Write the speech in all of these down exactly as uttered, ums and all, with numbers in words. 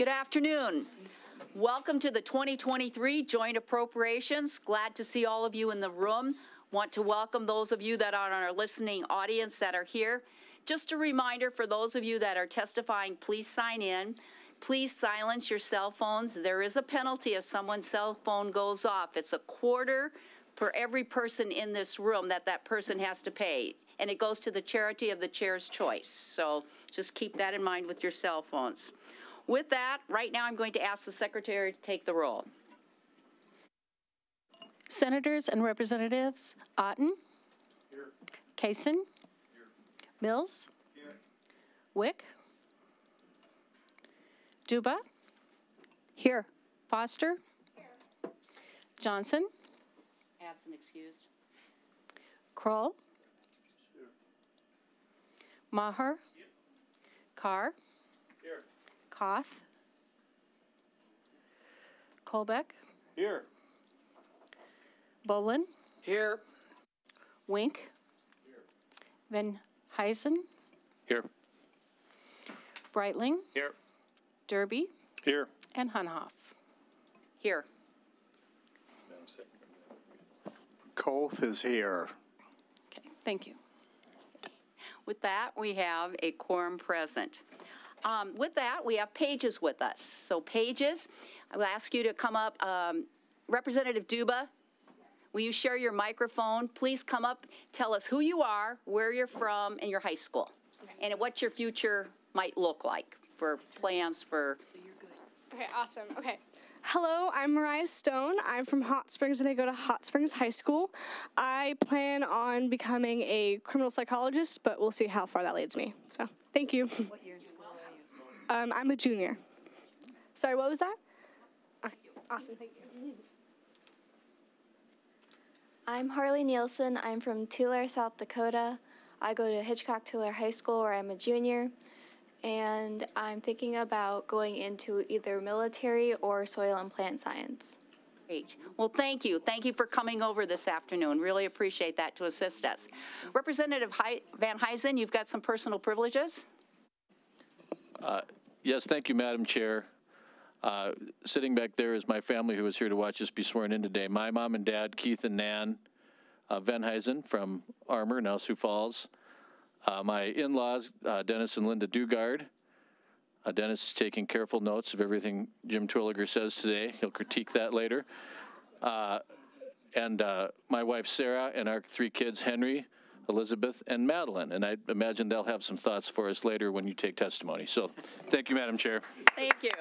Good afternoon. Welcome to the twenty twenty-three Joint Appropriations. Glad to see all of you in the room. Want to welcome those of you that are on our listening audience that are here. Just a reminder for those of you that are testifying, please sign in. Please silence your cell phones. There is a penalty if someone's cell phone goes off. It's a quarter per every person in this room that that person has to pay. And it goes to the charity of the chair's choice. So just keep that in mind with your cell phones. With that, right now I'm going to ask the secretary to take the roll. Senators and Representatives Otten, here. Kaysen, here. Mills, here. Wick, Duba, here. Foster, here. Johnson, absent, excused. Kroll, here. Maher, yep. Carr, here. Koth, Kolbeck, here. Bolin, Here. Wink, here. Van Huysen, Here. Breitling, Here. Derby, Here. and Hunhoff. Here. Koth is here. Okay, thank you. With that, we have a quorum present. Um, with that, we have Pages with us. So Pages, I will ask you to come up. Um, Representative Duba, will you share your microphone? Please come up, tell us who you are, where you're from, and your high school, and what your future might look like for plans for. Okay, awesome. Okay. Hello, I'm Mariah Stone. I'm from Hot Springs and I go to Hot Springs High School. I plan on becoming a criminal psychologist, but we'll see how far that leads me. So, thank you. What year in school are you? Um, I'm a junior. Sorry, what was that? Okay, awesome, thank you. I'm Harley Nielsen. I'm from Tulare, South Dakota. I go to Hitchcock-Tulare High School where I'm a junior. And I'm thinking about going into either military or soil and plant science. Great. Well, thank you. Thank you for coming over this afternoon. Really appreciate that to assist us. Representative Van Huysen, you've got some personal privileges. Uh, yes, thank you, Madam Chair. Uh, sitting back there is my family who is here to watch us be sworn in today. My mom and dad, Keith and Nan uh, Van Huysen from Armour, now Sioux Falls. Uh, my in-laws, uh, Dennis and Linda Dugard. Uh, Dennis is taking careful notes of everything Jim Twilliger says today. He'll critique that later. Uh, and uh, my wife, Sarah, and our three kids, Henry, Elizabeth, and Madeline. And I imagine they'll have some thoughts for us later when you take testimony. So thank you, Madam Chair. Thank you.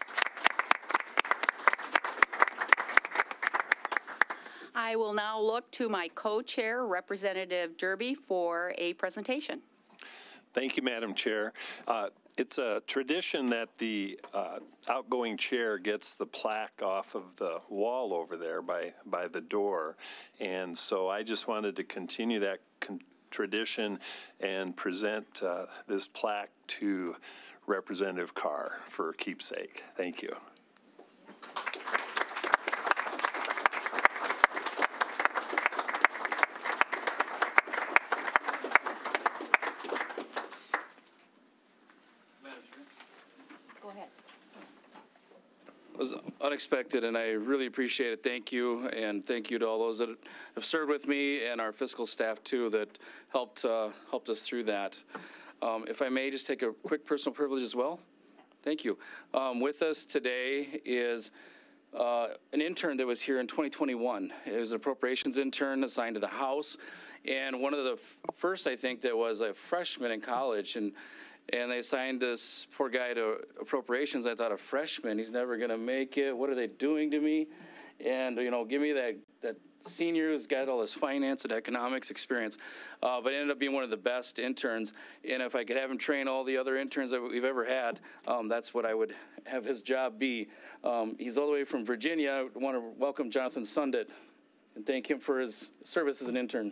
I will now look to my co-chair, Representative Derby, for a presentation. Thank you, Madam Chair. Uh, it's a tradition that the uh, outgoing chair gets the plaque off of the wall over there by, by the door. And so I just wanted to continue that con tradition and present uh, this plaque to Representative Carr for keepsake. Thank you. It was unexpected, and I really appreciate it. Thank you, and thank you to all those that have served with me and our fiscal staff, too, that helped uh, helped us through that. Um, if I may just take a quick personal privilege as well. Thank you. Um, with us today is uh, an intern that was here in twenty twenty-one. It was an appropriations intern assigned to the House, and one of the first, I think, that was a freshman in college, and And they assigned this poor guy to appropriations. I thought, a freshman, he's never going to make it. What are they doing to me? And, you know, give me that, that senior who's got all this finance and economics experience. Uh, but ended up being one of the best interns. And if I could have him train all the other interns that we've ever had, um, that's what I would have his job be. Um, he's all the way from Virginia. I want to welcome Jonathan Sundit and thank him for his service as an intern.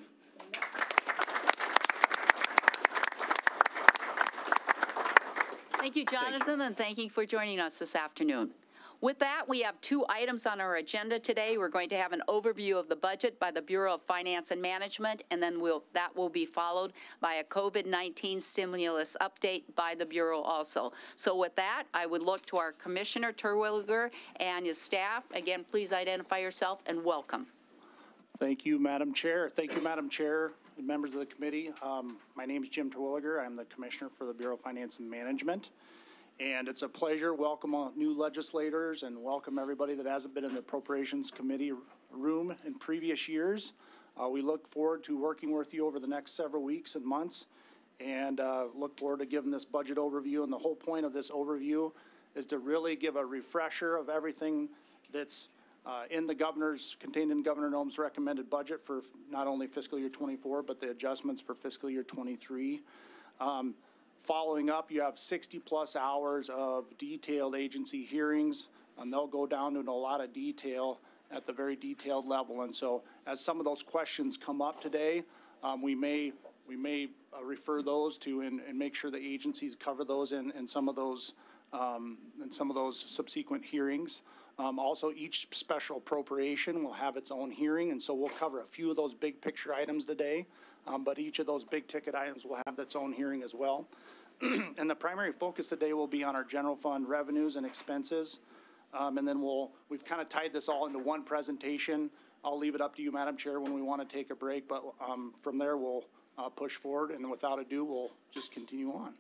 Thank you, Jonathan, thank you. and thank you for joining us this afternoon. With that, we have two items on our agenda today. We're going to have an overview of the budget by the Bureau of Finance and Management, and then we'll, that will be followed by a COVID nineteen stimulus update by the Bureau also. So with that, I would look to our Commissioner Terwilliger and his staff. Again, please identify yourself and welcome. Thank you, Madam Chair. Thank you, Madam Chair and members of the committee. Um, my name is Jim Terwilliger. I'm the Commissioner for the Bureau of Finance and Management. And it's a pleasure. Welcome all new legislators and welcome everybody that hasn't been in the Appropriations Committee room in previous years. Uh, we look forward to working with you over the next several weeks and months and uh, look forward to giving this budget overview. And the whole point of this overview is to really give a refresher of everything that's uh, in the governor's, contained in Governor Noem's recommended budget for not only fiscal year twenty-four, but the adjustments for fiscal year twenty-three. Um, Following up, you have sixty plus hours of detailed agency hearings, and they'll go down into a lot of detail at the very detailed level. And so as some of those questions come up today, um, we may we may uh, refer those to and, and make sure the agencies cover those in, in some of those um, in some of those subsequent hearings. Um, also, each special appropriation will have its own hearing, and so we'll cover a few of those big picture items today, um, but each of those big ticket items will have its own hearing as well. And the primary focus today will be on our general fund revenues and expenses. Um, and then we'll, we've kind of tied this all into one presentation. I'll leave it up to you, Madam Chair, when we want to take a break, but um, from there we'll uh, push forward, and without ado, we'll just continue on.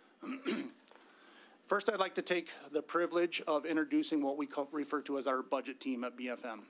First, I'd like to take the privilege of introducing what we call, refer to as our budget team at B F M.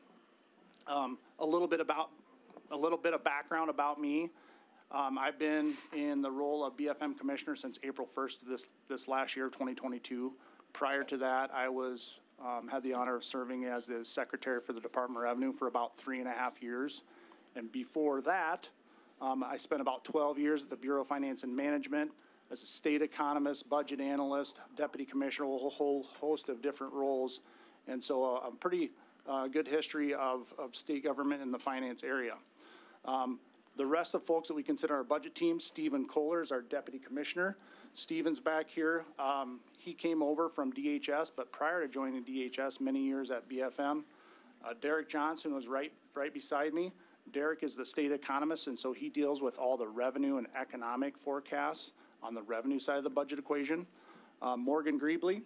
Um, a little bit about, a little bit of background about me. Um, I've been in the role of B F M Commissioner since April first of this, this last year, twenty twenty-two. Prior to that, I was, um, had the honor of serving as the Secretary for the Department of Revenue for about three and a half years. And before that, um, I spent about twelve years at the Bureau of Finance and Management as a state economist, budget analyst, deputy commissioner, a whole host of different roles. And so uh, a pretty uh, good history of, of state government in the finance area. Um, The rest of the folks that we consider our budget team, Stephen Kohler is our deputy commissioner. Stephen's back here. Um, he came over from D H S, but prior to joining D H S, many years at B F M. Uh, Derek Johnson was right, right beside me. Derek is the state economist, and so he deals with all the revenue and economic forecasts on the revenue side of the budget equation. Uh, Morgan Greebley.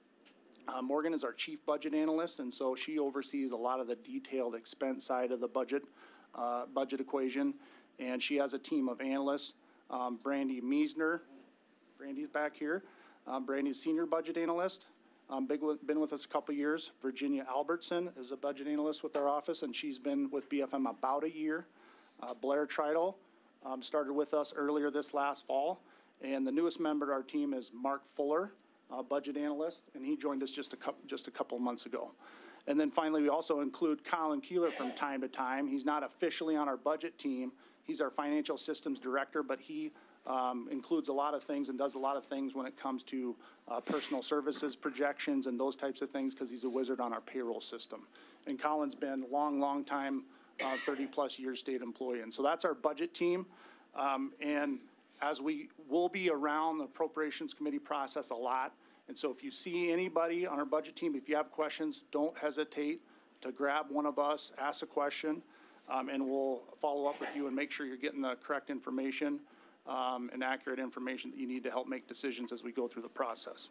Uh, Morgan is our chief budget analyst, and so she oversees a lot of the detailed expense side of the budget, uh, budget equation. And she has a team of analysts. Um, Brandy Meisner, Brandy's back here. Um, Brandy's senior budget analyst, um, big with, been with us a couple years. Virginia Albertson is a budget analyst with our office, and she's been with B F M about a year. Uh, Blair Trital um, started with us earlier this last fall, and the newest member of our team is Mark Fuller, uh, budget analyst, and he joined us just a couple just a couple months ago. And then finally, we also include Colin Keeler from time to time. He's not officially on our budget team. He's our financial systems director, but he um, includes a lot of things and does a lot of things when it comes to uh, personal services projections and those types of things because he's a wizard on our payroll system. And Colin's been a long, long time, uh, thirty plus years state employee. And so that's our budget team. Um, and as we will be around the Appropriations Committee process a lot. And so if you see anybody on our budget team, if you have questions, don't hesitate to grab one of us, ask a question. Um, and we'll follow up with you and make sure you're getting the correct information um, and accurate information that you need to help make decisions as we go through the process.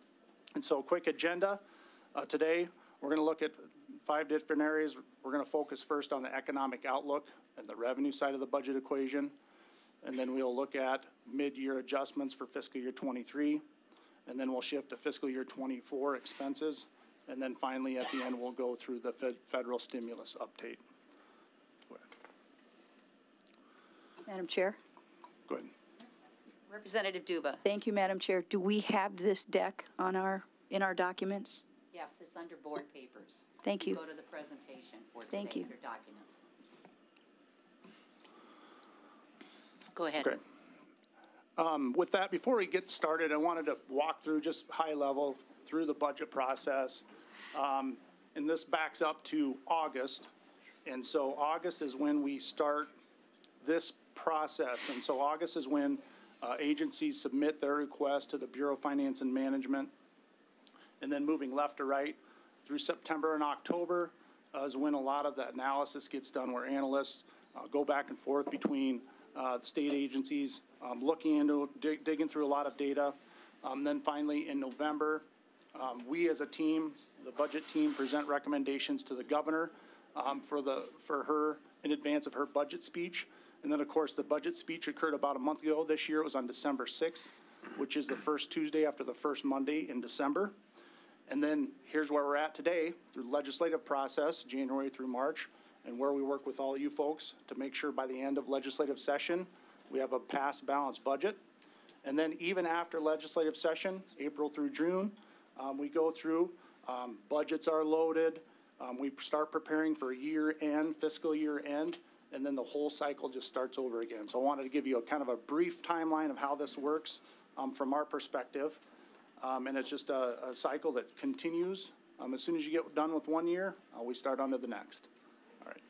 And so quick agenda. Uh, today, we're going to look at five different areas. We're going to focus first on the economic outlook and the revenue side of the budget equation. And then we'll look at mid-year adjustments for fiscal year twenty-three. And then we'll shift to fiscal year twenty-four expenses. And then finally, at the end, we'll go through the fed federal stimulus update. Madam Chair. Go ahead. Representative Duba. Thank you, Madam Chair. Do we have this deck on our, in our documents? Yes, it's under board papers. Thank you. Go to the presentation for today. Thank you. Under documents. Go ahead. Okay. Um, with that, before we get started, I wanted to walk through just high level through the budget process. Um, and this backs up to August. And so August is when we start this process. And so August is when uh, agencies submit their request to the Bureau of Finance and Management. And then moving left to right, through September and October uh, is when a lot of the analysis gets done, where analysts uh, go back and forth between uh, the state agencies, um, looking into, dig, digging through a lot of data. Um, then finally in November, um, we as a team, the budget team, present recommendations to the governor um, for, the, for her in advance of her budget speech. And then of course the budget speech occurred about a month ago. This year it was on December sixth, which is the first Tuesday after the first Monday in December. And then here's where we're at today through the legislative process, January through March, and where we work with all you folks to make sure by the end of legislative session, we have a passed balanced budget. And then even after legislative session, April through June, um, we go through, um, budgets are loaded, um, we start preparing for year end, fiscal year end, and then the whole cycle just starts over again. So I wanted to give you a kind of a brief timeline of how this works um, from our perspective. Um, and it's just a, a cycle that continues. Um, as soon as you get done with one year, uh, we start on to the next. All right.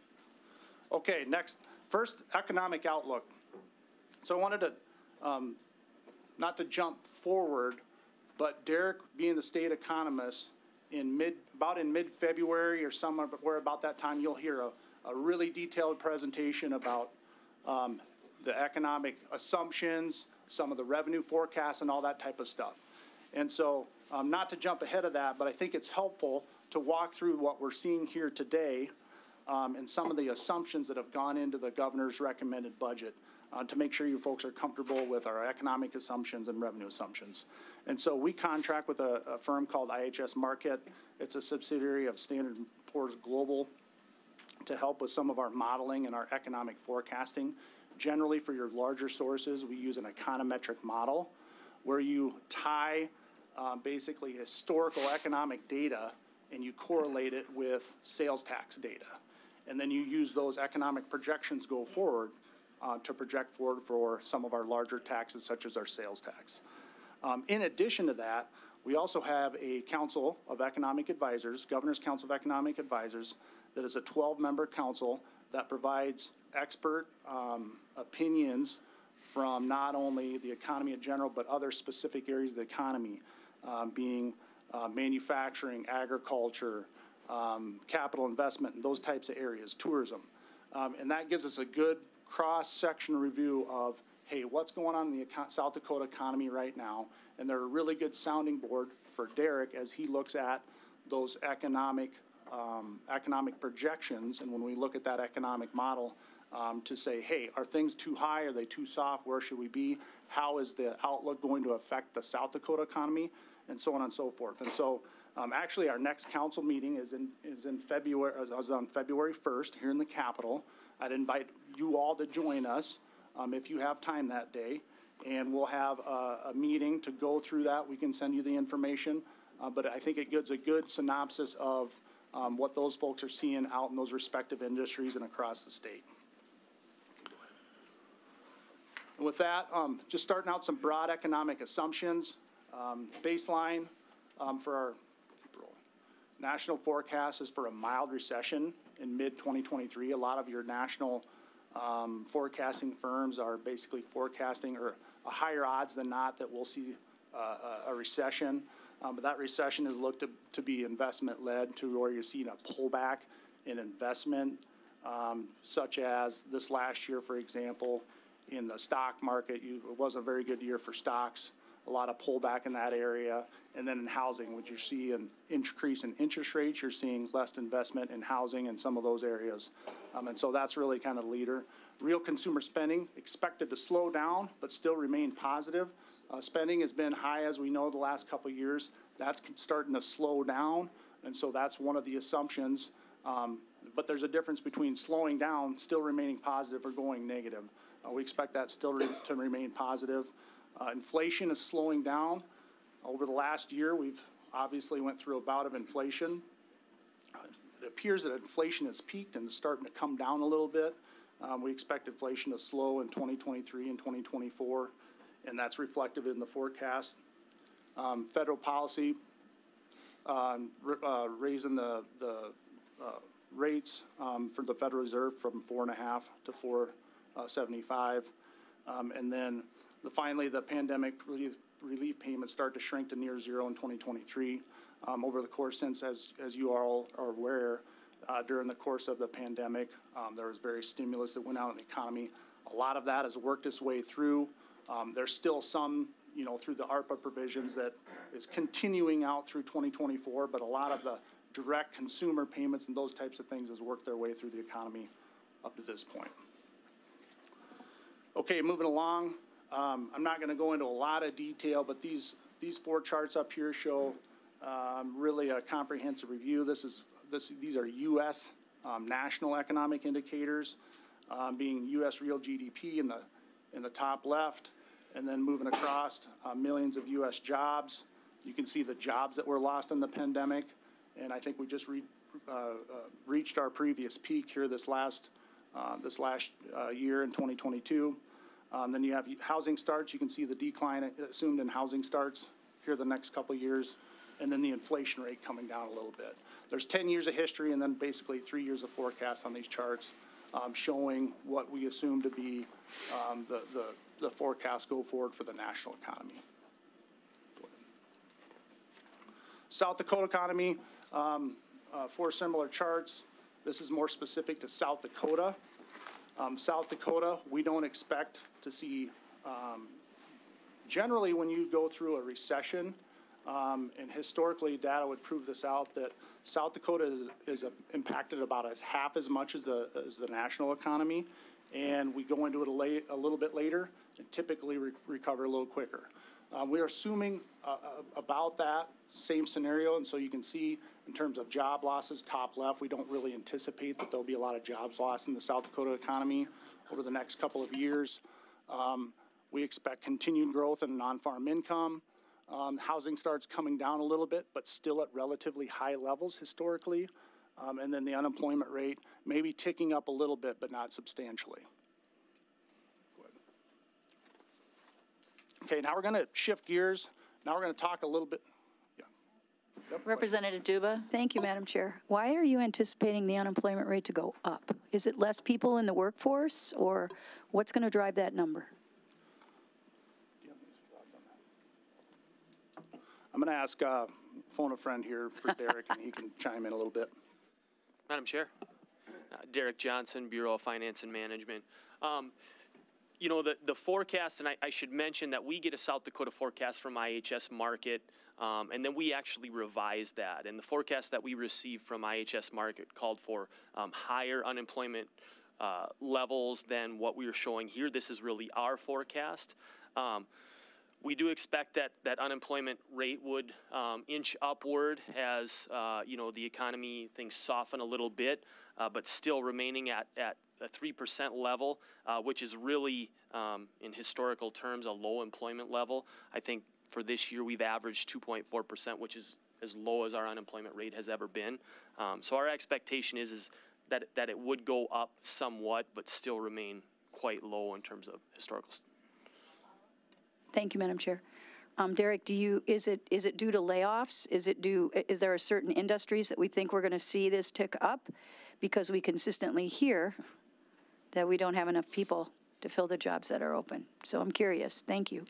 Okay, next, first, economic outlook. So I wanted to, um, not to jump forward, but Derek, being the state economist, in mid, about in mid-February or somewhere about that time, you'll hear a, a really detailed presentation about um, the economic assumptions, some of the revenue forecasts, and all that type of stuff. And so, um, not to jump ahead of that, but I think it's helpful to walk through what we're seeing here today um, and some of the assumptions that have gone into the governor's recommended budget uh, to make sure you folks are comfortable with our economic assumptions and revenue assumptions. And so we contract with a, a firm called I H S Markit. It's a subsidiary of Standard and Poor's Global to help with some of our modeling and our economic forecasting. Generally, for your larger sources, we use an econometric model where you tie uh, basically historical economic data and you correlate it with sales tax data. And then you use those economic projections go forward uh, to project forward for some of our larger taxes, such as our sales tax. Um, in addition to that, we also have a Council of Economic Advisors, Governor's Council of Economic Advisors, that is a twelve member council that provides expert um, opinions from not only the economy in general, but other specific areas of the economy, um, being uh, manufacturing, agriculture, um, capital investment, and those types of areas, tourism. Um, and that gives us a good cross-section review of, hey, what's going on in the South Dakota economy right now? And they're a really good sounding board for Derek as he looks at those economic um, economic projections. And when we look at that economic model, Um, to say, hey, are things too high? Are they too soft? Where should we be? How is the outlook going to affect the South Dakota economy? And so on and so forth. And so um, actually our next council meeting is in, is in February, is on February first here in the Capitol. I'd invite you all to join us um, if you have time that day. And we'll have a, a meeting to go through that. We can send you the information. Uh, but I think it gives a good synopsis of um, what those folks are seeing out in those respective industries and across the state. And with that, um, just starting out some broad economic assumptions. Um, baseline um, for our national forecast is for a mild recession in mid twenty twenty-three. A lot of your national um, forecasting firms are basically forecasting, or a higher odds than not, that we'll see uh, a recession. Um, but that recession is looked to, to be investment-led, to where you're seeing a pullback in investment, um, such as this last year, for example. In the stock market, you, it wasn't a very good year for stocks, a lot of pullback in that area. And then in housing, which you see an increase in interest rates, you're seeing less investment in housing in some of those areas. Um, and so that's really kind of the leader. Real consumer spending expected to slow down, but still remain positive. Uh, spending has been high, as we know, the last couple of years. That's starting to slow down. And so that's one of the assumptions. Um, but there's a difference between slowing down, still remaining positive, or going negative. Uh, we expect that still re to remain positive. Uh, inflation is slowing down. Over the last year, we've obviously went through a bout of inflation. Uh, it appears that inflation has peaked and is starting to come down a little bit. Um, we expect inflation to slow in twenty twenty-three and twenty twenty-four, and that's reflected in the forecast. Um, federal policy, uh, uh, raising the, the uh, rates um, for the Federal Reserve from four and a half to four uh, seventy-five, um, and then the, finally the pandemic relief, relief payments start to shrink to near zero in twenty twenty-three. um, over the course since, as, as you all are aware, uh, during the course of the pandemic, um, there was various stimulus that went out in the economy. A lot of that has worked its way through. Um, there's still some, you know, through the ARPA provisions that is continuing out through twenty twenty-four, but a lot of the direct consumer payments and those types of things has worked their way through the economy up to this point. Okay, moving along. Um, I'm not going to go into a lot of detail, but these these four charts up here show um, really a comprehensive review. This is this these are U S um, national economic indicators, um, being U S real G D P in the in the top left, and then moving across uh, millions of U S jobs. You can see the jobs that were lost in the pandemic, and I think we just re, uh, uh, reached our previous peak here this last uh, this last uh, year in twenty twenty-two. Um, then you have housing starts. You can see the decline assumed in housing starts here the next couple of years, and then the inflation rate coming down a little bit. There's ten years of history and then basically three years of forecasts on these charts, um, showing what we assume to be um, the, the, the forecast go forward for the national economy. South Dakota economy, um, uh, four similar charts. This is more specific to South Dakota. Um, South Dakota, we don't expect to see, um, generally when you go through a recession, um, and historically data would prove this out, that South Dakota is, is a, impacted about as half as much as the, as the national economy, and we go into it a, late, a little bit later and typically re recover a little quicker. Um, we are assuming uh, about that same scenario, and so you can see in terms of job losses, top left, we don't really anticipate that there'll be a lot of jobs lost in the South Dakota economy over the next couple of years. Um, we expect continued growth in non-farm income. Um, housing starts coming down a little bit, but still at relatively high levels historically. Um, and then the unemployment rate maybe ticking up a little bit, but not substantially. Okay, now we're going to shift gears. Now we're going to talk a little bit. Yeah. Yep. Representative Duba. Thank you, Madam Chair. Why are you anticipating the unemployment rate to go up? Is it less people in the workforce, or what's going to drive that number? I'm going to ask, uh, phone a friend here for Derek, and he can chime in a little bit. Madam Chair, uh, Derek Johnson, Bureau of Finance and Management. Um, you know, the, the forecast, and I, I should mention that we get a South Dakota forecast from I H S Market, um, and then we actually revise that. And the forecast that we received from I H S Market called for um, higher unemployment uh, levels than what we were showing here. This is really our forecast. Um, We do expect that that unemployment rate would um, inch upward as uh, you know, the economy, things soften a little bit, uh, but still remaining at at a three percent level, uh, which is really um, in historical terms a low employment level. I think for this year we've averaged two point four percent, which is as low as our unemployment rate has ever been. Um, so our expectation is is that that it would go up somewhat, but still remain quite low in terms of historical. Thank you, Madam Chair. Um, Derek, do you, is it, is it due to layoffs? Is it due, is there a certain industries that we think we're going to see this tick up? Because we consistently hear that we don't have enough people to fill the jobs that are open. So I'm curious. Thank you.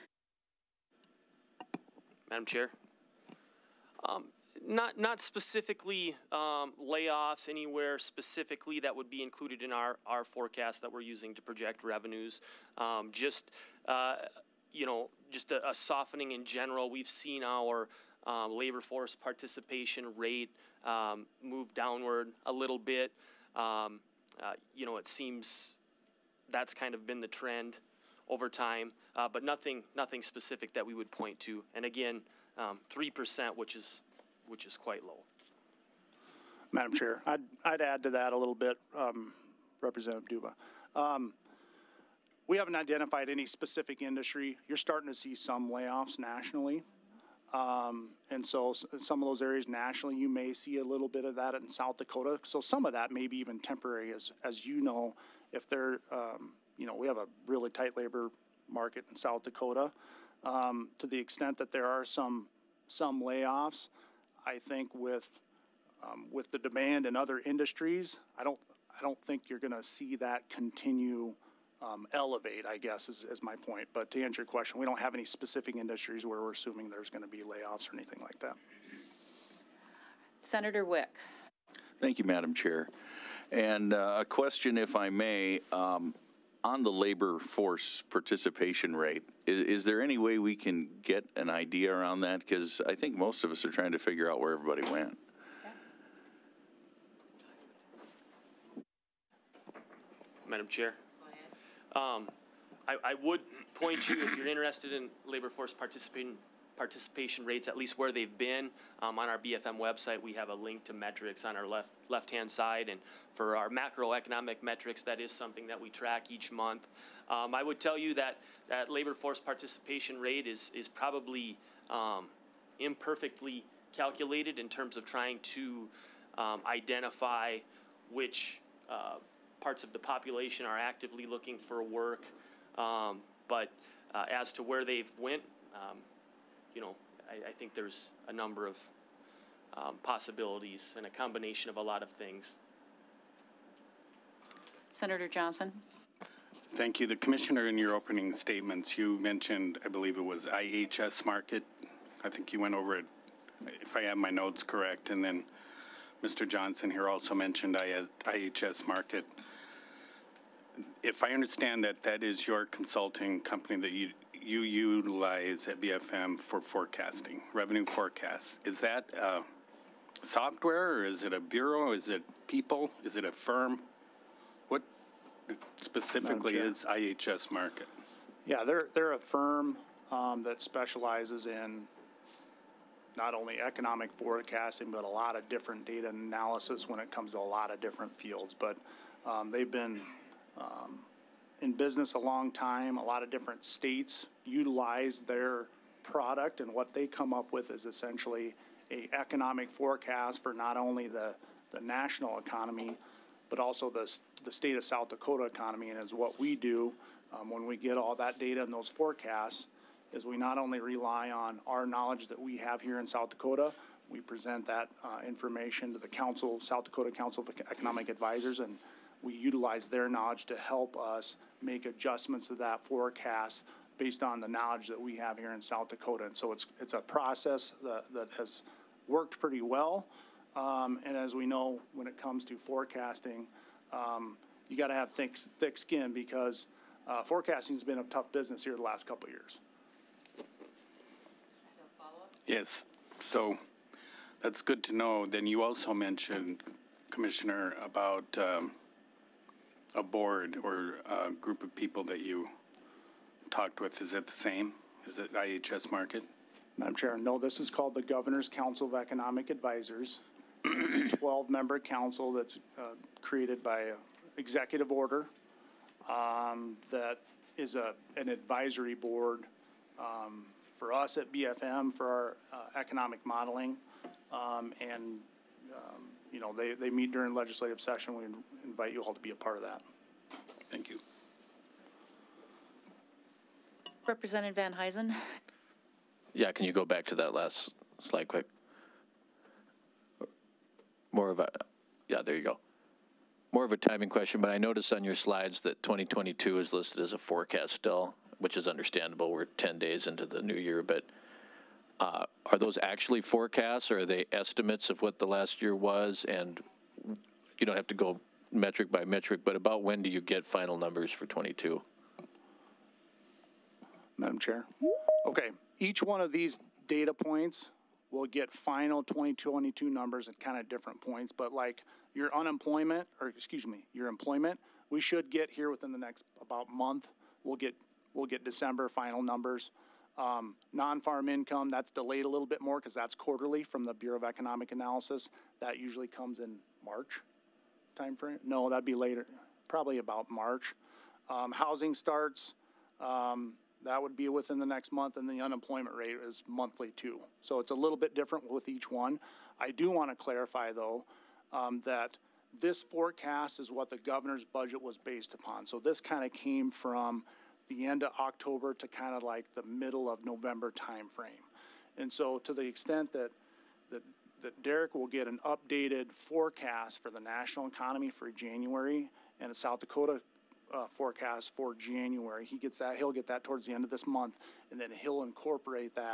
Madam Chair. Um, not, not specifically um, layoffs anywhere specifically that would be included in our, our forecast that we're using to project revenues. Um, just, uh, you know, just a, a softening in general. We've seen our um, labor force participation rate um, move downward a little bit. Um, uh, you know, it seems that's kind of been the trend over time, uh, but nothing, nothing specific that we would point to. And again, um, three percent, which is, which is quite low. Madam Chair, I'd, I'd add to that a little bit, um, Representative Duba. Um, We haven't identified any specific industry. You're starting to see some layoffs nationally. Um, and so s some of those areas nationally, you may see a little bit of that in South Dakota. So some of that may be even temporary, as, as you know, if they're, um, you know, we have a really tight labor market in South Dakota. Um, to the extent that there are some, some layoffs, I think with, um, with the demand in other industries, I don't, I don't think you're going to see that continue Um, elevate, I guess, is, is my point. But to answer your question, we don't have any specific industries where we're assuming there's going to be layoffs or anything like that. Senator Wick. Thank you, Madam Chair. And uh, a question, if I may, um, on the labor force participation rate, is, is there any way we can get an idea around that? Because I think most of us are trying to figure out where everybody went. Madam Chair. Um, I, I would point you, if you're interested in labor force participating participation rates, at least where they've been. Um, on our B F M website, we have a link to metrics on our left left-hand side, and for our macroeconomic metrics, that is something that we track each month. Um, I would tell you that that labor force participation rate is is probably um, imperfectly calculated in terms of trying to um, identify which uh, parts of the population are actively looking for work, um, but uh, as to where they've went, um, you know, I, I think there's a number of um, possibilities and a combination of a lot of things. Senator Johnson. Thank you. The Commissioner, in your opening statements, you mentioned, I believe it was I H S market. I think you went over it, if I have my notes correct. And then Mister Johnson here also mentioned I H S market. If I understand that, that is your consulting company that you you utilize at B F M for forecasting, revenue forecasts. Is that uh, software, or is it a bureau? Is it people? Is it a firm? What specifically is I H S market? Yeah, they're they're a firm um, that specializes in not only economic forecasting, but a lot of different data analysis when it comes to a lot of different fields. But um, they've been um, in business a long time. A lot of different states utilize their product, and what they come up with is essentially a economic forecast for not only the, the national economy, but also the, the state of South Dakota economy. And is what we do um, when we get all that data and those forecasts is we not only rely on our knowledge that we have here in South Dakota, we present that uh, information to the Council, South Dakota Council of Economic Advisors, and we utilize their knowledge to help us make adjustments to that forecast based on the knowledge that we have here in South Dakota. And so it's it's a process that, that has worked pretty well. Um, and as we know, when it comes to forecasting, um, you got to have thick, thick skin, because uh, forecasting has been a tough business here the last couple of years. Yes, so that's good to know. Then you also mentioned, Commissioner, about um, a board or a group of people that you talked with. Is it the same? Is it I H S market? Madam Chair, no, this is called the Governor's Council of Economic Advisors. It's a twelve-member council that's uh, created by an executive order um, that is a, an advisory board um, for us at B F M for our uh, economic modeling. Um, and, um, you know, they, they meet during legislative session. We invite you all to be a part of that. Thank you. Representative Van Huysen. Yeah, can you go back to that last slide quick? More of a, yeah, there you go. More of a timing question, but I noticed on your slides that twenty twenty-two is listed as a forecast still, which is understandable. We're ten days into the new year, but uh, are those actually forecasts, or are they estimates of what the last year was? And you don't have to go metric by metric, but about when do you get final numbers for twenty-two? Madam Chair. Okay, each one of these data points will get final twenty twenty-two numbers at kind of different points, but like your unemployment, or excuse me, your employment, we should get here within the next about month. We'll get we'll get December final numbers. Um, non-farm income, that's delayed a little bit more because that's quarterly from the Bureau of Economic Analysis. That usually comes in March timeframe. No, that'd be later, probably about March. Um, housing starts. Um, That would be within the next month, and the unemployment rate is monthly too. So it's a little bit different with each one. I do want to clarify, though, um, that this forecast is what the governor's budget was based upon. So this kind of came from the end of October to kind of like the middle of November timeframe. And so to the extent that, that, that Derek will get an updated forecast for the national economy for January and a South Dakota Uh, forecast for January. He gets that, he'll get that towards the end of this month, and then he'll incorporate that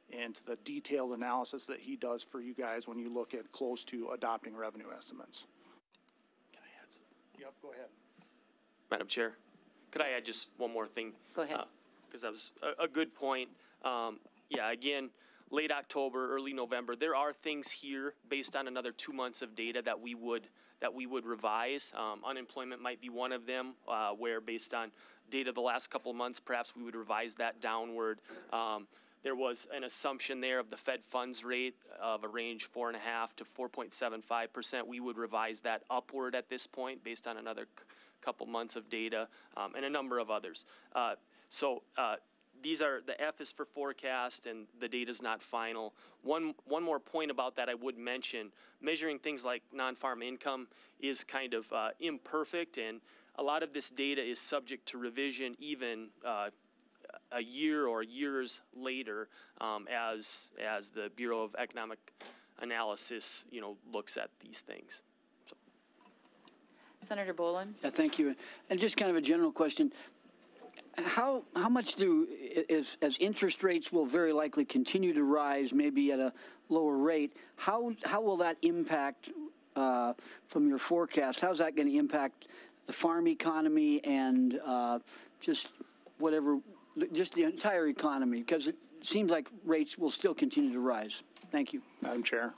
and the detailed analysis that he does for you guys when you look at close to adopting revenue estimates. Can I add something? Yep, go ahead. Madam Chair, could I add just one more thing? Go ahead. Because that was a, a good point. Um, yeah, again, late October, early November, there are things here based on another two months of data that we would that we would revise. Um, unemployment might be one of them, uh, where based on data the last couple of months, perhaps we would revise that downward. Um, there was an assumption there of the Fed funds rate of a range four and a half to four point seven five percent. We would revise that upward at this point based on another c- couple months of data, um, and a number of others. Uh, so uh, these are, the F is for forecast and the data is not final. One, one more point about that I would mention, measuring things like non-farm income is kind of uh, imperfect, and a lot of this data is subject to revision even uh, a year or years later um, as, as the Bureau of Economic Analysis, you know, looks at these things. So. Senator Boland? Yeah, thank you. And just kind of a general question. How how much do, as, as interest rates will very likely continue to rise, maybe at a lower rate, how how will that impact, uh, from your forecast, how's that going to impact the farm economy and uh, just whatever, just the entire economy? Because it seems like rates will still continue to rise. Thank you. Madam Chair.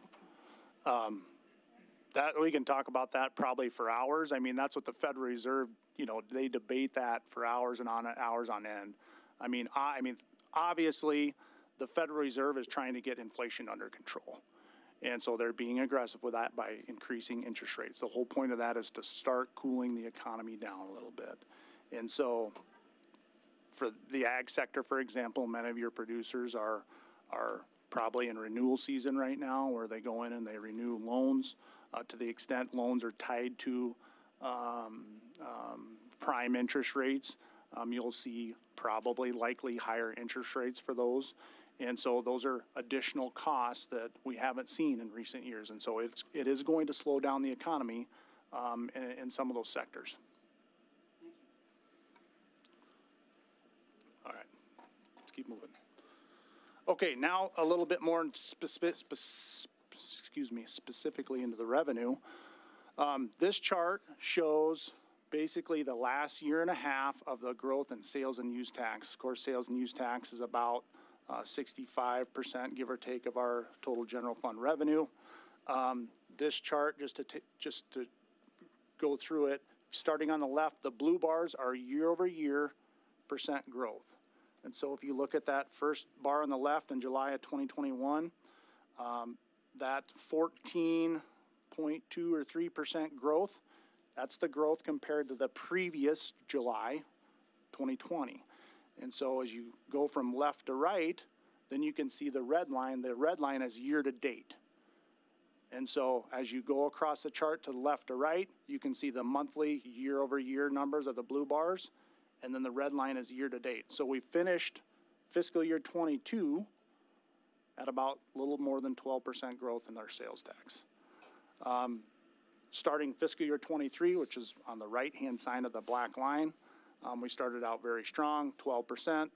Um, that we can talk about that probably for hours. I mean, that's what the Federal Reserve, you know, they debate that for hours and on hours on end. I mean, I, I mean, obviously, the Federal Reserve is trying to get inflation under control. And so they're being aggressive with that by increasing interest rates. The whole point of that is to start cooling the economy down a little bit. And so for the ag sector, for example, many of your producers are, are probably in renewal season right now, where they go in and they renew loans. Uh, to the extent loans are tied to um, um, prime interest rates, um, you'll see probably likely higher interest rates for those. And so those are additional costs that we haven't seen in recent years. And so it's, it is going to slow down the economy um, in, in some of those sectors. All right, let's keep moving. Okay, now a little bit more specific, spe excuse me, specifically into the revenue. Um, this chart shows basically the last year and a half of the growth in sales and use tax. Of course, sales and use tax is about uh, sixty-five percent, give or take, of our total general fund revenue. Um, this chart, just to just to go through it, starting on the left, the blue bars are year over year percent growth. And so if you look at that first bar on the left in July of twenty twenty-one, um, that fourteen point two or three percent growth, that's the growth compared to the previous July twenty twenty. And so as you go from left to right, then you can see the red line. The red line is year to date. And so as you go across the chart to the left to right, you can see the monthly year over year numbers of the blue bars. And then the red line is year to date. So we finished fiscal year twenty-two at about a little more than twelve percent growth in our sales tax. Um, starting fiscal year twenty-three, which is on the right-hand side of the black line, um, we started out very strong, twelve percent,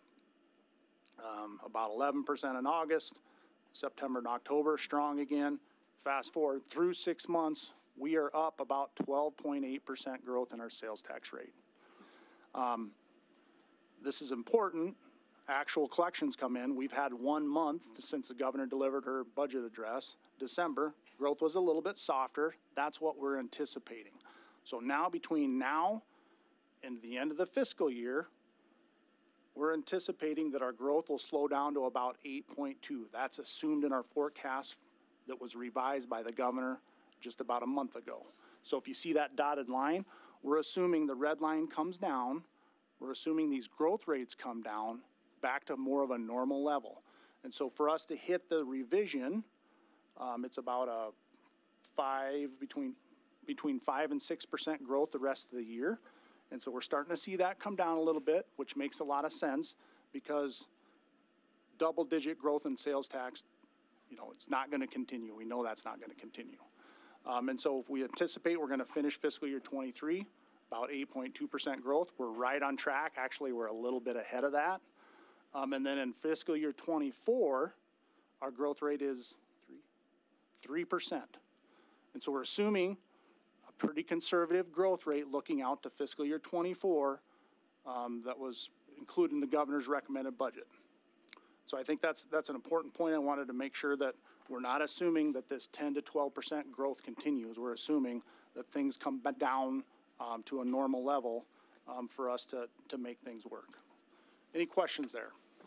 um, about eleven percent in August, September and October, strong again. Fast forward through six months, we are up about twelve point eight percent growth in our sales tax rate. Um, this is important. Actual collections come in. We've had one month since the governor delivered her budget address, December. Growth was a little bit softer. That's what we're anticipating. So now, between now and the end of the fiscal year, we're anticipating that our growth will slow down to about eight point two. That's assumed in our forecast that was revised by the governor just about a month ago. So if you see that dotted line, we're assuming the red line comes down. We're assuming these growth rates come down back to more of a normal level. And so for us to hit the revision, um, it's about a five, between, between five and six percent growth the rest of the year. And so we're starting to see that come down a little bit, which makes a lot of sense because double digit growth in sales tax, you know, it's not going to continue. We know that's not going to continue. Um, and so if we anticipate we're going to finish fiscal year twenty-three, about eight point two percent growth, we're right on track. Actually, we're a little bit ahead of that. Um, and then in fiscal year twenty-four, our growth rate is three percent. And so we're assuming a pretty conservative growth rate looking out to fiscal year twenty-four um, that was included in the governor's recommended budget. So I think that's, that's an important point. I wanted to make sure that we're not assuming that this ten to twelve percent growth continues. We're assuming that things come back down um, to a normal level um, for us to, to make things work. Any questions there?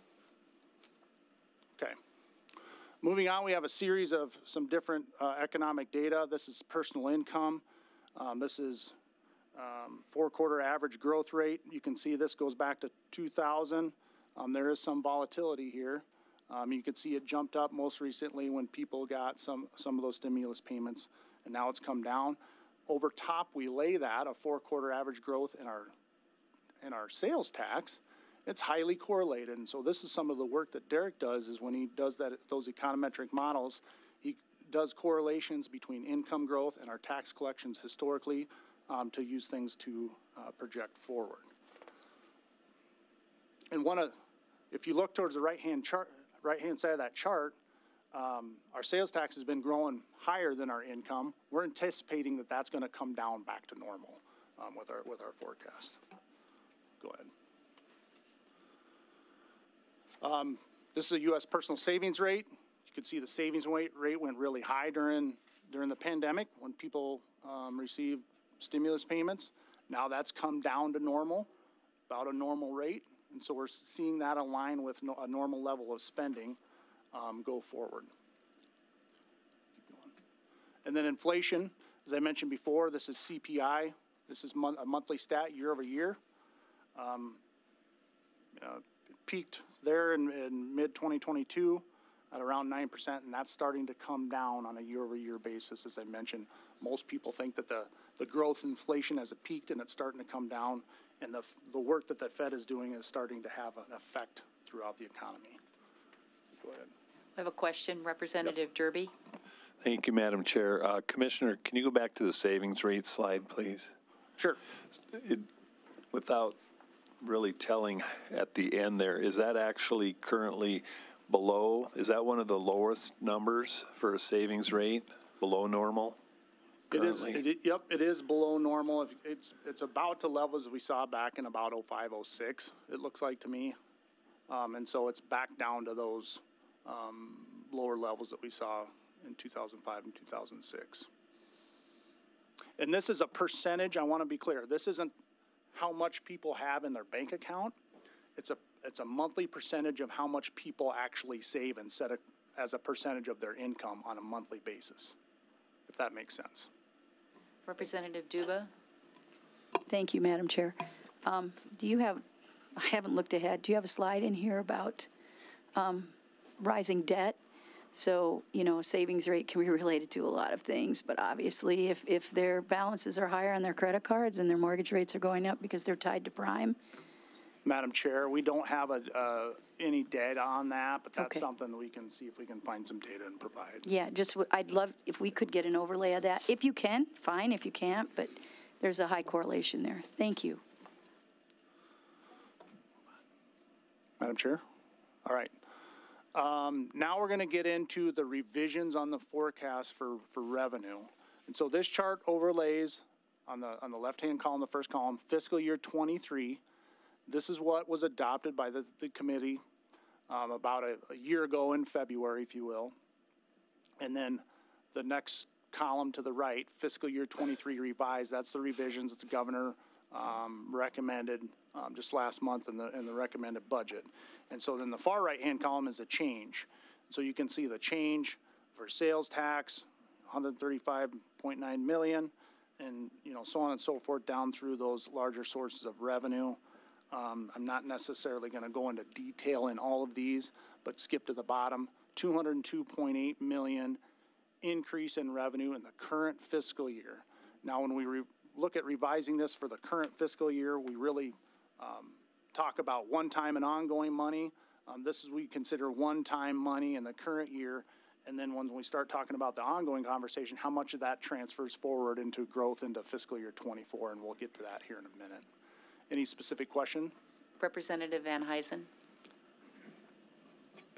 Okay. Moving on, we have a series of some different uh, economic data. This is personal income. Um, this is um, four-quarter average growth rate. You can see this goes back to two thousand. Um, there is some volatility here. Um, you can see it jumped up most recently when people got some, some of those stimulus payments, and now it's come down. Over top, we lay that, a four-quarter average growth in our, in our sales tax. It's highly correlated, and so this is some of the work that Derek does, is when he does that, those econometric models, he does correlations between income growth and our tax collections historically um, to use things to uh, project forward. And one of, if you look towards the right-hand chart, right-hand side of that chart, um, our sales tax has been growing higher than our income. We're anticipating that that's going to come down back to normal um, with our with our forecast. Go ahead. Um, this is a U S personal savings rate. You can see the savings rate, rate went really high during during the pandemic when people um, received stimulus payments. Now that's come down to normal, about a normal rate. And so we're seeing that align with no, a normal level of spending um, go forward. Keep going. And then inflation, as I mentioned before, this is C P I. This is mon a monthly stat year over year. Um, uh, it peaked there in, in mid twenty twenty-two at around nine percent, and that's starting to come down on a year-over-year basis. As I mentioned, most people think that the, the growth inflation has peaked and it's starting to come down, and the, the work that the Fed is doing is starting to have an effect throughout the economy. Go ahead. I have a question, Representative yep. Derby. Thank you, Madam Chair. Uh, Commissioner, can you go back to the savings rate slide, please? Sure. It, without really telling at the end there, is that actually currently below? Is that one of the lowest numbers for a savings rate, below normal? Currently? It is. It, yep, it is below normal. If it's it's about to levels we saw back in about oh five, oh six. It looks like to me, um, and so it's back down to those um, lower levels that we saw in two thousand five and two thousand six. And this is a percentage. I want to be clear. This isn't how much people have in their bank account. It's a it's a monthly percentage of how much people actually save and set it as a percentage of their income on a monthly basis, if that makes sense. Representative Duba. Thank you, Madam Chair. Um, do you have, I haven't looked ahead, do you have a slide in here about um, rising debt? So, you know, savings rate can be related to a lot of things, but obviously if, if their balances are higher on their credit cards and their mortgage rates are going up because they're tied to prime. Madam Chair, we don't have a, uh, any data on that, but that's Okay. something that we can see if we can find some data and provide. Yeah, just, w- I'd love if we could get an overlay of that. If you can, fine. If you can't, but there's a high correlation there. Thank you. Madam Chair? All right. Um, now we're going to get into the revisions on the forecast for, for revenue. And so this chart overlays on the, on the left-hand column, the first column, fiscal year twenty-three. This is what was adopted by the, the committee um, about a, a year ago in February, if you will. And then the next column to the right, fiscal year twenty-three revised, that's the revisions that the governor um, recommended um, just last month in the, in the recommended budget. And so then the far right-hand column is a change. So you can see the change for sales tax, one hundred thirty-five point nine million, and you know so on and so forth down through those larger sources of revenue. Um, I'm not necessarily going to go into detail in all of these, but skip to the bottom. two hundred two point eight million increase in revenue in the current fiscal year. Now, when we re look at revising this for the current fiscal year, we really um, talk about one-time and ongoing money. Um, this is we consider one-time money in the current year. And then when we start talking about the ongoing conversation, how much of that transfers forward into growth into fiscal year twenty-four, and we'll get to that here in a minute. Any specific question? Representative Van Huysen.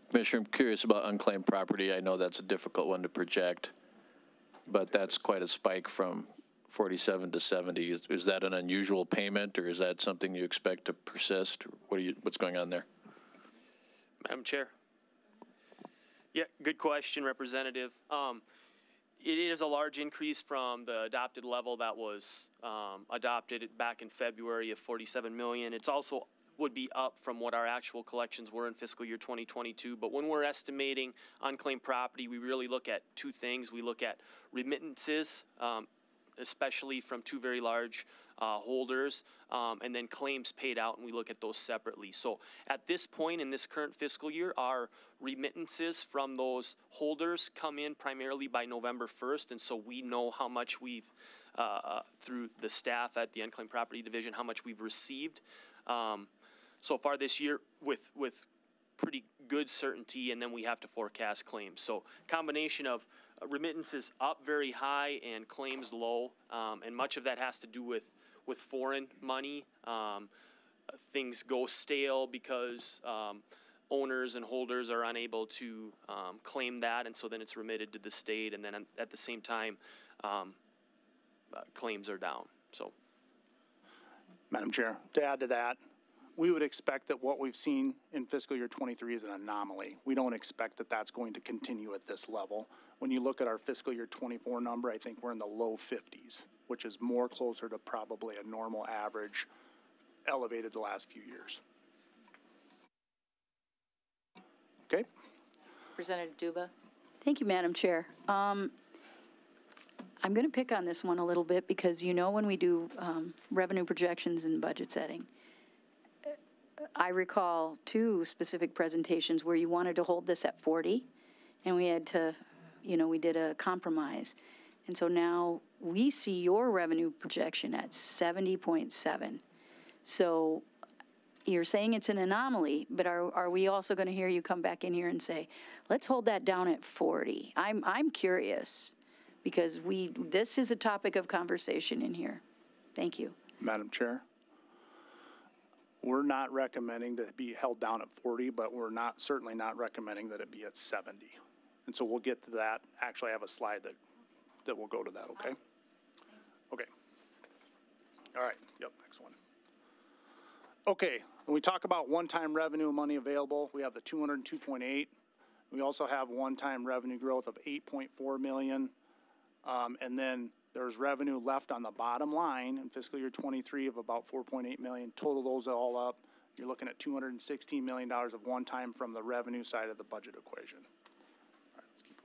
Commissioner, I'm curious about unclaimed property. I know that's a difficult one to project, but that's quite a spike from forty-seven to seventy. Is, is that an unusual payment, or is that something you expect to persist? What are you, what's going on there? Madam Chair. Yeah, good question, Representative. Um, it is a large increase from the adopted level that was um, adopted back in February of forty-seven million. It's also would be up from what our actual collections were in fiscal year twenty twenty-two. But when we're estimating unclaimed property, we really look at two things. We look at remittances, um, especially from two very large uh, holders, um, and then claims paid out, and we look at those separately. So at this point in this current fiscal year, our remittances from those holders come in primarily by November first, and so we know how much we've, uh, through the staff at the Unclaimed Property Division, how much we've received um, so far this year with, with pretty good certainty, and then we have to forecast claims. So combination of uh, remittances up very high and claims low, um, and much of that has to do with, with foreign money. Um, things go stale because um, owners and holders are unable to um, claim that, and so then it's remitted to the state, and then at the same time, um, uh, claims are down. So, Madam Chair, to add to that, we would expect that what we've seen in fiscal year twenty-three is an anomaly. We don't expect that that's going to continue at this level. When you look at our fiscal year twenty-four number, I think we're in the low fifties, which is more closer to probably a normal average, elevated the last few years. Okay. Representative Duba. Thank you, Madam Chair. Um, I'm going to pick on this one a little bit because, you know, when we do um, revenue projections and budget setting, I recall two specific presentations where you wanted to hold this at forty, and we had to, you know, we did a compromise. And so now we see your revenue projection at seventy point seven. So you're saying it's an anomaly, but are, are we also going to hear you come back in here and say, let's hold that down at forty? I'm, I'm curious because we, this is a topic of conversation in here. Thank you. Madam Chair, we're not recommending that it be held down at forty, but we're not certainly not recommending that it be at seventy. And so we'll get to that. Actually, I have a slide that, that will go to that, okay? Okay. All right, yep, next one. Okay, when we talk about one-time revenue money available, we have the two hundred two point eight. We also have one-time revenue growth of eight point four million. Um, and then there's revenue left on the bottom line in fiscal year twenty-three of about four point eight million. Total those all up, you're looking at two hundred sixteen million dollars of one-time from the revenue side of the budget equation. All right, let's keep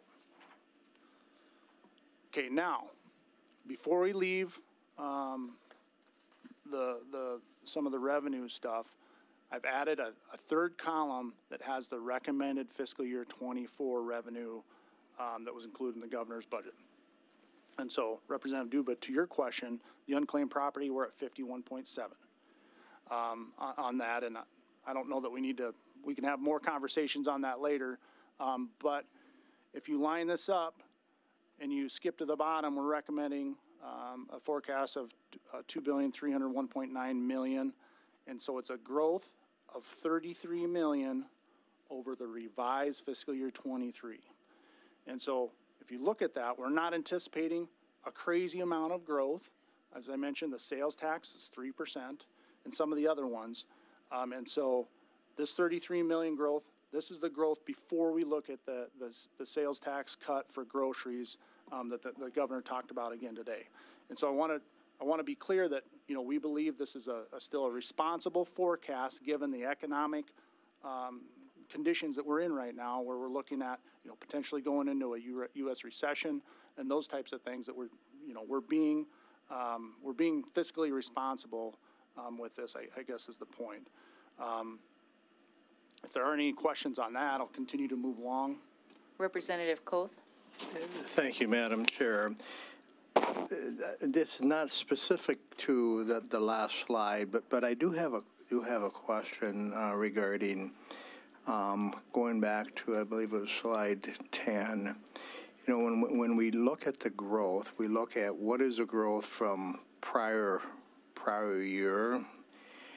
going. Okay, now, before we leave um, the, the, some of the revenue stuff, I've added a, a third column that has the recommended fiscal year twenty-four revenue um, that was included in the governor's budget. And so, Representative Duba, to your question, the unclaimed property, we're at fifty-one point seven um, on, on that. And I don't know that we need to, we can have more conversations on that later. Um, but if you line this up and you skip to the bottom, we're recommending um, a forecast of uh, two billion three hundred one point nine million. And so it's a growth of thirty-three million over the revised fiscal year twenty-three. And so if you look at that, we're not anticipating a crazy amount of growth. As I mentioned, the sales tax is three percent and some of the other ones. Um, and so this thirty-three million growth, this is the growth before we look at the, the, the sales tax cut for groceries um, that the, the governor talked about again today. And so I want to I want to be clear that, you know, we believe this is a, a still a responsible forecast given the economic um, conditions that we're in right now, where we're looking at, you know, potentially going into a U S recession and those types of things that we're, you know, we're being, um, we're being fiscally responsible um, with this, I, I guess is the point. Um, if there are any questions on that, I'll continue to move along. Representative Koth. Thank you, Madam Chair. This is not specific to the, the last slide, but, but I do have a, do have a question uh, regarding Um, going back to, I believe it was slide ten, you know, when, when we look at the growth, we look at what is the growth from prior, prior year.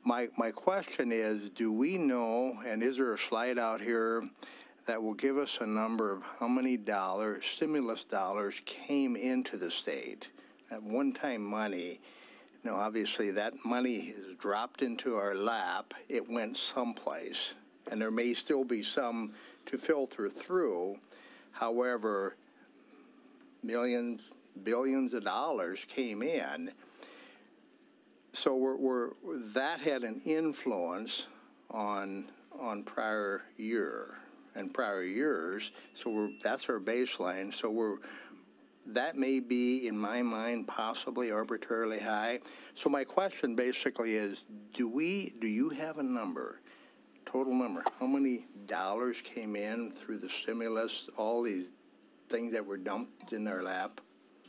my, my question is, do we know, and is there a slide out here that will give us a number of how many dollars, stimulus dollars, came into the state, that one-time money? Now, obviously, that money is dropped into our lap. It went someplace, and there may still be some to filter through. However, millions, billions of dollars came in. So we're, we're, that had an influence on, on prior year and prior years. So we're, that's our baseline. So we're, that may be, in my mind, possibly arbitrarily high. So my question basically is, do we, do you have a number, total number, how many dollars came in through the stimulus, all these things that were dumped in our lap?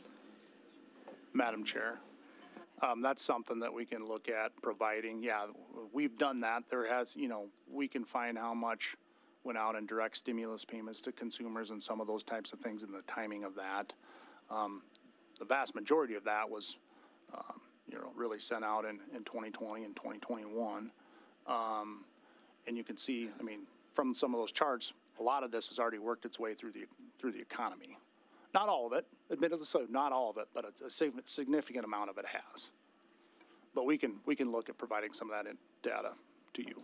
Madam Chair, um, that's something that we can look at providing. Yeah, we've done that. There has, you know, we can find how much went out in direct stimulus payments to consumers and some of those types of things and the timing of that. Um, the vast majority of that was, um, you know, really sent out in, in twenty twenty and twenty twenty-one. Um, and you can see, I mean, from some of those charts, a lot of this has already worked its way through the through the economy. Not all of it, admittedly so, not all of it, but a, a significant amount of it has. But we can we can look at providing some of that in data to you.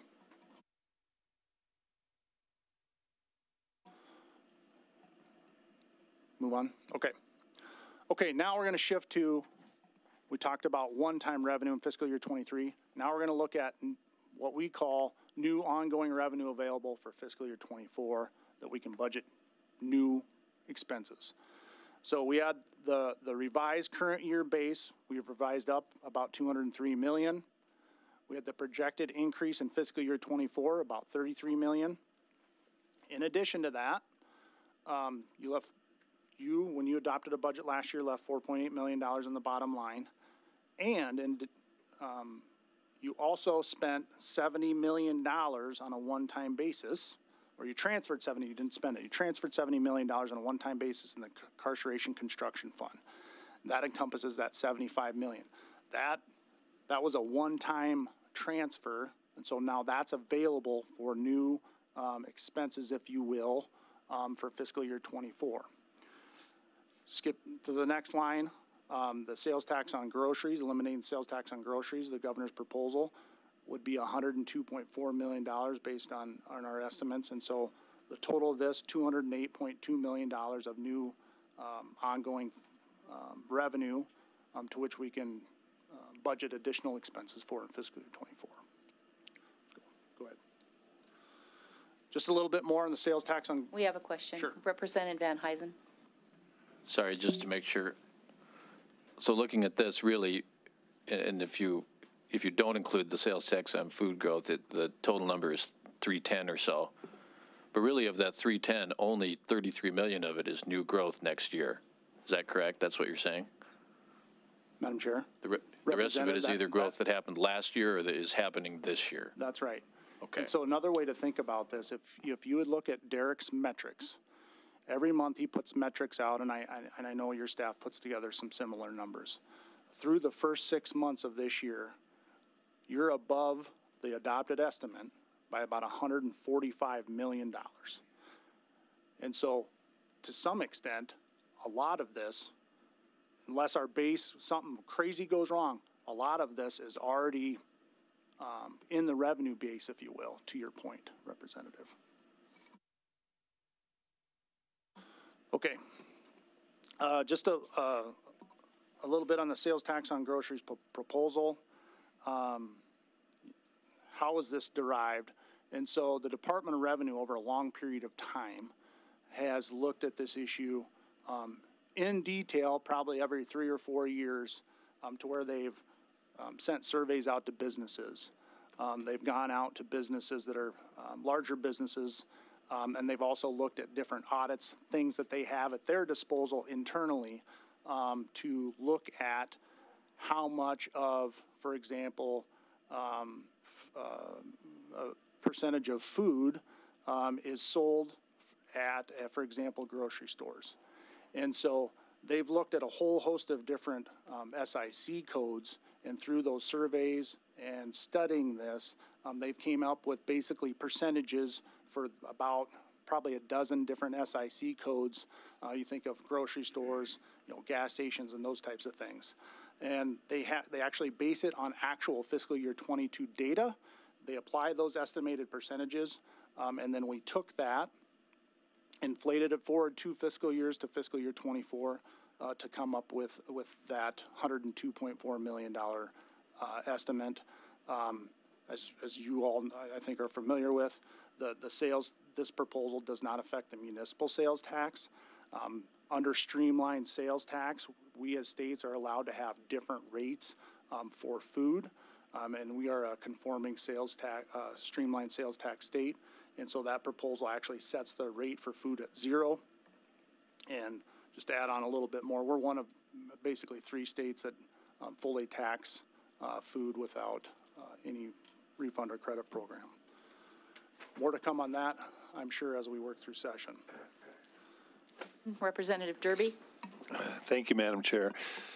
Move on. Okay. Okay, now we're going to shift to, we talked about one-time revenue in fiscal year twenty-three. Now we're going to look at what we call new ongoing revenue available for fiscal year twenty-four that we can budget new expenses. So we had the, the revised current year base. We've revised up about two hundred three million dollars. We had the projected increase in fiscal year twenty-four, about thirty-three million dollars. In addition to that, um, you left You, when you adopted a budget last year, left four point eight million dollars in the bottom line. And, and um, you also spent seventy million dollars on a one-time basis, or you transferred seventy, you didn't spend it, you transferred seventy million dollars on a one-time basis in the Incarceration Construction Fund. That encompasses that seventy-five million dollars. That, that was a one-time transfer, and so now that's available for new um, expenses, if you will, um, for fiscal year twenty-four. Skip to the next line, um, the sales tax on groceries, eliminating sales tax on groceries, the governor's proposal would be one hundred two point four million dollars based on, on our estimates. And so the total of this, two hundred eight point two million dollars of new um, ongoing um, revenue um, to which we can uh, budget additional expenses for in fiscal year twenty-four. Go, go ahead. Just a little bit more on the sales tax on. We have a question. Sure. Representative Van Huysen. Sorry, just to make sure. So looking at this, really, and if you if you don't include the sales tax on food growth, it, the total number is three ten or so. But really, of that three ten, only thirty-three million of it is new growth next year. Is that correct? That's what you're saying? Madam Chair? The, re the rest of it is either growth that, that happened last year or that is happening this year. That's right. Okay. And so another way to think about this, if, if you would look at Derek's metrics, every month he puts metrics out, and I, I, and I know your staff puts together some similar numbers. Through the first six months of this year, you're above the adopted estimate by about one hundred forty-five million dollars. And so, to some extent, a lot of this, unless our base, something crazy goes wrong, a lot of this is already um, in the revenue base, if you will, to your point, Representative. Okay, uh, just a, uh, a little bit on the sales tax on groceries p proposal. Um, how is this derived? And so the Department of Revenue over a long period of time has looked at this issue um, in detail, probably every three or four years, um, to where they've um, sent surveys out to businesses. Um, they've gone out to businesses that are um, larger businesses, Um, and they've also looked at different audits, things that they have at their disposal internally um, to look at how much of, for example, um, f uh, a percentage of food um, is sold at, uh, for example, grocery stores. And so they've looked at a whole host of different um, S I C codes And through those surveys and studying this, um, they've came up with basically percentages for about probably a dozen different S I C codes. Uh, you think of grocery stores, you know, gas stations, and those types of things. And they ha- they actually base it on actual fiscal year twenty-two data. They apply those estimated percentages, um, and then we took that, inflated it forward two fiscal years to fiscal year twenty-four uh, to come up with, with that one hundred two point four million dollars uh, estimate. Um, as, as you all, I think, are familiar with, the, the sales, this proposal does not affect the municipal sales tax. Um, under streamlined sales tax, we as states are allowed to have different rates um, for food. Um, and we are a conforming sales tax, uh, streamlined sales tax state. And so that proposal actually sets the rate for food at zero. And just to add on a little bit more, we're one of basically three states that um, fully tax uh, food without uh, any refund or credit program. More to come on that, I'm sure, as we work through session. Representative Derby. Thank you, Madam Chair.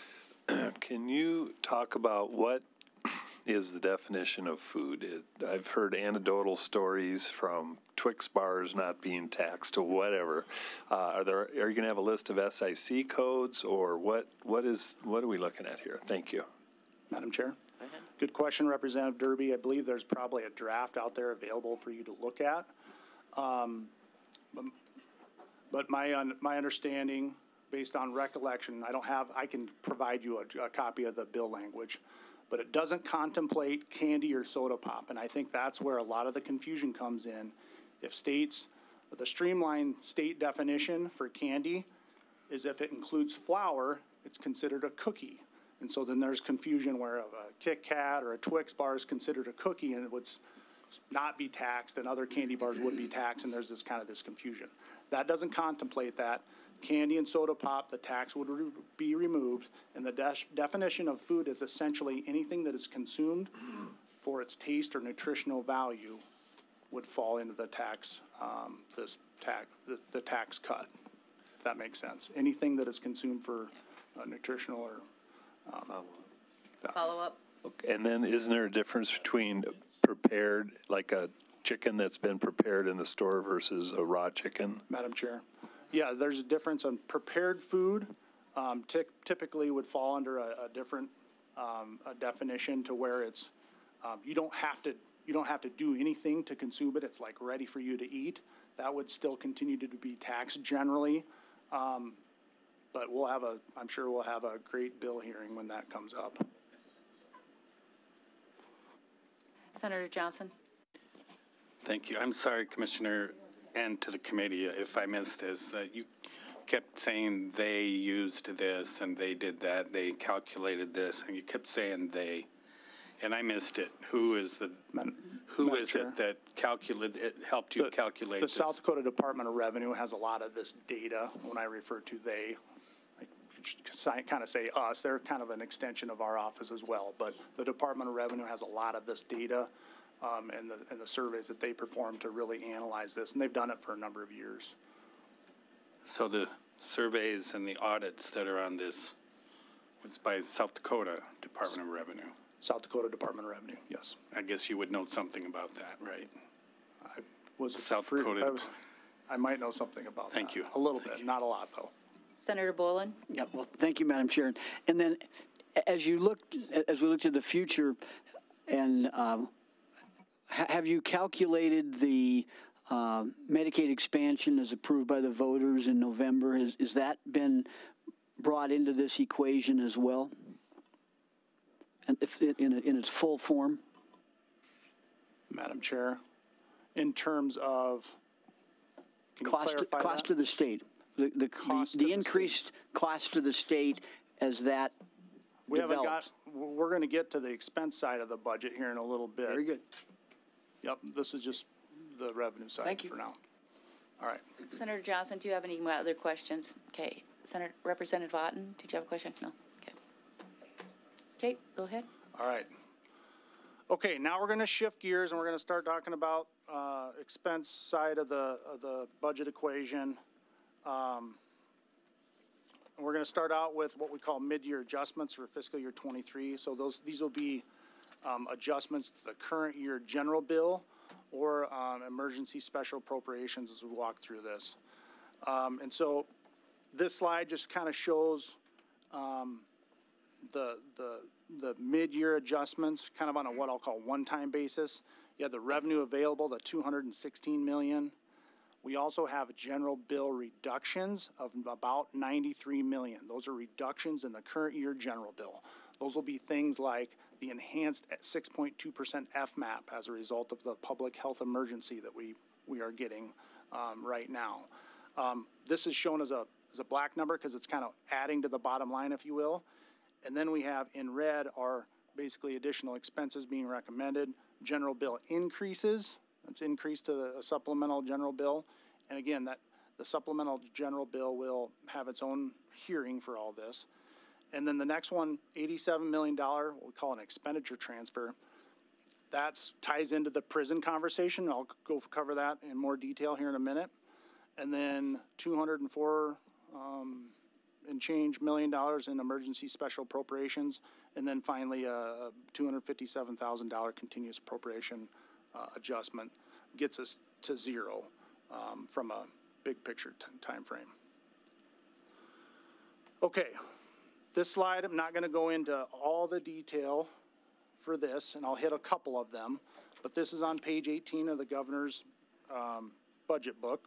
Can you talk about what is the definition of food? It, I've heard anecdotal stories from Twix bars not being taxed or whatever. Uh, are there? Are you going to have a list of S I C codes, or what? What is? What are we looking at here? Thank you, Madam Chair. Good question, Representative Derby. I believe there's probably a draft out there available for you to look at. Um, but, but my un, my understanding, based on recollection, I don't have. I can provide you a, a copy of the bill language. But it doesn't contemplate candy or soda pop. And I think that's where a lot of the confusion comes in. If states, the streamlined state definition for candy is if it includes flour, it's considered a cookie. And so then there's confusion where a Kit Kat or a Twix bar is considered a cookie and it would not be taxed, and other candy bars would be taxed, and there's this kind of this confusion. That doesn't contemplate that. Candy and soda pop, the tax would re- be removed, and the de- definition of food is essentially anything that is consumed for its taste or nutritional value would fall into the tax, um, this tax, the, the tax cut, if that makes sense. Anything that is consumed for uh, nutritional or um, follow up. Okay. And then, isn't there a difference between prepared, like a chicken that's been prepared in the store, versus a raw chicken? Madam Chair. Yeah, there's a difference on prepared food. Um, t- typically would fall under a, a different um, a definition to where it's um, you don't have to you don't have to do anything to consume it. It's like ready for you to eat. That would still continue to be taxed generally, um, but we'll have a I'm sure we'll have a great bill hearing when that comes up. Senator Johnson. Thank you. I'm sorry, Commissioner, and to the committee, if I missed this, that you kept saying they used this and they did that, they calculated this, and you kept saying they, and I missed it. Who is the, Madam, who Madam is Chair. it that calculated, it helped you the, calculate the this? South Dakota Department of Revenue has a lot of this data. When I refer to they, I kind of say us. They're kind of an extension of our office as well. But the Department of Revenue has a lot of this data um, and, the, and the surveys that they perform to really analyze this. And they've done it for a number of years. So the surveys and the audits that are on this was by South Dakota Department of Revenue? South Dakota Department of Revenue, yes. I guess you would know something about that, right? I was South free, Dakota. I, was, I might know something about Thank that. you. A little Thank bit, you. not a lot, though. Senator Boland. Yeah, well, thank you, Madam Chair. And then, as you looked, as we look to the future, and um, ha- have you calculated the uh, Medicaid expansion as approved by the voters in November? Has, has that been brought into this equation as well, and if it, in, in its full form? Madam Chair, in terms of can you cost, clarify cost that? to the state. The, the, Cost the, to the the increased cost to the state as that We developed. haven't got, we're going to get to the expense side of the budget here in a little bit. Very good. Yep, this is just the revenue side Thank you. for now. All right. Senator Johnson, do you have any other questions? Okay. Senator Representative Otten, did you have a question? No. Okay. Okay, go ahead. All right. Okay, now we're going to shift gears and we're going to start talking about uh, expense side of the of the budget equation. Um, And we're going to start out with what we call mid-year adjustments for fiscal year twenty-three. So those these will be um, adjustments to the current year general bill or um, emergency special appropriations as we walk through this. Um, and so this slide just kind of shows um, the the the mid-year adjustments, kind of on a what I'll call one-time basis. You have the revenue available, the two hundred sixteen million. We also have general bill reductions of about ninety-three million. Those are reductions in the current year general bill. Those will be things like the enhanced six point two percent F MAP as a result of the public health emergency that we, we are getting um, right now. Um, this is shown as a, as a black number because it's kind of adding to the bottom line, if you will. And then we have in red are basically additional expenses being recommended, general bill increases. That's increased to the supplemental general bill. And again, that the supplemental general bill will have its own hearing for all this. And then the next one, eighty-seven million dollars, what we call an expenditure transfer. That ties into the prison conversation. I'll go cover that in more detail here in a minute. And then two hundred four um, and change million dollars in emergency special appropriations. And then finally, a two hundred fifty-seven thousand dollars continuous appropriation uh, adjustment gets us to zero um, from a big picture t time frame. Okay. This slide, I'm not going to go into all the detail for this, and I'll hit a couple of them, but this is on page eighteen of the governor's um, budget book.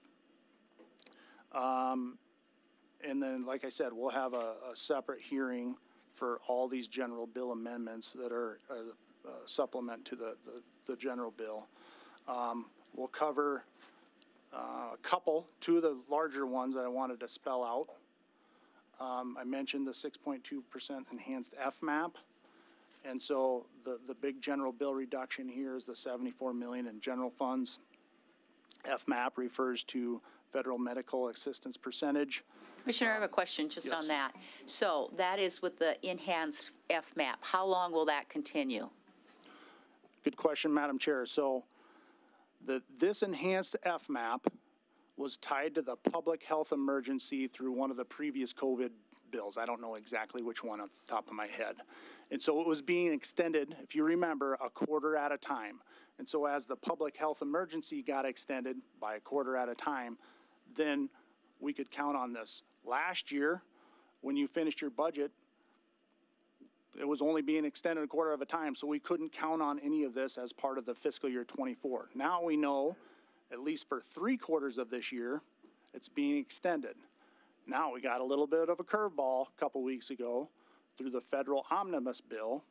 Um, and then, like I said, we'll have a, a separate hearing for all these general bill amendments that are a, a supplement to the, the, the general bill. Um, we'll cover uh, a couple, two of the larger ones that I wanted to spell out. Um, I mentioned the six point two percent enhanced F MAP. And so the, the big general bill reduction here is the seventy-four million dollars in general funds. F MAP refers to federal medical assistance percentage. Commissioner, I have a question just yes. on that. So that is with the enhanced F MAP. How long will that continue? Good question, Madam Chair. So the, this enhanced F MAP was tied to the public health emergency through one of the previous COVID bills. I don't know exactly which one off the top of my head. And so it was being extended, if you remember, a quarter at a time. And so as the public health emergency got extended by a quarter at a time, then we could count on this. Last year, when you finished your budget, it was only being extended a quarter of a time, so we couldn't count on any of this as part of the fiscal year twenty-four. Now we know, at least for three quarters of this year, it's being extended. Now we got a little bit of a curveball a couple weeks ago through the federal omnibus bill.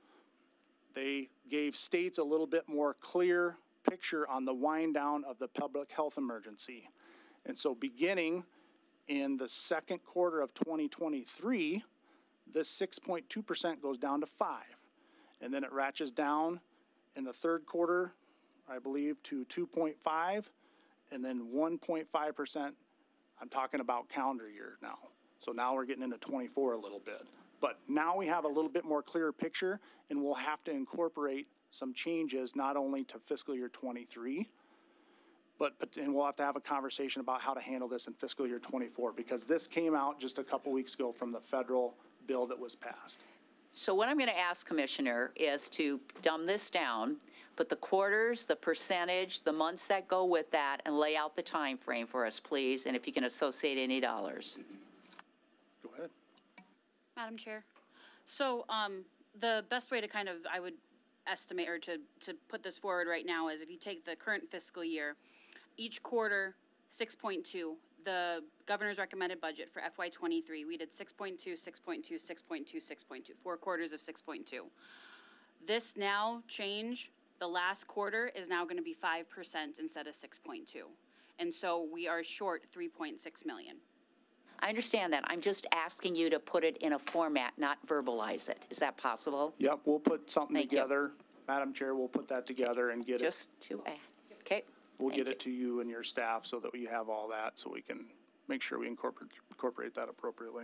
They gave states a little bit more clear picture on the wind down of the public health emergency. And so beginning in the second quarter of twenty twenty-three, this six point two percent goes down to five. And then it ratchets down in the third quarter, I believe, to two point five, and then one point five percent. I'm talking about calendar year now. So now we're getting into twenty-four a little bit. But now we have a little bit more clear picture, and we'll have to incorporate some changes not only to fiscal year twenty-three, but, but and we'll have to have a conversation about how to handle this in fiscal year twenty-four, because this came out just a couple weeks ago from the federal bill that was passed. So what I'm going to ask, Commissioner, is to dumb this down, put the quarters, the percentage, the months that go with that, and lay out the time frame for us, please, and if you can associate any dollars. Go ahead. Madam Chair. So um, the best way to kind of, I would estimate or to, to put this forward right now is if you take the current fiscal year, each quarter, six point two. The governor's recommended budget for F Y twenty-three, we did six point two, six point two, six point two, six point two, four quarters of six point two. This now change, the last quarter is now going to be five percent instead of six point two. And so we are short three point six million. I understand that. I'm just asking you to put it in a format, not verbalize it. Is that possible? Yep, we'll put something Thank together. You. Madam Chair, we'll put that together and get just it. Just to add. Okay. We'll Thank get you. it to you and your staff so that we have all that, so we can make sure we incorporate, incorporate that appropriately.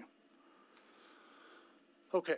Okay.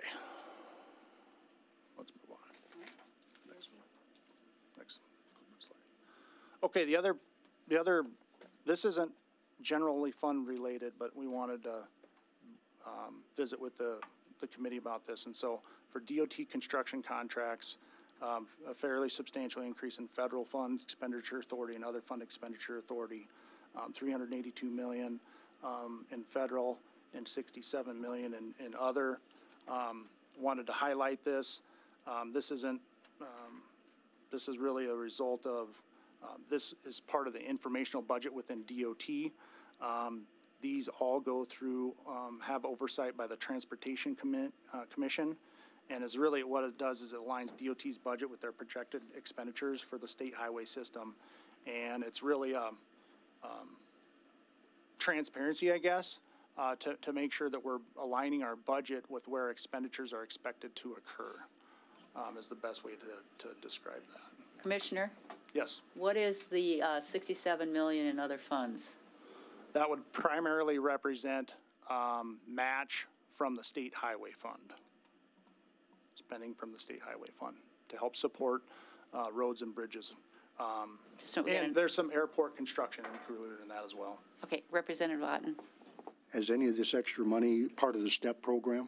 Let's move on. Next, next slide. Okay, the other, the other, this isn't generally fund related, but we wanted to um, visit with the, the committee about this. And so for D O T construction contracts, um, a fairly substantial increase in federal fund expenditure authority and other fund expenditure authority, um, three hundred eighty-two million um, in federal and sixty-seven million in, in other. Um, wanted to highlight this. Um, this isn't, um, this is really a result of, uh, this is part of the informational budget within D O T. Um, these all go through, um, have oversight by the Transportation Commi uh, Commission. And is really what it does is it aligns D O T's budget with their projected expenditures for the state highway system. And it's really a, um, transparency, I guess, uh, to, to make sure that we're aligning our budget with where expenditures are expected to occur. Um, is the best way to, to describe that. Commissioner? Yes. What is the uh, sixty-seven million in other funds? That would primarily represent um, match from the state highway fund. Spending from the state highway fund to help support uh, roads and bridges. Um, Just so and there's some airport construction included in that as well. Okay, Representative Otten. Is any of this extra money part of the STEP program?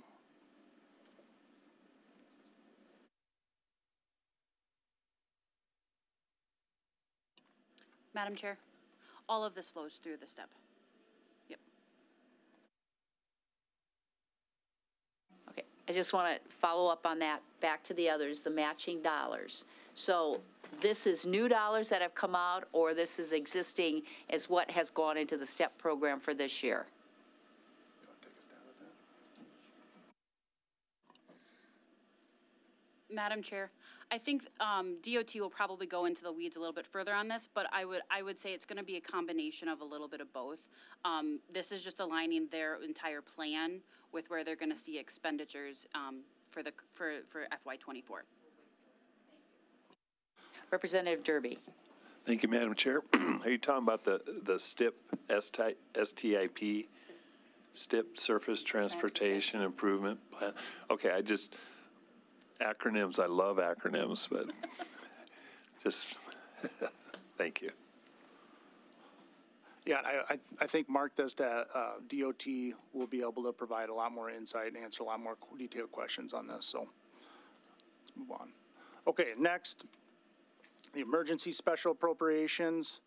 Madam Chair, all of this flows through the STEP. Yep. Okay, I just want to follow up on that, back to the others, the matching dollars. So this is new dollars that have come out, or this is existing as what has gone into the STEP program for this year? You want to take a stab at that? Madam Chair, I think um, D O T will probably go into the weeds a little bit further on this, but I would I would say it's going to be a combination of a little bit of both. Um, this is just aligning their entire plan with where they're going to see expenditures um, for the for for F Y twenty-four. Representative Derby. Thank you, Madam Chair. Are you talking about the the STIP S T I P, STIP Surface Transportation Improvement Plan? Okay, I just. Acronyms, I love acronyms, but just thank you. Yeah, I, I, I think Mark does that. Uh, D O T will be able to provide a lot more insight and answer a lot more detailed questions on this. So let's move on. Okay, next, the emergency special appropriations.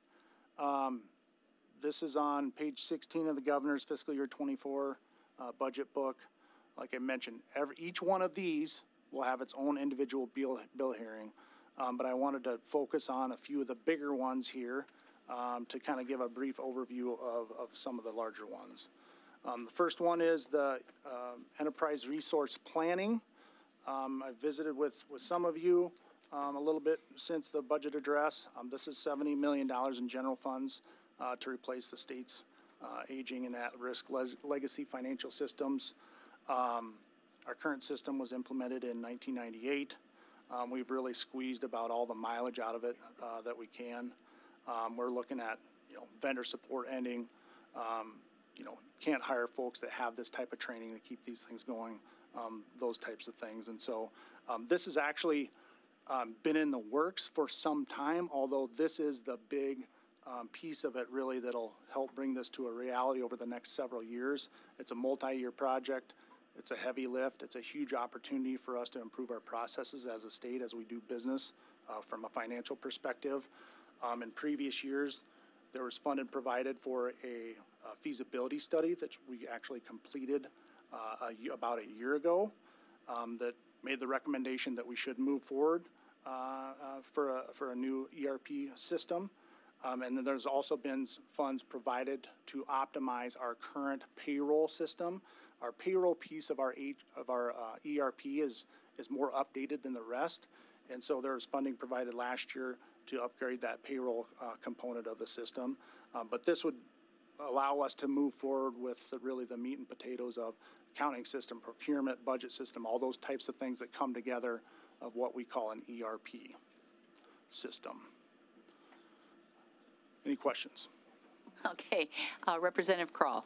Um, this is on page sixteen of the governor's fiscal year twenty-four uh, budget book. Like I mentioned, every, each one of these will have its own individual bill, bill hearing, um, but I wanted to focus on a few of the bigger ones here um, to kind of give a brief overview of, of some of the larger ones. Um, the first one is the uh, enterprise resource planning. Um, I visited with, with some of you um, a little bit since the budget address. Um, this is seventy million dollars in general funds uh, to replace the state's uh, aging and at-risk le legacy financial systems. Um, Our current system was implemented in nineteen ninety-eight. Um, we've really squeezed about all the mileage out of it uh, that we can. Um, we're looking at, you know, vendor support ending. Um, you know, can't hire folks that have this type of training to keep these things going, um, those types of things. And so um, this has actually um, been in the works for some time, although this is the big um, piece of it really that'll help bring this to a reality over the next several years. It's a multi-year project. It's a heavy lift. It's a huge opportunity for us to improve our processes as a state as we do business uh, from a financial perspective. Um, in previous years, there was funded provided for a, a feasibility study that we actually completed uh, a, about a year ago um, that made the recommendation that we should move forward uh, uh, for, a, for a new E R P system. Um, and then there's also been funds provided to optimize our current payroll system. Our payroll piece of our of our uh, E R P is is more updated than the rest, and so there was funding provided last year to upgrade that payroll uh, component of the system. Uh, but this would allow us to move forward with the, really the meat and potatoes of accounting system, procurement, budget system, all those types of things that come together of what we call an E R P system. Any questions? Okay, uh, Representative Kroll.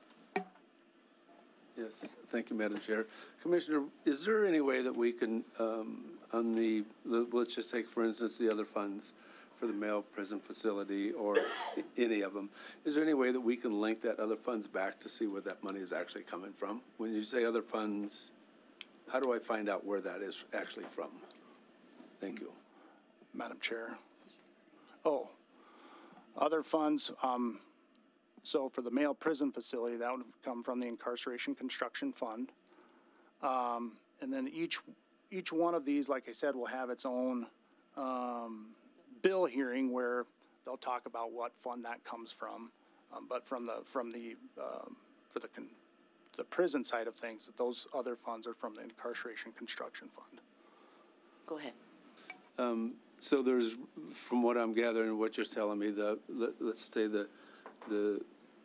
Yes, thank you, Madam Chair. Commissioner, is there any way that we can, um, on the, the, let's just take, for instance, the other funds, for the male prison facility or any of them, is there any way that we can link that other funds back to see where that money is actually coming from? When you say other funds, how do I find out where that is actually from? Thank you. Madam Chair. Oh, other funds, um, so for the male prison facility, that would come from the Incarceration Construction Fund. Um, and then each, each one of these, like I said, will have its own um, bill hearing where they'll talk about what fund that comes from. Um, but from the, from the, um, for the, con the prison side of things, that those other funds are from the Incarceration Construction Fund. Go ahead. Um, so there's, from what I'm gathering, what you're telling me, the, let, let's say the, the,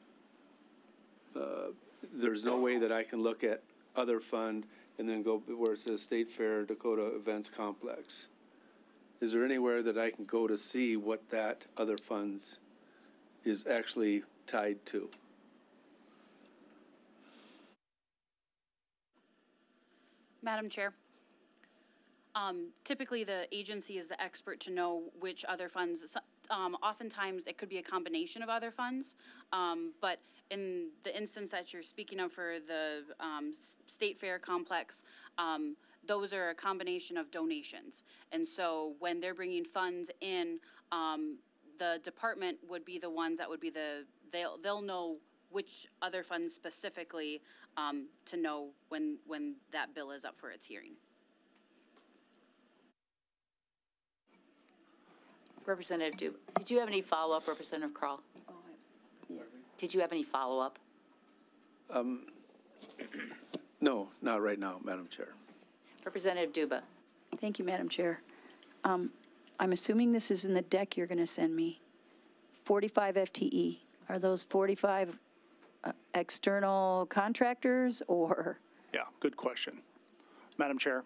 uh, there's no way that I can look at other fund and then go where it says State Fair Dakota Events Complex. Is there anywhere that I can go to see what that other funds is actually tied to? Madam Chair. Um, typically, the agency is the expert to know which other funds. Um, oftentimes, it could be a combination of other funds, um, but in the instance that you're speaking of for the um, State Fair Complex, um, those are a combination of donations. And so when they're bringing funds in, um, the department would be the ones that would be the, they'll, they'll know which other funds specifically um, to know when, when that bill is up for its hearing. Representative Dube, did you have any follow-up, Representative Kroll? Did you have any follow-up? Um, no, not right now, Madam Chair. Representative Duba. Thank you, Madam Chair. Um, I'm assuming this is in the deck you're going to send me. forty-five F T E. Are those forty-five uh, external contractors or? Yeah, good question. Madam Chair.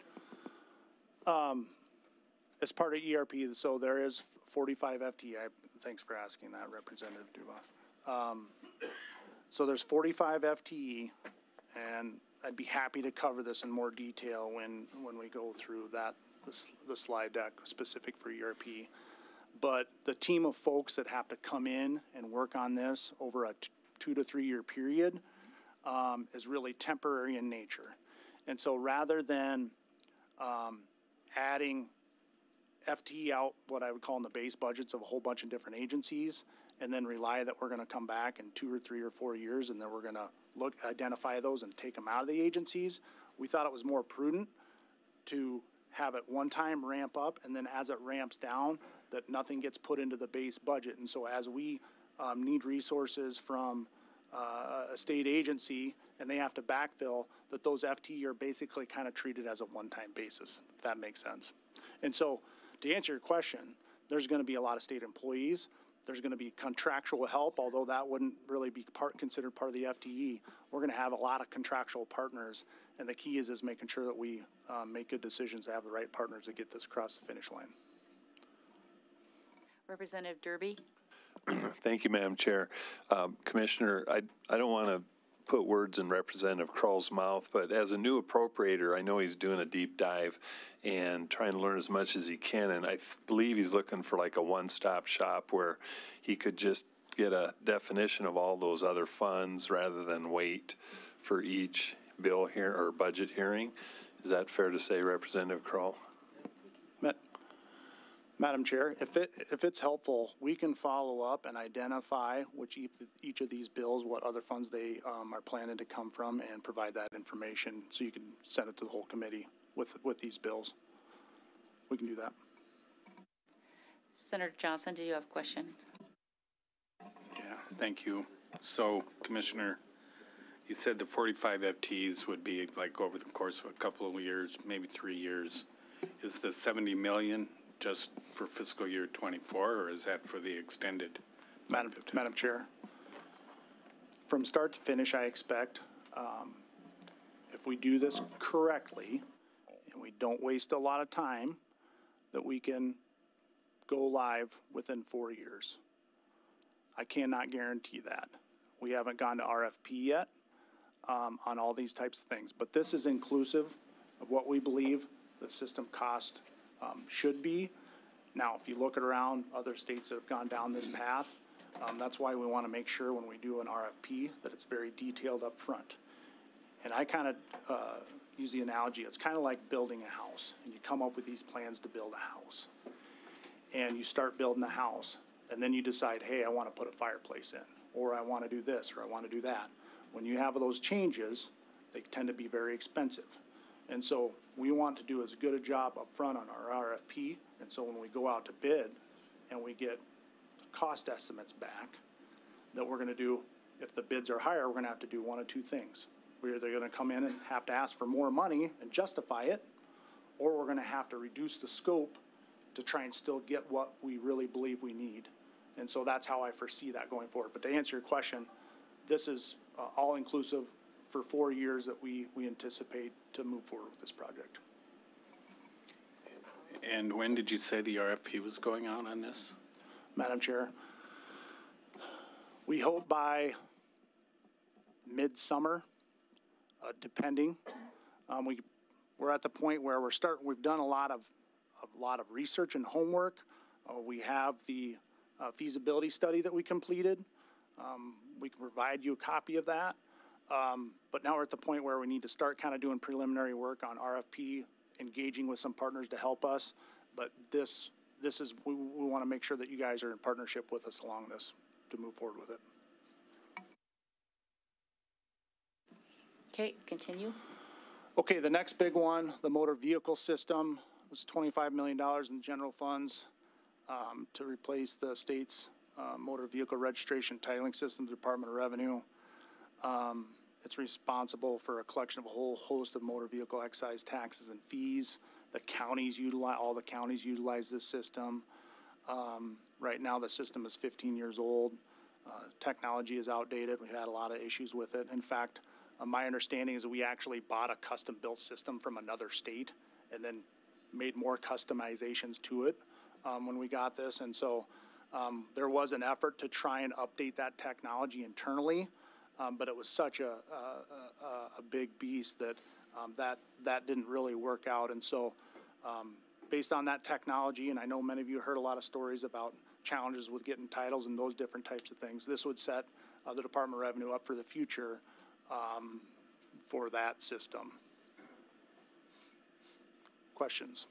Um, as part of E R P, so there is forty-five F T E. I, thanks for asking that, Representative Duba. Um, so there's forty-five F T E, and I'd be happy to cover this in more detail when, when we go through that, the, the slide deck specific for E R P. But the team of folks that have to come in and work on this over a t two to three year period um, is really temporary in nature. And so rather than um, adding F T E out, what I would call in the base budgets of a whole bunch of different agencies, and then rely that we're going to come back in two or three or four years and then we're going to look, identify those and take them out of the agencies, we thought it was more prudent to have it one time ramp up, and then as it ramps down, that nothing gets put into the base budget. And so as we um, need resources from uh, a state agency and they have to backfill, that those F T E are basically kind of treated as a one-time basis, if that makes sense. And so to answer your question, there's going to be a lot of state employees. There's going to be contractual help, although that wouldn't really be part considered part of the F T E. We're going to have a lot of contractual partners, and the key is is making sure that we um, make good decisions to have the right partners to get this across the finish line. Representative Derby. Thank you, Madam Chair. Um, Commissioner, I, I don't want to put words in Representative Kroll's mouth, but as a new appropriator, I know he's doing a deep dive and trying to learn as much as he can, and I believe he's looking for like a one-stop shop where he could just get a definition of all those other funds rather than wait for each bill here or budget hearing. Is that fair to say, Representative Kroll? Madam Chair, if it if it's helpful, we can follow up and identify which each, each of these bills, what other funds they um, are planning to come from, and provide that information so you can send it to the whole committee with with these bills. We can do that. Senator Johnson, did you have a question? Yeah, thank you. So, Commissioner, you said the forty-five F T Es would be like over the course of a couple of years, maybe three years. Is the seventy million just for fiscal year twenty-four, or is that for the extended? Madam, Madam Chair, from start to finish, I expect um, if we do this correctly and we don't waste a lot of time, that we can go live within four years. I cannot guarantee that. We haven't gone to R F P yet um, on all these types of things, but this is inclusive of what we believe the system cost um, should be Now, if you look around other states that have gone down this path, um, that's why we want to make sure when we do an R F P that it's very detailed up front. And I kind of uh, use the analogy, it's kind of like building a house, and you come up with these plans to build a house. And you start building a house, and then you decide, hey, I want to put a fireplace in, or I want to do this, or I want to do that. When you have those changes, they tend to be very expensive. And so we want to do as good a job up front on our R F P, and so when we go out to bid and we get cost estimates back, that we're going to do, if the bids are higher, we're going to have to do one of two things. We're either going to come in and have to ask for more money and justify it, or we're going to have to reduce the scope to try and still get what we really believe we need. And so that's how I foresee that going forward. But to answer your question, this is uh, all-inclusive for four years that we, we anticipate to move forward with this project. And when did you say the R F P was going out on this? Madam Chair, we hope by midsummer, uh, depending. Um, we, we're at the point where we're starting, we've done a lot of, a lot of research and homework. Uh, we have the uh, feasibility study that we completed. Um, we can provide you a copy of that. Um, but now we're at the point where we need to start kind of doing preliminary work on R F P, engaging with some partners to help us. But this, this is, we, we want to make sure that you guys are in partnership with us along this to move forward with it. Okay, continue. Okay, the next big one, the motor vehicle system, was twenty-five million dollars in general funds um, to replace the state's uh, motor vehicle registration titling system, the Department of Revenue. Um, it's responsible for a collection of a whole host of motor vehicle excise taxes and fees. The counties utilize, all the counties utilize this system. Um, right now, the system is fifteen years old. Uh, technology is outdated. We've had a lot of issues with it. In fact, uh, my understanding is that we actually bought a custom-built system from another state and then made more customizations to it um, when we got this. And so um, there was an effort to try and update that technology internally, um, but it was such a, a, a, a big beast that um, that that didn't really work out. And so um, based on that technology, and I know many of you heard a lot of stories about challenges with getting titles and those different types of things, this would set uh, the Department of Revenue up for the future um, for that system. Questions?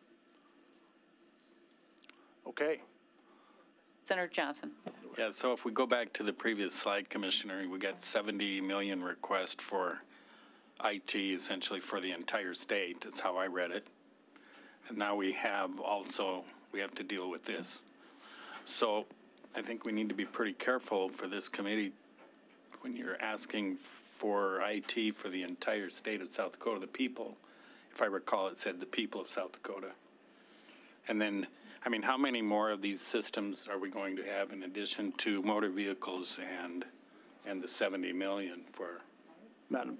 Okay. Senator Johnson. Yeah, so if we go back to the previous slide, Commissioner, we got seventy million request for I T essentially for the entire state. That's how I read it. And now we have also, we have to deal with this. So I think we need to be pretty careful for this committee when you're asking for I T for the entire state of South Dakota, the people. If I recall, it said the people of South Dakota. And then, I mean, how many more of these systems are we going to have in addition to motor vehicles and and the seventy million for? Madam,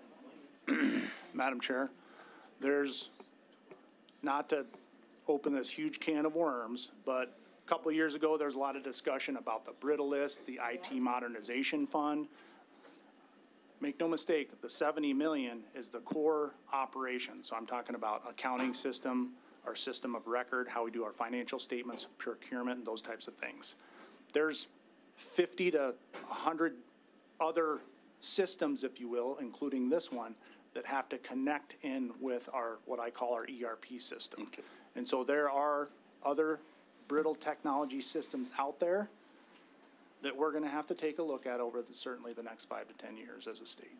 Madam Chair, there's, not to open this huge can of worms, but a couple of years ago, there was a lot of discussion about the brittle list, the I T modernization fund. Make no mistake, the seventy million is the core operation. So I'm talking about accounting system, our system of record, how we do our financial statements, procurement, and those types of things. There's fifty to one hundred other systems, if you will, including this one, that have to connect in with our, what I call our E R P system. Okay. And so there are other brittle technology systems out there that we're going to have to take a look at over the, certainly the next five to ten years as a state.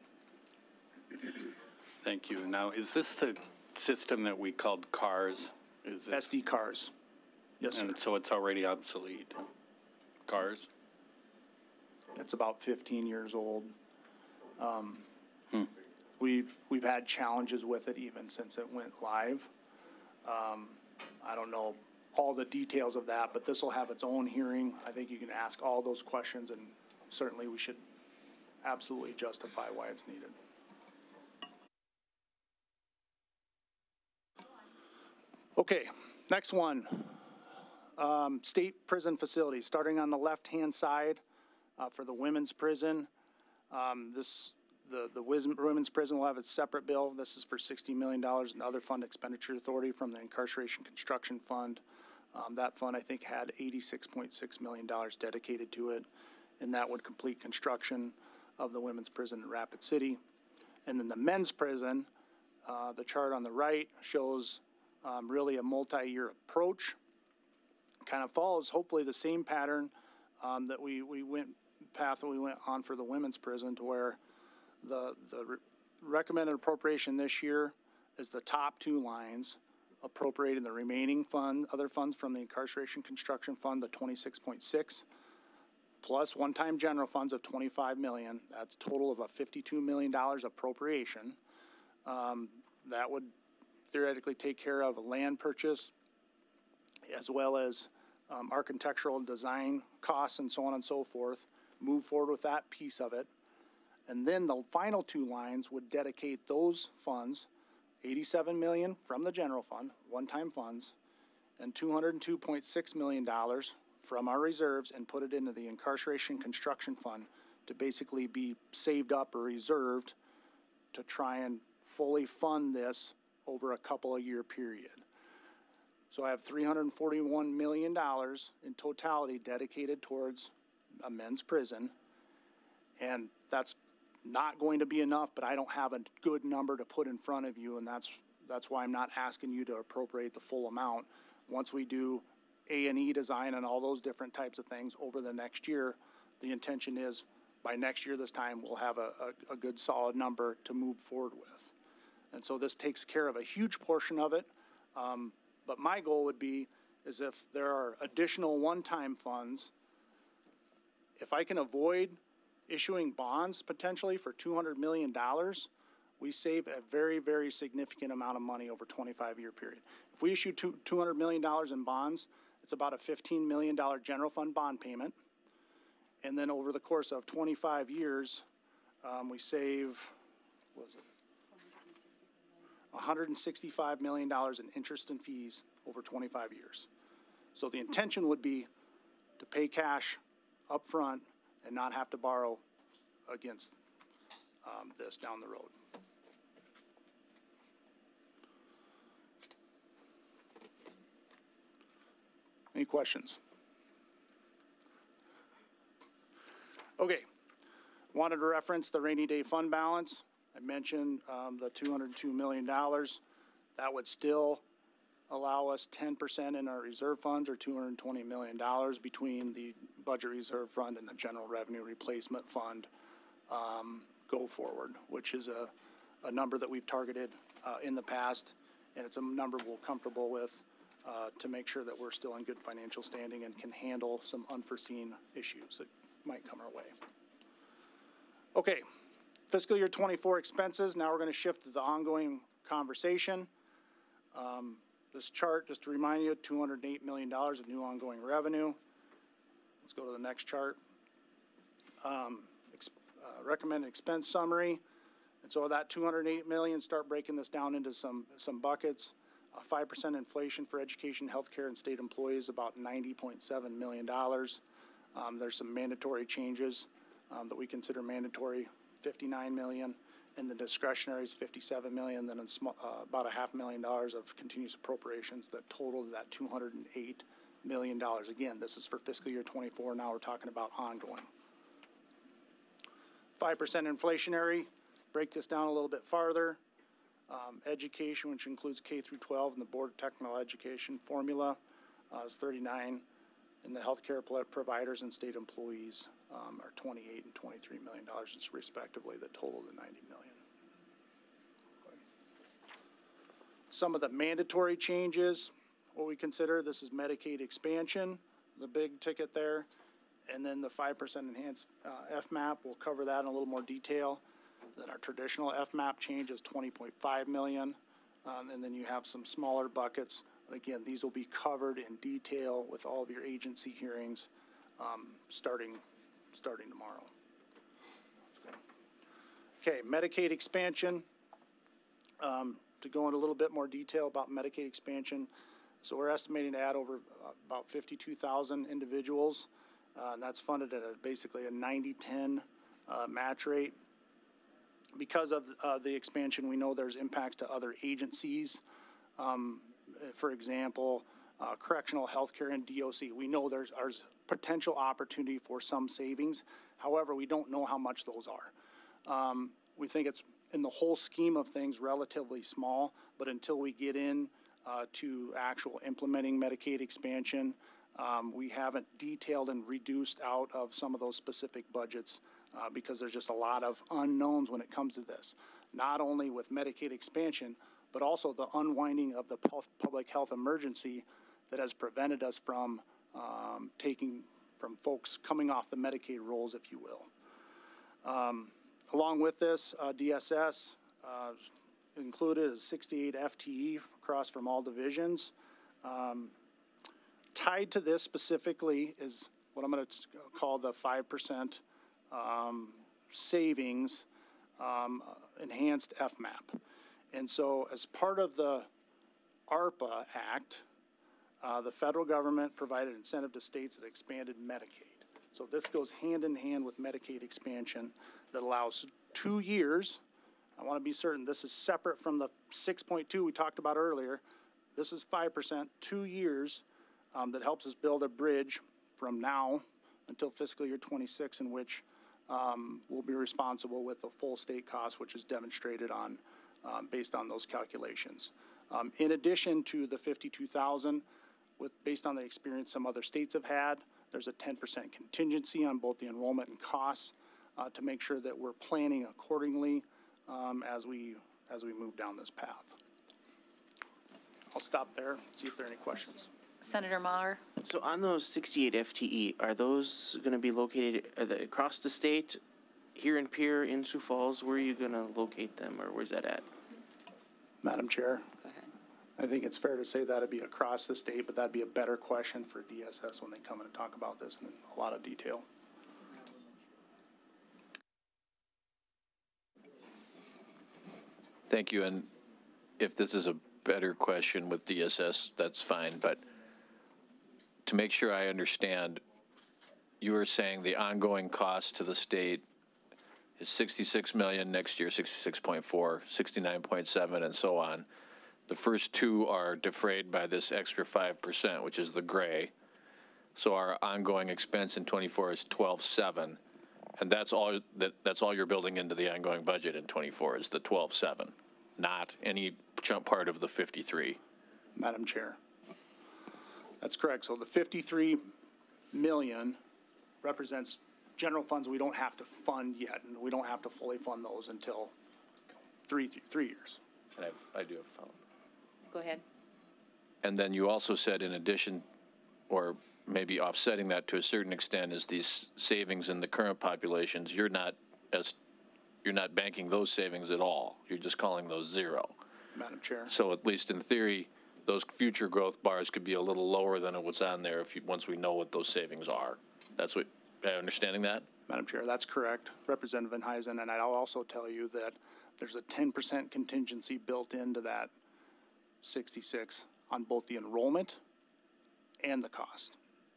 Thank you. Now, is this the system that we called CARS? Is this, S D CARS. Yes, and sir. so it's already obsolete. CARS? It's about fifteen years old. Um, hmm. We've we've had challenges with it even since it went live. Um, I don't know all the details of that, but this will have its own hearing. I think you can ask all those questions, and certainly we should absolutely justify why it's needed. Okay, next one. Um, state prison facilities, starting on the left-hand side uh, for the women's prison. Um, this the the women's prison will have its separate bill. This is for sixty million dollars in other fund expenditure authority from the Incarceration Construction Fund. Um, that fund, I think, had eighty-six point six million dollars dedicated to it, and that would complete construction of the women's prison in Rapid City. And then the men's prison, uh, the chart on the right shows um, really a multi-year approach. Kind of follows hopefully the same pattern um, that we, we went path that we went on for the women's prison, to where the, the re recommended appropriation this year is the top two lines, appropriating the remaining fund, other funds from the incarceration construction fund, the twenty-six point six, plus one-time general funds of twenty-five million. That's a total of a fifty-two million dollars appropriation. Um, that would theoretically take care of a land purchase, as well as um, architectural and design costs and so on and so forth. Move forward with that piece of it. And then the final two lines would dedicate those funds, eighty-seven million dollars from the general fund, one-time funds, and two hundred two point six million dollars from our reserves, and put it into the incarceration construction fund to basically be saved up or reserved to try and fully fund this over a couple of year period. So I have three hundred forty-one million dollars in totality dedicated towards a men's prison, and that's not going to be enough, but I don't have a good number to put in front of you, and that's that's why I'm not asking you to appropriate the full amount. Once we do A and E design and all those different types of things over the next year, the intention is by next year this time we'll have a, a, a good solid number to move forward with. And so this takes care of a huge portion of it, um, but my goal would be is if there are additional one-time funds, if I can avoid issuing bonds potentially for two hundred million dollars, we save a very, very significant amount of money over a twenty-five year period. If we issue two, $200 million in bonds, it's about a fifteen million dollars general fund bond payment. And then over the course of twenty-five years, um, we save, what was it? one hundred sixty-five million dollars in interest and fees over twenty-five years. So the intention would be to pay cash up front and not have to borrow against um, this down the road. Any questions? Okay, wanted to reference the rainy day fund balance. I mentioned um, the two hundred two million dollars. That would still allow us ten percent in our reserve funds, or two hundred twenty million dollars between the budget reserve fund and the general revenue replacement fund um, go forward, which is a, a number that we've targeted uh, in the past, and it's a number we're comfortable with uh, to make sure that we're still in good financial standing and can handle some unforeseen issues that might come our way. Okay, fiscal year twenty-four expenses. Now we're going to shift to the ongoing conversation. Um, This chart, just to remind you, two hundred eight million dollars of new ongoing revenue. Let's go to the next chart. Um, ex uh, recommended expense summary. And so that two hundred eight million dollars, start breaking this down into some, some buckets. Uh, five percent inflation for education, healthcare, and state employees, about ninety point seven million dollars. Um, there's some mandatory changes um, that we consider mandatory, fifty-nine million dollars. And the discretionary is fifty-seven million dollars, then a small, uh, about a half million dollars of continuous appropriations that total that two hundred eight million dollars. Again, this is for fiscal year twenty-four. Now we're talking about ongoing. five percent inflationary. Break this down a little bit farther. Um, education, which includes K through twelve and the Board of Technical Education formula, uh, is thirty-nine. And the healthcare providers and state employees um, are twenty-eight and twenty-three million dollars respectively, that total the ninety million. Okay. Some of the mandatory changes, what we consider, this is Medicaid expansion, the big ticket there, and then the five percent enhanced uh, F MAP. We'll cover that in a little more detail. Then our traditional F MAP change is twenty point five million dollars, um, and then you have some smaller buckets. Again, these will be covered in detail with all of your agency hearings um, starting, starting tomorrow. Okay, Medicaid expansion. Um, to go into a little bit more detail about Medicaid expansion. So we're estimating to add over uh, about fifty-two thousand individuals, uh, and that's funded at a, basically a ninety ten uh, match rate. Because of uh, the expansion, we know there's impacts to other agencies. Um, For example, uh, correctional healthcare and D O C. We know there's, there's potential opportunity for some savings. However, we don't know how much those are. Um, we think it's, in the whole scheme of things, relatively small, but until we get in uh, to actual implementing Medicaid expansion, um, we haven't detailed and reduced out of some of those specific budgets uh, because there's just a lot of unknowns when it comes to this. Not only with Medicaid expansion, but also the unwinding of the public health emergency that has prevented us from um, taking, from folks coming off the Medicaid rolls, if you will. Um, along with this, uh, D S S uh, included is sixty-eight F T E across from all divisions. Um, tied to this specifically is what I'm going to call the five percent um, savings um, enhanced F MAP. And so as part of the ARPA Act, uh, the federal government provided incentive to states that expanded Medicaid. So this goes hand in hand with Medicaid expansion that allows two years. I want to be certain this is separate from the six point two we talked about earlier. This is five percent, two years um, that helps us build a bridge from now until fiscal year twenty-six, in which um, we'll be responsible with the full state cost, which is demonstrated on um, based on those calculations. Um, in addition to the fifty-two thousand, with based on the experience some other states have had, there's a ten percent contingency on both the enrollment and costs uh, to make sure that we're planning accordingly um, as we as we move down this path. I'll stop there, see if there are any questions. Senator Maher. So on those sixty-eight F T E, are those going to be located are they across the state, here in Pierre, in Sioux Falls? Where are you going to locate them, or where's that at? Madam Chair. Go ahead. I think it's fair to say that it'd be across the state, but that'd be a better question for D S S when they come in and talk about this in a lot of detail. Thank you. And if this is a better question with D S S, that's fine. But to make sure I understand, you are saying the ongoing cost to the state is sixty-six million next year, sixty-six point four, sixty-nine point seven, and so on. The first two are defrayed by this extra five percent, which is the gray. So our ongoing expense in twenty-four is twelve seven, and that's all that that's all you're building into the ongoing budget in twenty-four is the twelve seven, not any chunk part of the fifty-three. Madam Chair. That's correct. So the fifty-three million represents general funds we don't have to fund yet, and we don't have to fully fund those until three three years. And I, I do have a follow-up. Go ahead. And then you also said, in addition, or maybe offsetting that to a certain extent, is these savings in the current populations. You're not as you're not banking those savings at all. You're just calling those zero. Madam Chair. So at least in theory, those future growth bars could be a little lower than what's on there if you, once we know what those savings are. That's what, am I understanding that? Madam Chair, that's correct. Representative Van Huysen, and I'll also tell you that there's a ten percent contingency built into that sixty-six on both the enrollment and the cost.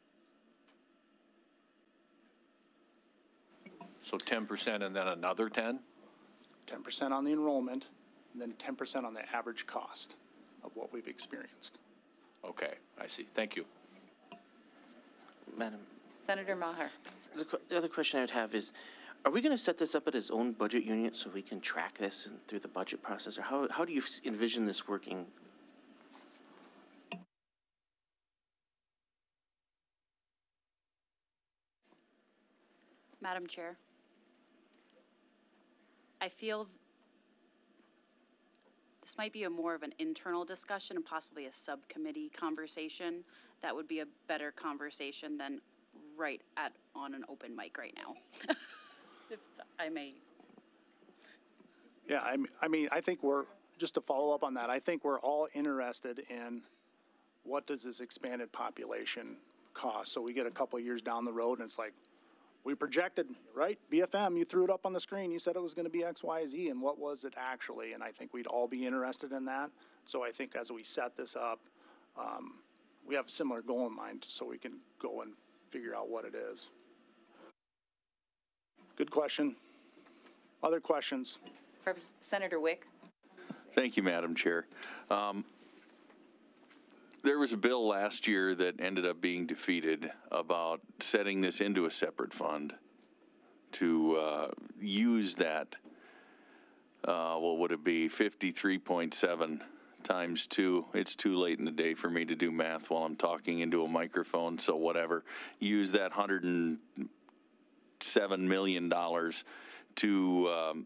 So ten percent and then another ten? ten percent on the enrollment, and then ten percent on the average cost of what we've experienced. Okay, I see. Thank you. Madam. Senator Maher. The, the other question I would have is, are we going to set this up at its own budget unit so we can track this and through the budget process, or how, how do you envision this working? Madam Chair, I feel this might be a more of an internal discussion and possibly a subcommittee conversation. That would be a better conversation than right at on an open mic right now. If I may. Yeah, I mean, I mean, I think we're, just to follow up on that, I think we're all interested in what does this expanded population cost? So we get a couple of years down the road and it's like, we projected, right? B F M, you threw it up on the screen. You said it was going to be X, Y, Z, and what was it actually? And I think we'd all be interested in that. So I think as we set this up, um, we have a similar goal in mind so we can go and figure out what it is. Good question. Other questions? Senator Wick. Thank you, Madam Chair. Um, there was a bill last year that ended up being defeated about setting this into a separate fund to uh, use that, uh, what would it be, fifty-three point seven times two. It's too late in the day for me to do math while I'm talking into a microphone, so whatever. Use that one hundred seven million dollars to um,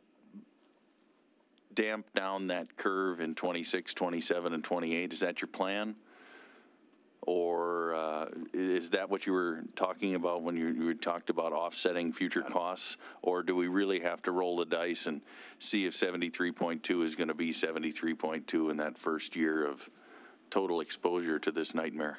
damp down that curve in twenty-six, twenty-seven, and twenty-eight. Is that your plan? Or uh, is that what you were talking about when you, you talked about offsetting future costs? Or do we really have to roll the dice and see if seventy-three point two is going to be seventy-three point two in that first year of total exposure to this nightmare?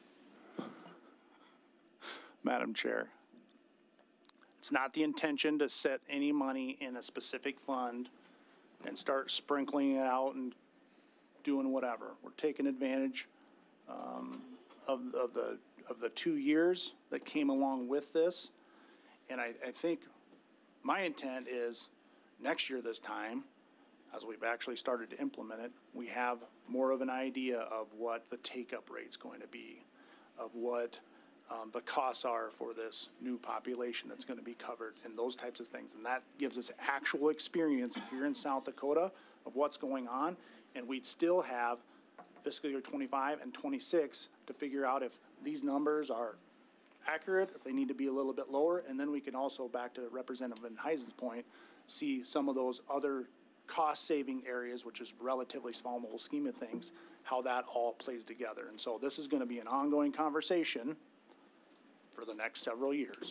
Madam Chair, it's not the intention to set any money in a specific fund and start sprinkling it out and doing whatever. We're taking advantage um, of, of the of the two years that came along with this, and I, I think my intent is next year this time, as we've actually started to implement it, we have more of an idea of what the take-up rate's going to be, of what um, the costs are for this new population that's going to be covered, and those types of things, and that gives us actual experience here in South Dakota of what's going on, and we'd still have fiscal year twenty-five and twenty-six to figure out if these numbers are accurate, if they need to be a little bit lower, and then we can also, back to Representative Van Huysen's point, see some of those other cost-saving areas, which is relatively small in the whole scheme of things, how that all plays together. And so this is going to be an ongoing conversation for the next several years.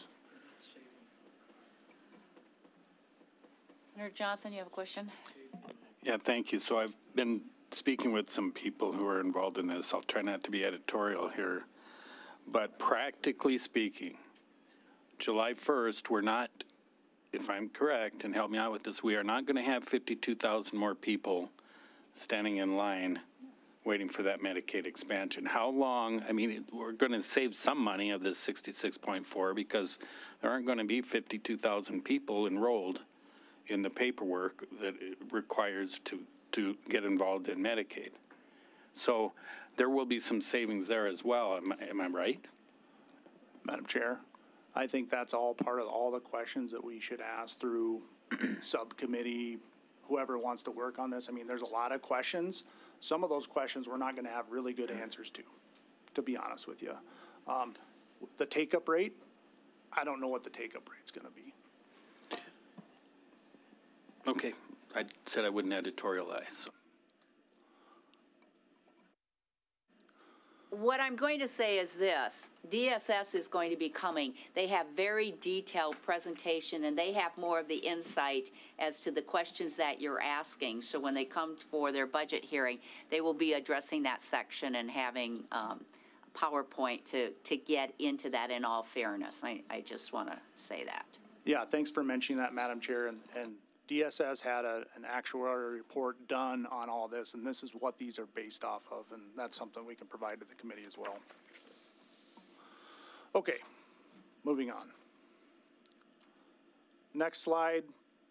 Senator Johnson, you have a question? Yeah, thank you. So I've been speaking with some people who are involved in this. I'll try not to be editorial here. But practically speaking, July first, we're not, if I'm correct, and help me out with this, we are not going to have fifty-two thousand more people standing in line waiting for that Medicaid expansion. How long, I mean, we're going to save some money of this sixty-six point four because there aren't going to be fifty-two thousand people enrolled in the paperwork that it requires to, to get involved in Medicaid. So there will be some savings there as well. Am, am I right? Madam Chair, I think that's all part of all the questions that we should ask through subcommittee, whoever wants to work on this. I mean, there's a lot of questions. Some of those questions we're not going to have really good answers to, to be honest with you. Um, the take-up rate, I don't know what the take-up rate's going to be. Okay. I said I wouldn't editorialize. So. What I'm going to say is this, D S S is going to be coming. They have very detailed presentation and they have more of the insight as to the questions that you're asking. So when they come for their budget hearing, they will be addressing that section and having um, PowerPoint to, to get into that in all fairness. I, I just want to say that. Yeah, thanks for mentioning that, Madam Chair. And, and D S S had a, an actuarial report done on all this, and this is what these are based off of, and that's something we can provide to the committee as well. Okay, moving on. Next slide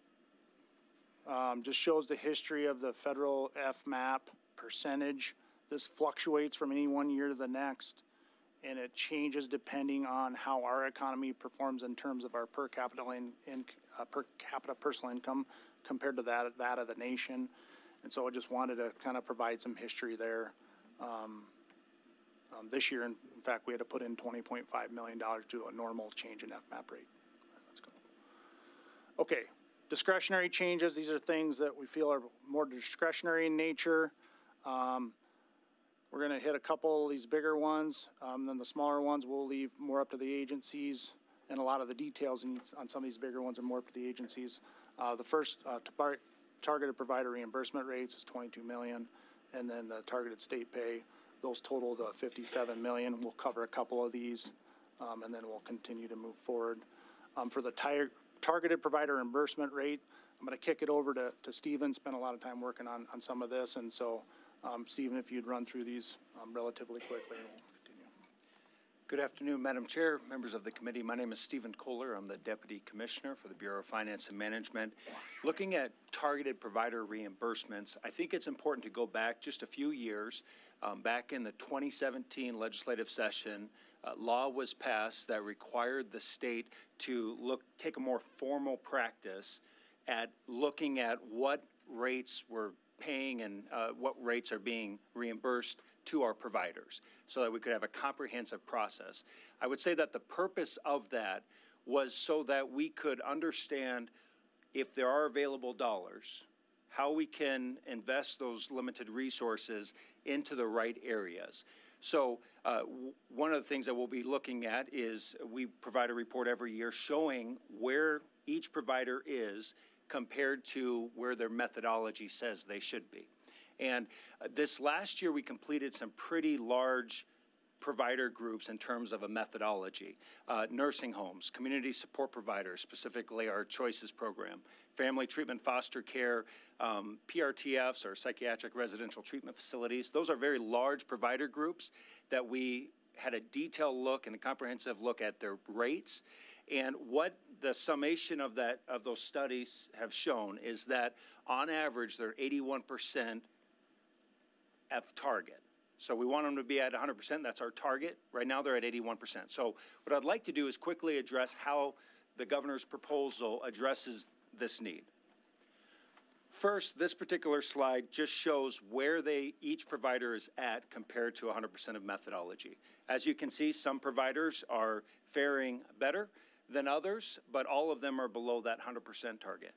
um, just shows the history of the federal F MAP percentage. This fluctuates from any one year to the next, and it changes depending on how our economy performs in terms of our per capita in, in uh, per capita personal income compared to that that of the nation. And so I just wanted to kind of provide some history there. Um, um, this year, in, in fact, we had to put in twenty point five million dollars to a normal change in F MAP rate. Let's go. Okay, discretionary changes. These are things that we feel are more discretionary in nature. Um, We're going to hit a couple of these bigger ones, um, then the smaller ones we'll leave more up to the agencies, and a lot of the details in, on some of these bigger ones are more up to the agencies. Uh, the first uh, tar targeted provider reimbursement rates is twenty-two million dollars, and then the targeted state pay, those total to fifty-seven million dollars. We'll cover a couple of these, um, and then we'll continue to move forward. Um, for the tar targeted provider reimbursement rate, I'm going to kick it over to, to Stephen. Spent a lot of time working on, on some of this, and so Um, Stephen, if you'd run through these um, relatively quickly, we'll continue. Good afternoon, Madam Chair, members of the committee. My name is Stephen Kohler. I'm the Deputy Commissioner for the Bureau of Finance and Management. Looking at targeted provider reimbursements, I think it's important to go back just a few years Um, back in the twenty seventeen legislative session, uh, law was passed that required the state to look, take a more formal practice at looking at what rates were paying and uh, what rates are being reimbursed to our providers so that we could have a comprehensive process. I would say that the purpose of that was so that we could understand if there are available dollars, how we can invest those limited resources into the right areas. So uh, w- one of the things that we'll be looking at is we provide a report every year showing where each provider is compared to where their methodology says they should be. And uh, this last year we completed some pretty large provider groups in terms of a methodology. Uh, nursing homes, community support providers, specifically our Choices program, family treatment foster care, um, P R T Fs or psychiatric residential treatment facilities. Those are very large provider groups that we had a detailed look and a comprehensive look at their rates. And what the summation of that of those studies have shown is that on average they're eighty-one percent at target. So we want them to be at one hundred percent. That's our target. Right now they're at eighty-one percent. So what I'd like to do is quickly address how the governor's proposal addresses this need. First, this particular slide just shows where they each provider is at compared to one hundred percent of methodology. As you can see, some providers are faring better than others, but all of them are below that one hundred percent target.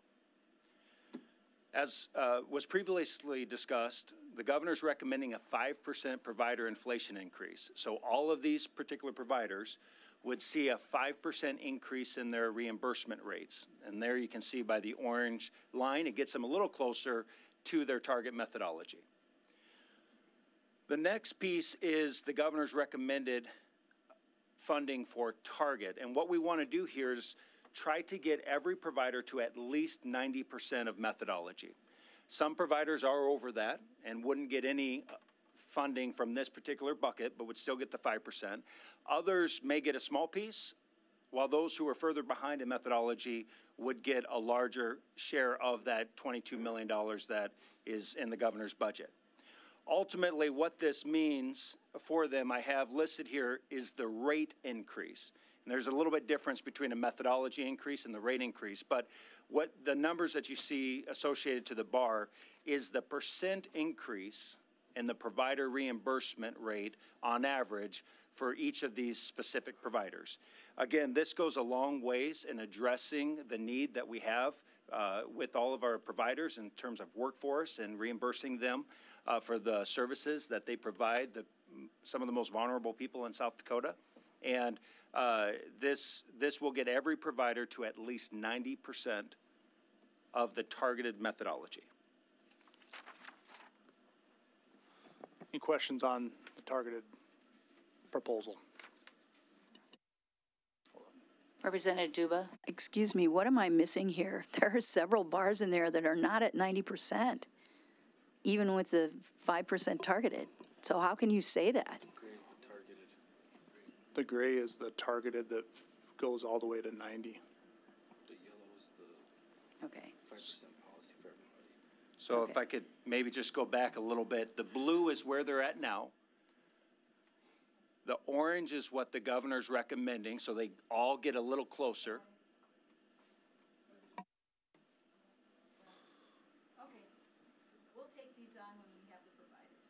As uh, was previously discussed, the governor's recommending a five percent provider inflation increase. So all of these particular providers would see a five percent increase in their reimbursement rates. And there you can see by the orange line, it gets them a little closer to their target methodology. The next piece is the governor's recommended funding for target. And what we want to do here is try to get every provider to at least ninety percent of methodology. Some providers are over that and wouldn't get any funding from this particular bucket, but would still get the five percent. Others may get a small piece, while those who are further behind in methodology would get a larger share of that twenty-two million dollars that is in the governor's budget. Ultimately, what this means for them, I have listed here, is the rate increase. And there's a little bit difference between a methodology increase and the rate increase, but what the numbers that you see associated to the bar is the percent increase in the provider reimbursement rate on average for each of these specific providers. Again, this goes a long ways in addressing the need that we have uh, with all of our providers in terms of workforce and reimbursing them uh, for the services that they provide the, some of the most vulnerable people in South Dakota. And uh, this, this will get every provider to at least ninety percent of the targeted methodology. Any questions on the targeted proposal? Representative Duba. Excuse me, what am I missing here? There are several bars in there that are not at ninety percent, even with the five percent targeted. So how can you say that? The gray is the targeted that f- goes all the way to ninety. The yellow is the Okay. five percent policy for everybody. So Okay. if I could maybe just go back a little bit, the blue is where they're at now. The orange is what the governor's recommending, so they all get a little closer. Okay. We'll take these on when we have the providers.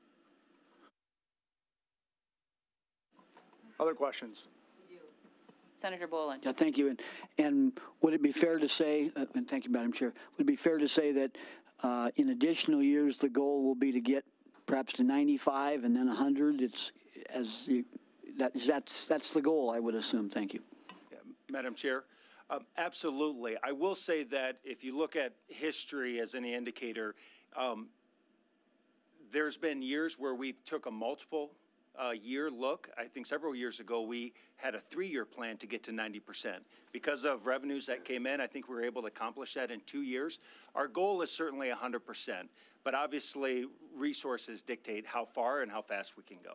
Other questions? Senator Boland. Yeah, thank you. And, and would it be fair to say, uh, and thank you, Madam Chair, would it be fair to say that uh, in additional years, the goal will be to get perhaps to ninety-five and then one hundred? It's as you, that, that's, that's the goal, I would assume. Thank you. Yeah, Madam Chair, um, absolutely. I will say that if you look at history as any indicator, um, there's been years where we took a multiple uh, year look. I think several years ago we had a three-year plan to get to ninety percent. Because of revenues that came in, I think we were able to accomplish that in two years. Our goal is certainly one hundred percent, but obviously resources dictate how far and how fast we can go.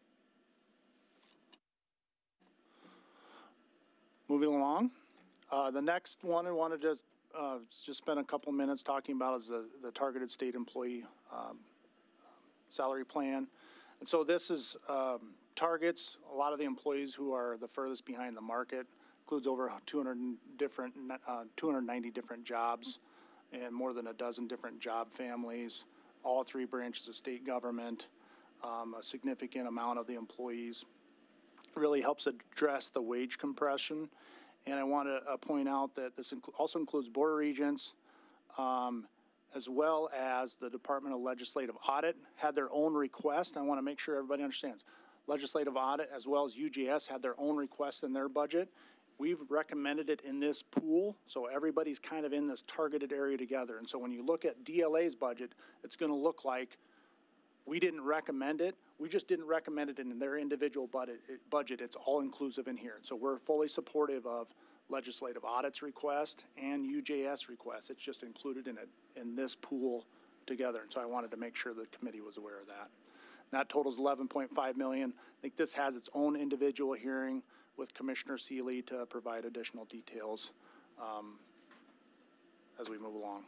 Moving along, uh, the next one I wanted to uh, just spend a couple minutes talking about is the, the targeted state employee um, salary plan. And so this is um, targets a lot of the employees who are the furthest behind the market. Includes over two hundred different, uh, two hundred ninety different jobs and more than a dozen different job families, all three branches of state government, um, a significant amount of the employees. Really helps address the wage compression. And I want to uh, point out that this inc- also includes board regents, um, as well as the Department of Legislative Audit had their own request. I want to make sure everybody understands. Legislative Audit as well as U J S had their own request in their budget. We've recommended it in this pool, so everybody's kind of in this targeted area together. And so when you look at D L A's budget, it's going to look like we didn't recommend it. We just didn't recommend it in their individual budget. budget. It's all inclusive in here. So we're fully supportive of Legislative Audit's request and U J S request. It's just included in it in this pool together. And so I wanted to make sure the committee was aware of that. And that totals eleven point five million dollars. I think this has its own individual hearing with Commissioner Seeley to provide additional details um, as we move along.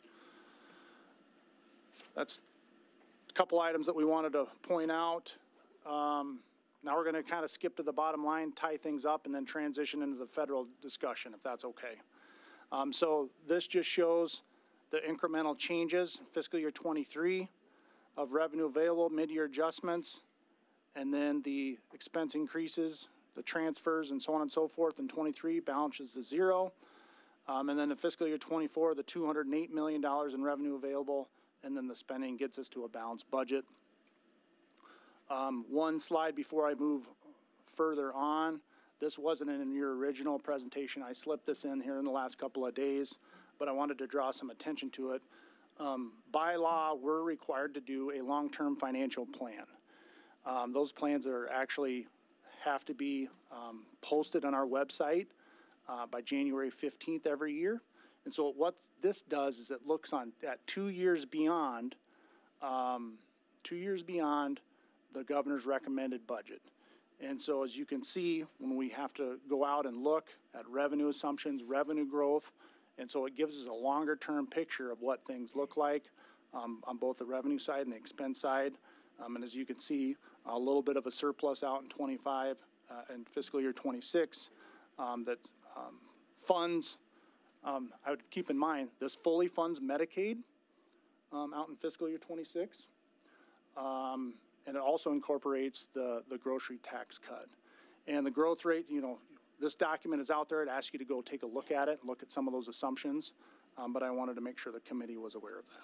That's a couple items that we wanted to point out. Um, now we're going to kind of skip to the bottom line, tie things up, and then transition into the federal discussion, if that's okay. Um, so this just shows the incremental changes, fiscal year twenty-three, of revenue available, mid-year adjustments, and then the expense increases, the transfers, and so on and so forth. In twenty-three, balances to zero. Um, and then in fiscal year twenty-four, the two hundred eight million dollars in revenue available, and then the spending gets us to a balanced budget. Um, one slide before I move further on. This wasn't in your original presentation. I slipped this in here in the last couple of days, but I wanted to draw some attention to it. Um, by law, we're required to do a long-term financial plan. Um, those plans are actually have to be um, posted on our website uh, by January fifteenth every year. And so what this does is it looks on at two years beyond, um, two years beyond the governor's recommended budget. And so as you can see, when we have to go out and look at revenue assumptions, revenue growth, and so it gives us a longer term picture of what things look like um, on both the revenue side and the expense side. Um, and as you can see, a little bit of a surplus out in twenty-five uh, and fiscal year twenty-six um, that um, funds, um, I would keep in mind, this fully funds Medicaid um, out in fiscal year twenty-six. Um, and it also incorporates the, the grocery tax cut. And the growth rate, you know, this document is out there. It asks you to go take a look at it, look at some of those assumptions. Um, but I wanted to make sure the committee was aware of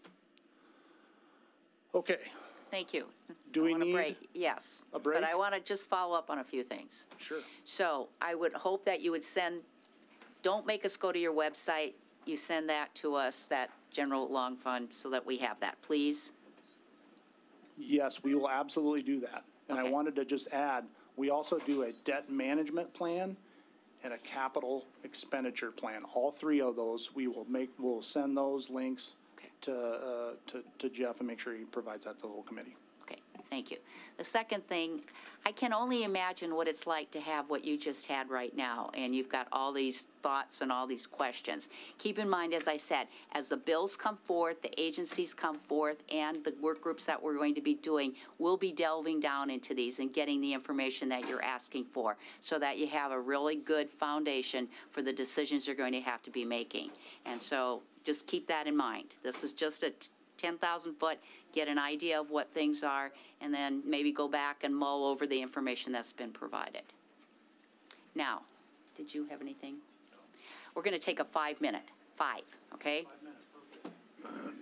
that. Okay. Thank you. Do we I need need a break? Yes. a break? But I want to just follow up on a few things. Sure. So I would hope that you would send, don't make us go to your website. You send that to us, that general long fund, so that we have that, please. Yes, we will absolutely do that. And Okay. I wanted to just add, we also do a debt management plan and a capital expenditure plan. All three of those, we will make, we'll send those links Okay. to, uh, to, to Jeff and make sure he provides that to the whole committee. Okay, thank you. The second thing, I can only imagine what it's like to have what you just had right now, and you've got all these thoughts and all these questions. Keep in mind, as I said, as the bills come forth, the agencies come forth, and the work groups that we're going to be doing, we'll be delving down into these and getting the information that you're asking for, so that you have a really good foundation for the decisions you're going to have to be making. And so just keep that in mind. This is just a ten thousand foot, get an idea of what things are, and then maybe go back and mull over the information that's been provided. Now, did you have anything? We're going to take a five minute, five, okay? Five minutes, perfect.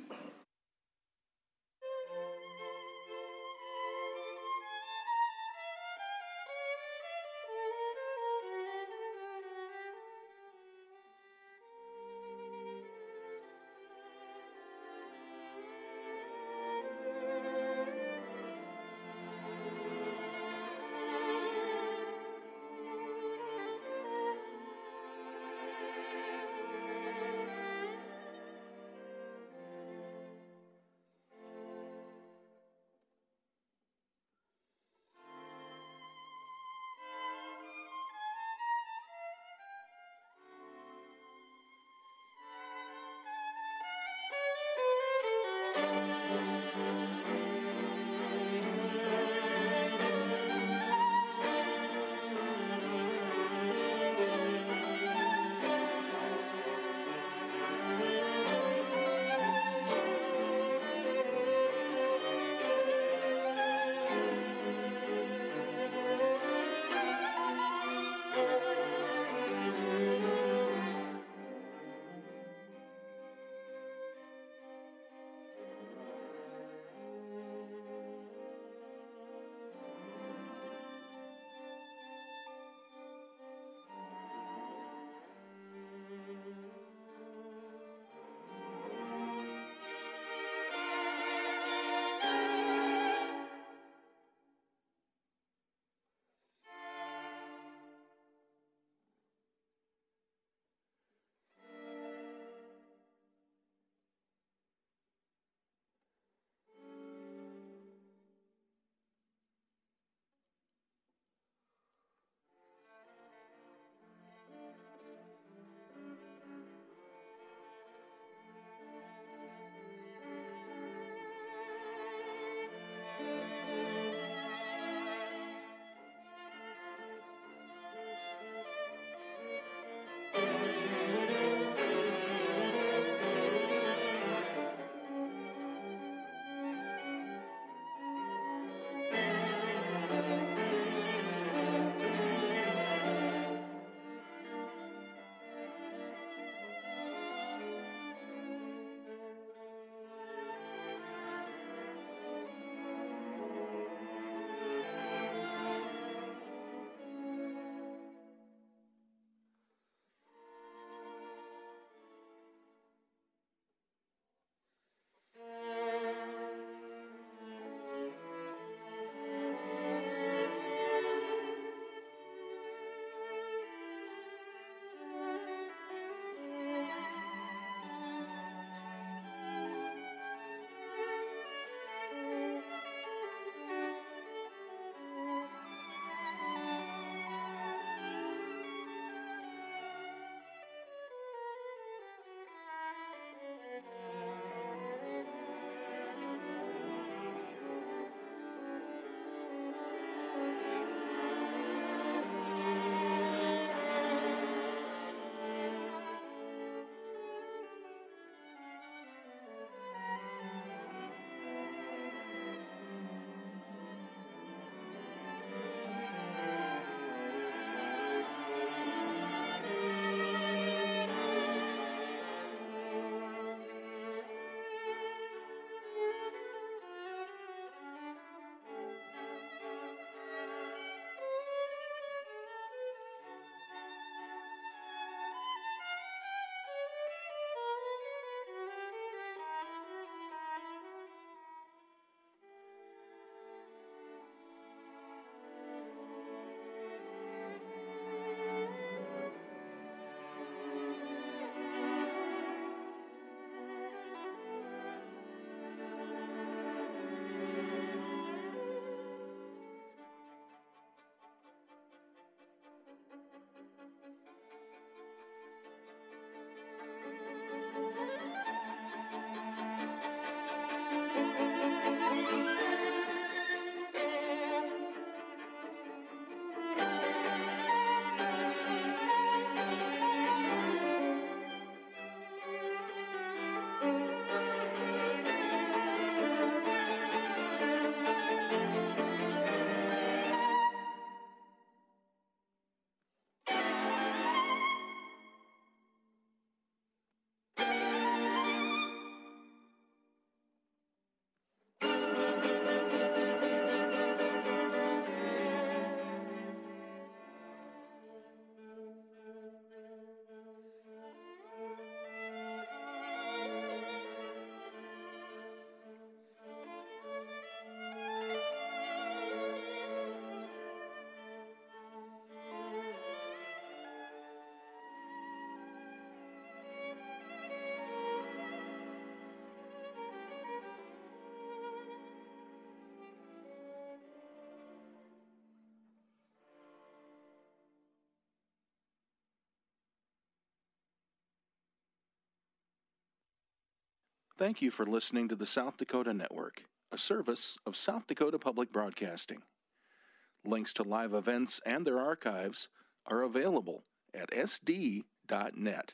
Thank you for listening to the South Dakota Network, a service of South Dakota Public Broadcasting. Links to live events and their archives are available at s d dot net.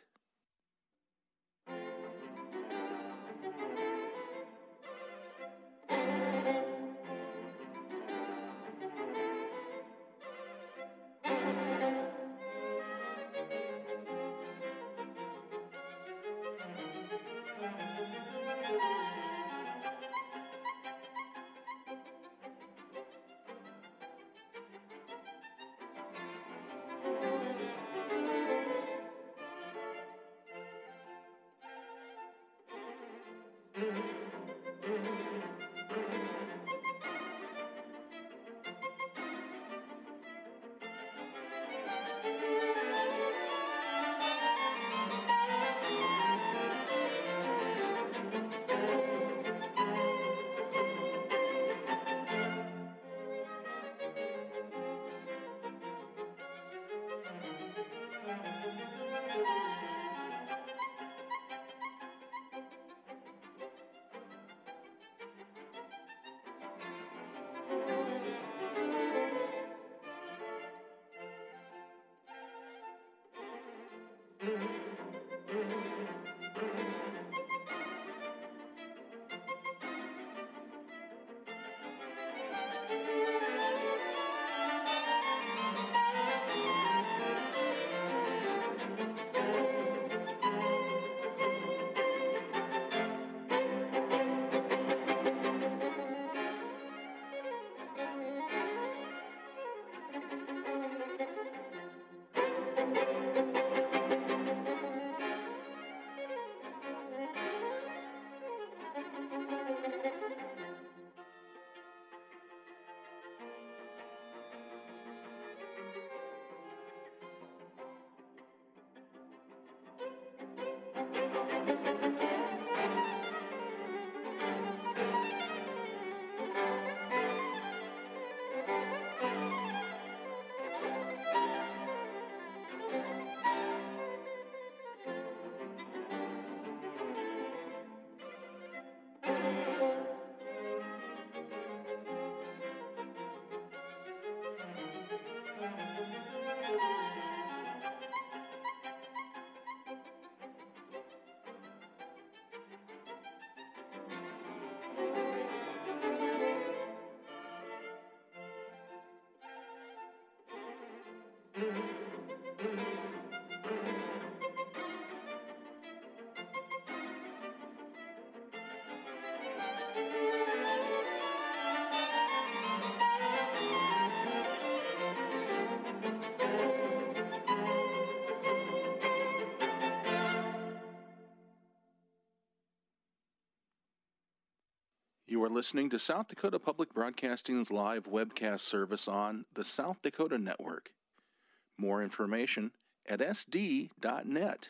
You are listening to South Dakota Public Broadcasting's live webcast service on the South Dakota Network. More information at s d dot net.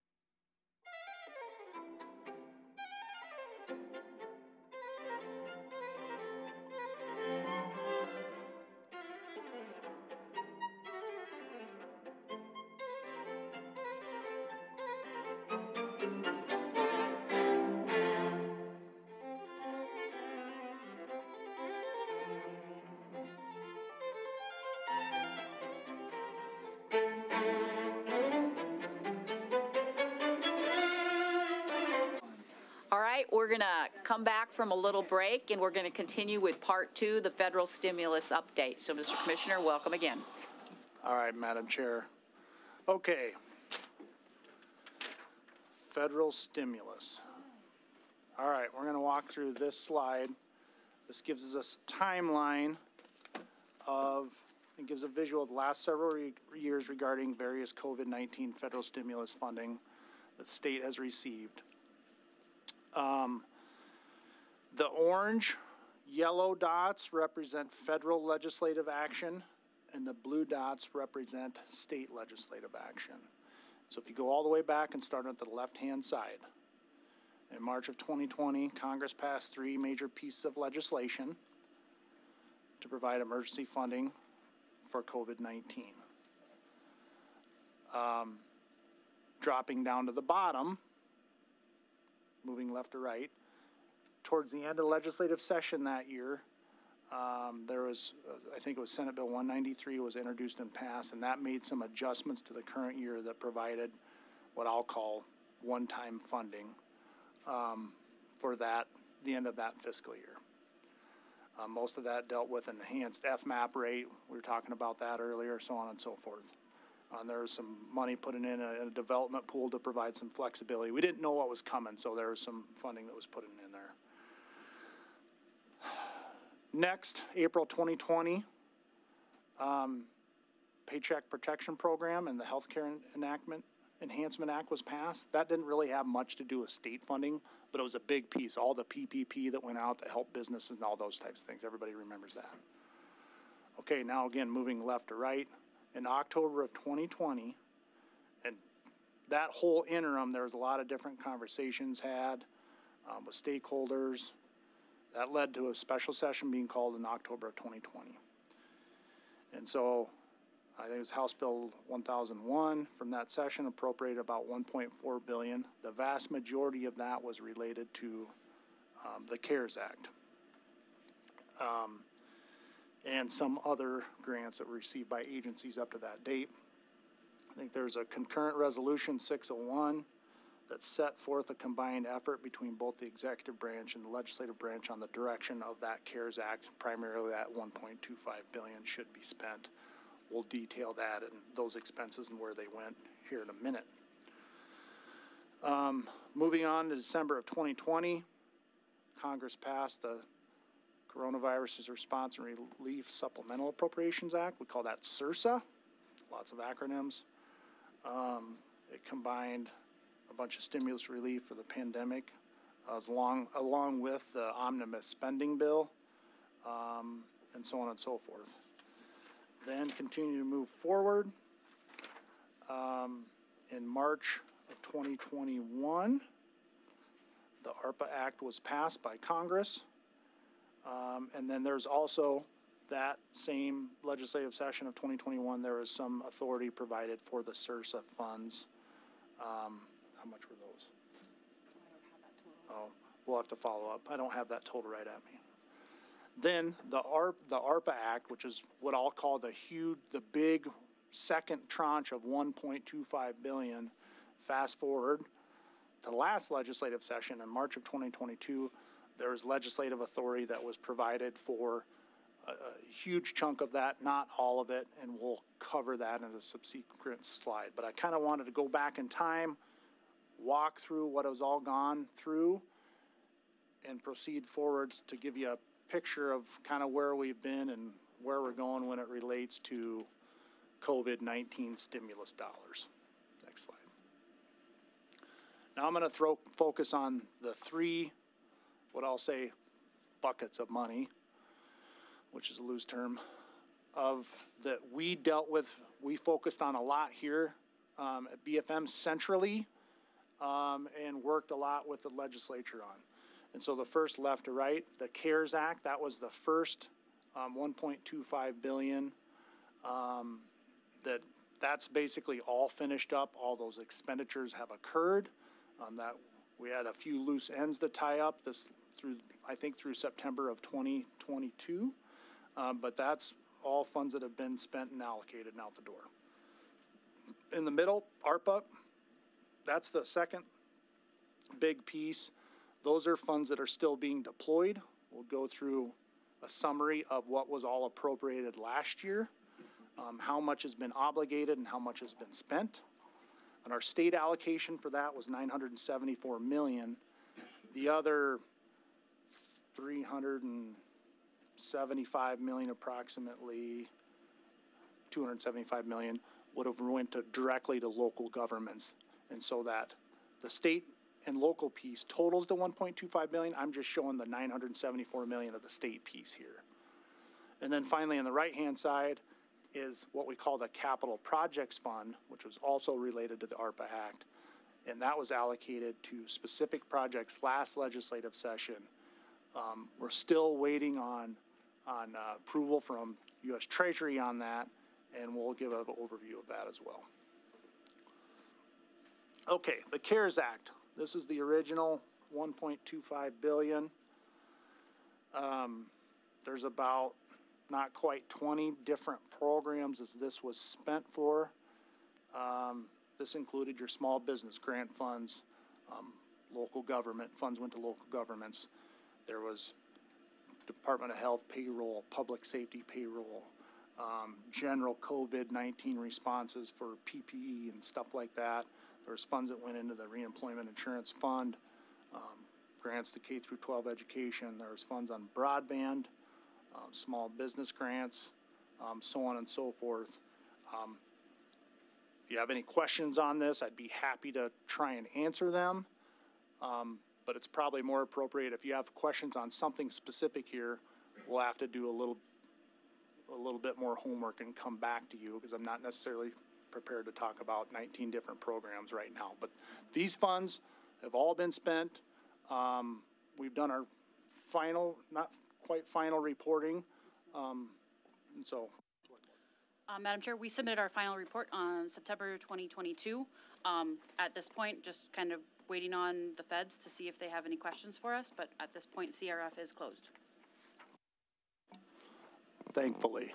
All right, we're going to come back from a little break, and we're going to continue with part two, the federal stimulus update. So, Mister Commissioner, welcome again. All right, Madam Chair. Okay. Federal stimulus. All right, we're going to walk through this slide. This gives us a timeline of, it gives a visual of the last several re years regarding various COVID nineteen federal stimulus funding the state has received. Um, the orange, yellow dots represent federal legislative action, and the blue dots represent state legislative action. So if you go all the way back and start at the left-hand side, in March of twenty twenty, Congress passed three major pieces of legislation to provide emergency funding for COVID nineteen. Um, dropping down to the bottom, moving left to right. Towards the end of legislative session that year, um, there was, uh, I think it was Senate Bill one ninety-three was introduced and passed, and that made some adjustments to the current year that provided what I'll call one-time funding um, for that, the end of that fiscal year. Uh, most of that dealt with enhanced F MAP rate. We were talking about that earlier, so on and so forth. Uh, there was some money put in a, in a development pool to provide some flexibility. We didn't know what was coming, so there was some funding that was put in, in there. Next, April twenty twenty, um, Paycheck Protection Program and the Healthcare Enactment Enhancement Act was passed. That didn't really have much to do with state funding, but it was a big piece. All the P P P that went out to help businesses and all those types of things. Everybody remembers that. Okay, now again, moving left to right. In October of twenty twenty, and that whole interim, there was a lot of different conversations had um, with stakeholders. That led to a special session being called in October of twenty twenty. And so I think it was House Bill one thousand one from that session appropriated about one point four billion dollars. The vast majority of that was related to um, the CARES Act um, and some other grants that were received by agencies up to that date. I think there's a concurrent resolution six oh one that set forth a combined effort between both the executive branch and the legislative branch on the direction of that CARES Act. Primarily that one point two five billion dollars should be spent. We'll detail that and those expenses and where they went here in a minute. Um, moving on to December of twenty twenty, Congress passed the Coronavirus Response and Relief Supplemental Appropriations Act. We call that C R S A, lots of acronyms. Um, it combined a bunch of stimulus relief for the pandemic, uh, as long, along with the omnibus spending bill, um, and so on and so forth. Then continue to move forward. Um, in March of twenty twenty-one, the ARPA Act was passed by Congress. Um, and then there's also that same legislative session of twenty twenty-one, there was some authority provided for the C R S A funds. Um, how much were those? I don't have that total. Oh, we'll have to follow up. I don't have that total right at me. Then the ARP, the ARPA Act, which is what I'll call the huge, the big second tranche of one point two five billion dollars. Fast forward to the last legislative session in March of twenty twenty-two, there was legislative authority that was provided for a, a huge chunk of that, not all of it, and we'll cover that in a subsequent slide. But I kind of wanted to go back in time, walk through what has all gone through, and proceed forwards to give you a picture of kind of where we've been and where we're going when it relates to COVID nineteen stimulus dollars. Next slide. Now I'm going to throw focus on the three, what I'll say, buckets of money, which is a loose term, of that we dealt with, we focused on a lot here um, at B F M centrally um, and worked a lot with the legislature on. And so the first left to right, the CARES Act, that was the first um, one point two five billion dollars. Um, that that's basically all finished up. All those expenditures have occurred. Um, that we had a few loose ends to tie up this through, I think, through September of twenty twenty-two. Um, but that's all funds that have been spent and allocated and out the door. In the middle, ARPA, that's the second big piece. Those are funds that are still being deployed. We'll go through a summary of what was all appropriated last year, um, how much has been obligated and how much has been spent. And our state allocation for that was nine hundred seventy-four million dollars. The other three hundred seventy-five million dollars, approximately two hundred seventy-five million dollars, would have went to directly to local governments. And so that the state and local piece totals the one point two five billion dollars. I'm just showing the nine hundred seventy-four million dollars of the state piece here. And then finally on the right-hand side is what we call the Capital Projects Fund, which was also related to the ARPA Act. And that was allocated to specific projects last legislative session. Um, we're still waiting on, on uh, approval from U S Treasury on that, and we'll give an overview of that as well. Okay, the CARES Act. This is the original one point two five billion. Um, there's about not quite twenty different programs as this was spent for. Um, this included your small business grant funds, um, local government funds went to local governments. There was Department of Health payroll, public safety payroll, um, general COVID nineteen responses for P P E and stuff like that. There was funds that went into the reemployment insurance fund, um, grants to K through twelve education. There was funds on broadband, um, small business grants, um, so on and so forth. Um, if you have any questions on this, I'd be happy to try and answer them. Um, but it's probably more appropriate if you have questions on something specific here, we'll have to do a little, a little bit more homework and come back to you because I'm not necessarily prepared to talk about nineteen different programs right now. But these funds have all been spent. Um, we've done our final, not quite final reporting. Um, and so. Uh, Madam Chair, we submitted our final report on September twenty twenty-two. Um, at this point, just kind of waiting on the feds to see if they have any questions for us, but at this point, C R F is closed. Thankfully.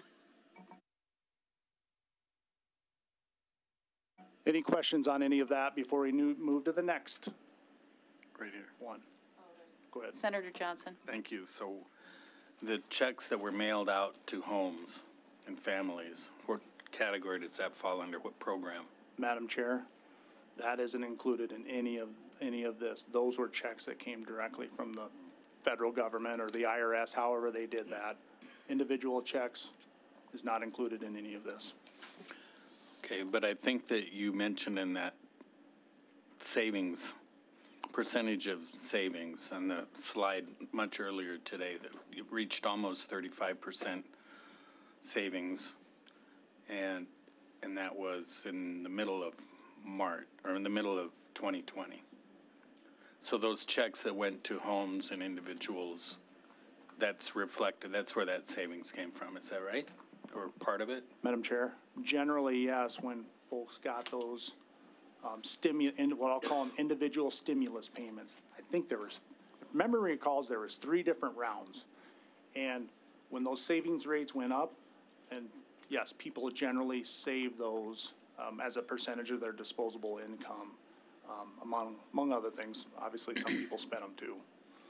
Any questions on any of that before we move to the next? Right here. One. Go ahead. Senator Johnson. Thank you. So the checks that were mailed out to homes and families, what category does that fall under? What program? Madam Chair, that isn't included in any of any of this. Those were checks that came directly from the federal government or the I R S, however they did that. Individual checks is not included in any of this. Okay, but I think that you mentioned in that savings, percentage of savings on the slide much earlier today that you reached almost thirty-five percent savings, and and that was in the middle of March, or in the middle of twenty twenty. So those checks that went to homes and individuals, that's reflected, that's where that savings came from, is that right? Or part of it? Madam Chair, generally, yes, when folks got those um, stimu- in what I'll call them individual stimulus payments, I think there was, if memory recalls, there was three different rounds. And when those savings rates went up, and yes, people generally save those um, as a percentage of their disposable income, um, among among other things. Obviously, some people spend them too.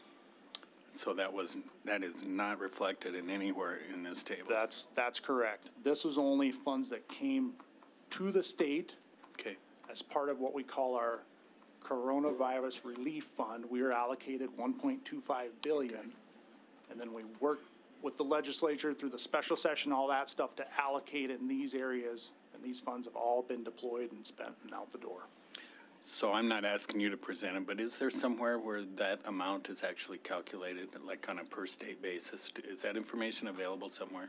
So that was that is not reflected in anywhere in this table. That's that's correct. This was only funds that came to the state. Okay. As part of what we call our coronavirus relief fund, we are allocated one point two five billion, okay. And then we worked with the legislature through the special session, all that stuff to allocate in these areas, and these funds have all been deployed and spent and out the door. So I'm not asking you to present it, but is there somewhere where that amount is actually calculated, like on a per state basis? Is that information available somewhere?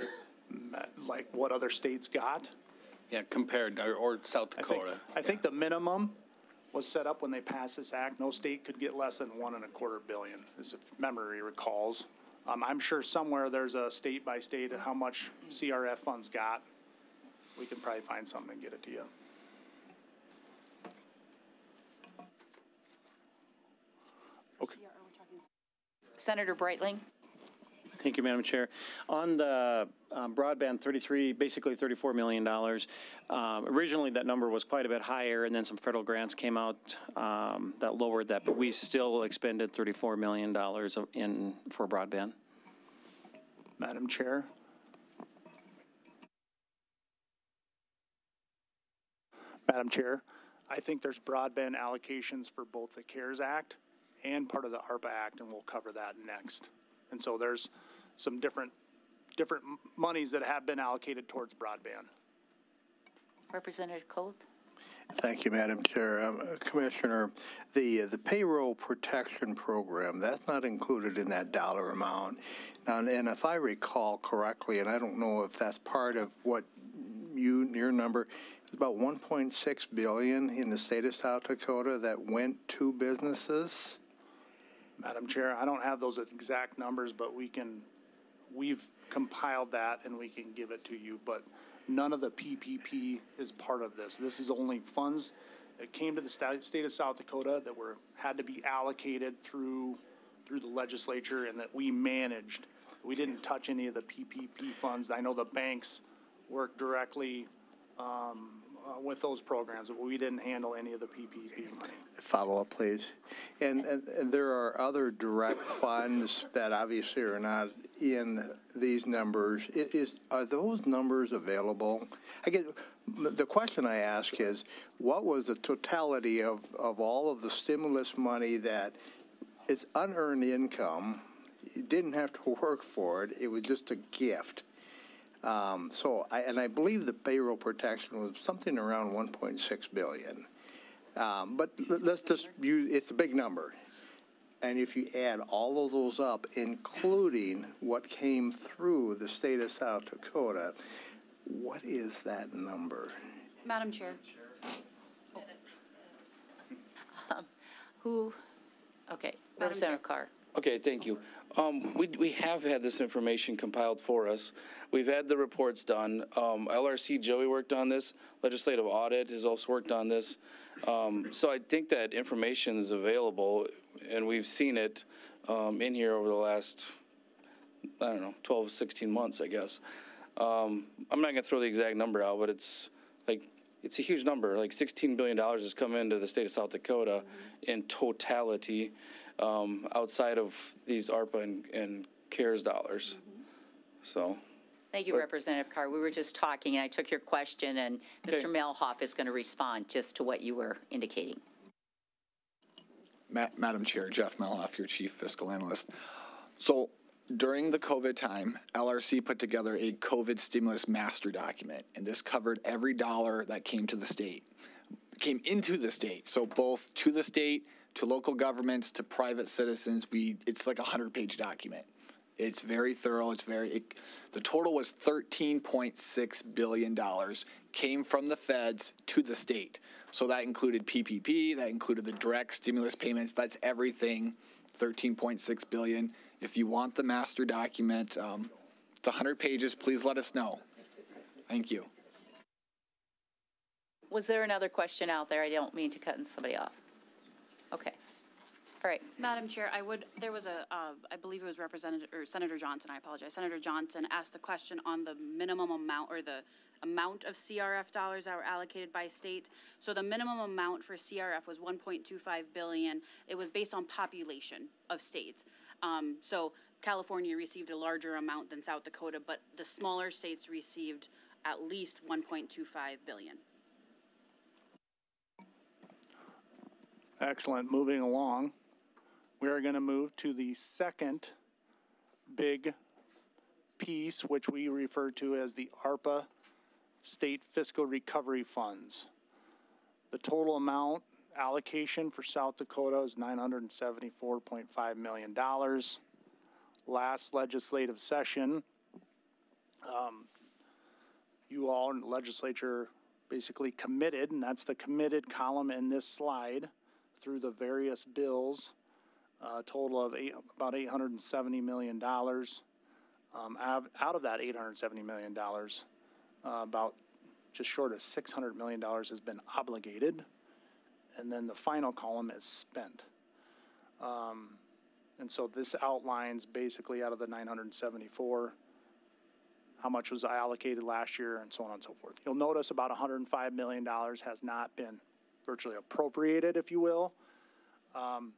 Like what other states got? Yeah, compared, or, or South Dakota. I think, I think the minimum was set up when they passed this act. No state could get less than one and a quarter billion, as if memory recalls. Um, I'm sure somewhere there's a state by state of how much C R F funds got. We can probably find something and get it to you. Okay. Senator Breitling. Thank you, Madam Chair. On the um, broadband, thirty-three, basically thirty-four million dollars. Um, originally, that number was quite a bit higher, and then some federal grants came out um, that lowered that. But we still expended thirty-four million dollars in for broadband. Madam Chair. Madam Chair, I think there's broadband allocations for both the CARES Act and part of the ARPA Act, and we'll cover that next. And so there's some different different monies that have been allocated towards broadband. Representative Coth. Thank you, Madam Chair. Um, uh, Commissioner, the uh, the payroll protection program, that's not included in that dollar amount. Now, and if I recall correctly, and I don't know if that's part of what you your number, it's about one point six billion dollars in the state of South Dakota that went to businesses. Madam Chair, I don't have those exact numbers, but we can, we've compiled that and we can give it to you, but none of the P P P is part of this. This is only funds that came to the sta- state of South Dakota that were, had to be allocated through, through the legislature and that we managed. We didn't touch any of the P P P funds. I know the banks work directly um, uh, with those programs, but we didn't handle any of the P P P money. Follow up, please. And, and, and there are other direct funds that obviously are not in these numbers. Is, is are those numbers available? I get the question I ask is, what was the totality of, of all of the stimulus money that it's unearned income? You didn't have to work for it. It was just a gift. Um, so, I, and I believe the payroll protection was something around one point six billion dollars. Um, but let's just use, it's a big number. And if you add all of those up, including what came through the state of South Dakota, what is that number? Madam Chair. Um, who, okay, Representative Carr. Okay, thank you. Um, we, we have had this information compiled for us. We've had the reports done. Um, L R C Joey worked on this. Legislative Audit has also worked on this. Um, so I think that information is available, and we've seen it um, in here over the last, I don't know, twelve, sixteen months, I guess. Um, I'm not going to throw the exact number out, but it's like, it's a huge number. Like sixteen billion dollars has come into the state of South Dakota mm-hmm. in totality. Um, outside of these ARPA and, and CARES dollars. Mm-hmm. So. Thank you, but, Representative Carr. We were just talking, and I took your question, and okay. Mister Melhoff is going to respond just to what you were indicating. Ma- Madam Chair, Jeff Melhoff, your Chief Fiscal Analyst. So during the COVID time, L R C put together a COVID stimulus master document, and this covered every dollar that came to the state, came into the state. So both to the state, to local governments, to private citizens. We it's like a hundred-page document. It's very thorough. It's very. It, the total was thirteen point six billion dollars came from the feds to the state. So that included P P P. That included the direct stimulus payments. That's everything. thirteen point six billion dollars. If you want the master document, um, it's a hundred pages. Please let us know. Thank you. Was there another question out there? I don't mean to cut somebody off. Okay. All right. Madam Chair, I would, there was a, uh, I believe it was Representative, or Senator Johnson, I apologize. Senator Johnson asked a question on the minimum amount, or the amount of C R F dollars that were allocated by state. So the minimum amount for C R F was one point two five billion dollars. It was based on population of states. Um, so California received a larger amount than South Dakota, but the smaller states received at least one point two five billion dollars. Excellent. Moving along, we are going to move to the second big piece, which we refer to as the ARPA State Fiscal Recovery Funds. The total amount allocation for South Dakota is nine hundred seventy-four point five million dollars. Last legislative session, um, you all in the legislature basically committed, and that's the committed column in this slide, through the various bills, a uh, total of eight, about eight hundred seventy million dollars. Um, out of that eight hundred seventy million dollars, uh, about just short of six hundred million dollars has been obligated, and then the final column is spent. Um, and so this outlines basically out of the nine hundred seventy-four, how much was allocated last year, and so on and so forth. You'll notice about one hundred five million dollars has not been virtually appropriated, if you will. Um,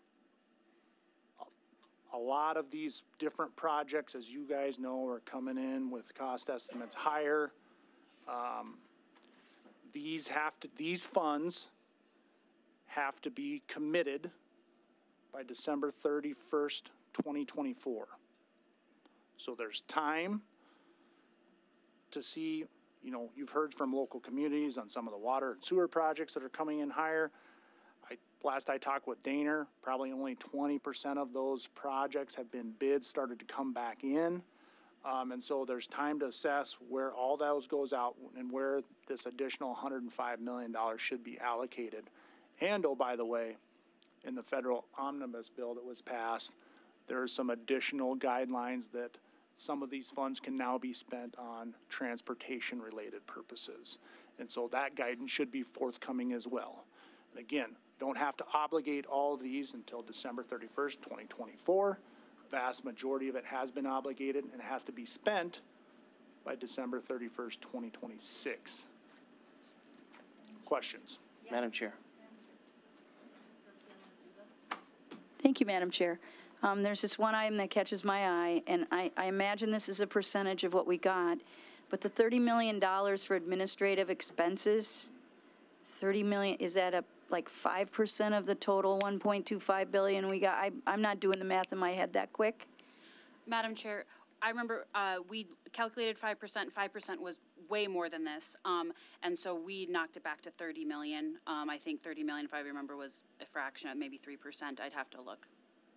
a lot of these different projects, as you guys know, are coming in with cost estimates higher. Um, these have to, these funds have to be committed by December thirty-first, twenty twenty-four. So there's time to see. You know, you've heard from local communities on some of the water and sewer projects that are coming in higher. I, last I talked with Daner, probably only twenty percent of those projects have been bids, started to come back in. Um, and so there's time to assess where all those goes out and where this additional one hundred five million dollars should be allocated. And, oh, by the way, in the federal omnibus bill that was passed, there are some additional guidelines that some of these funds can now be spent on transportation-related purposes. And so that guidance should be forthcoming as well. Again, don't have to obligate all of these until December thirty-first, twenty twenty-four. Vast majority of it has been obligated and has to be spent by December thirty-first, twenty twenty-six. Questions? Madam Chair. Thank you, Madam Chair. Um, there's this one item that catches my eye, and I, I imagine this is a percentage of what we got, but the thirty million dollars for administrative expenses, thirty million, is that a, like five percent of the total one point two five billion we got? I, I'm not doing the math in my head that quick. Madam Chair, I remember uh, we calculated five percent. five percent was way more than this, um, and so we knocked it back to thirty million. Um, I think thirty million, if I remember, was a fraction of maybe three percent. I'd have to look.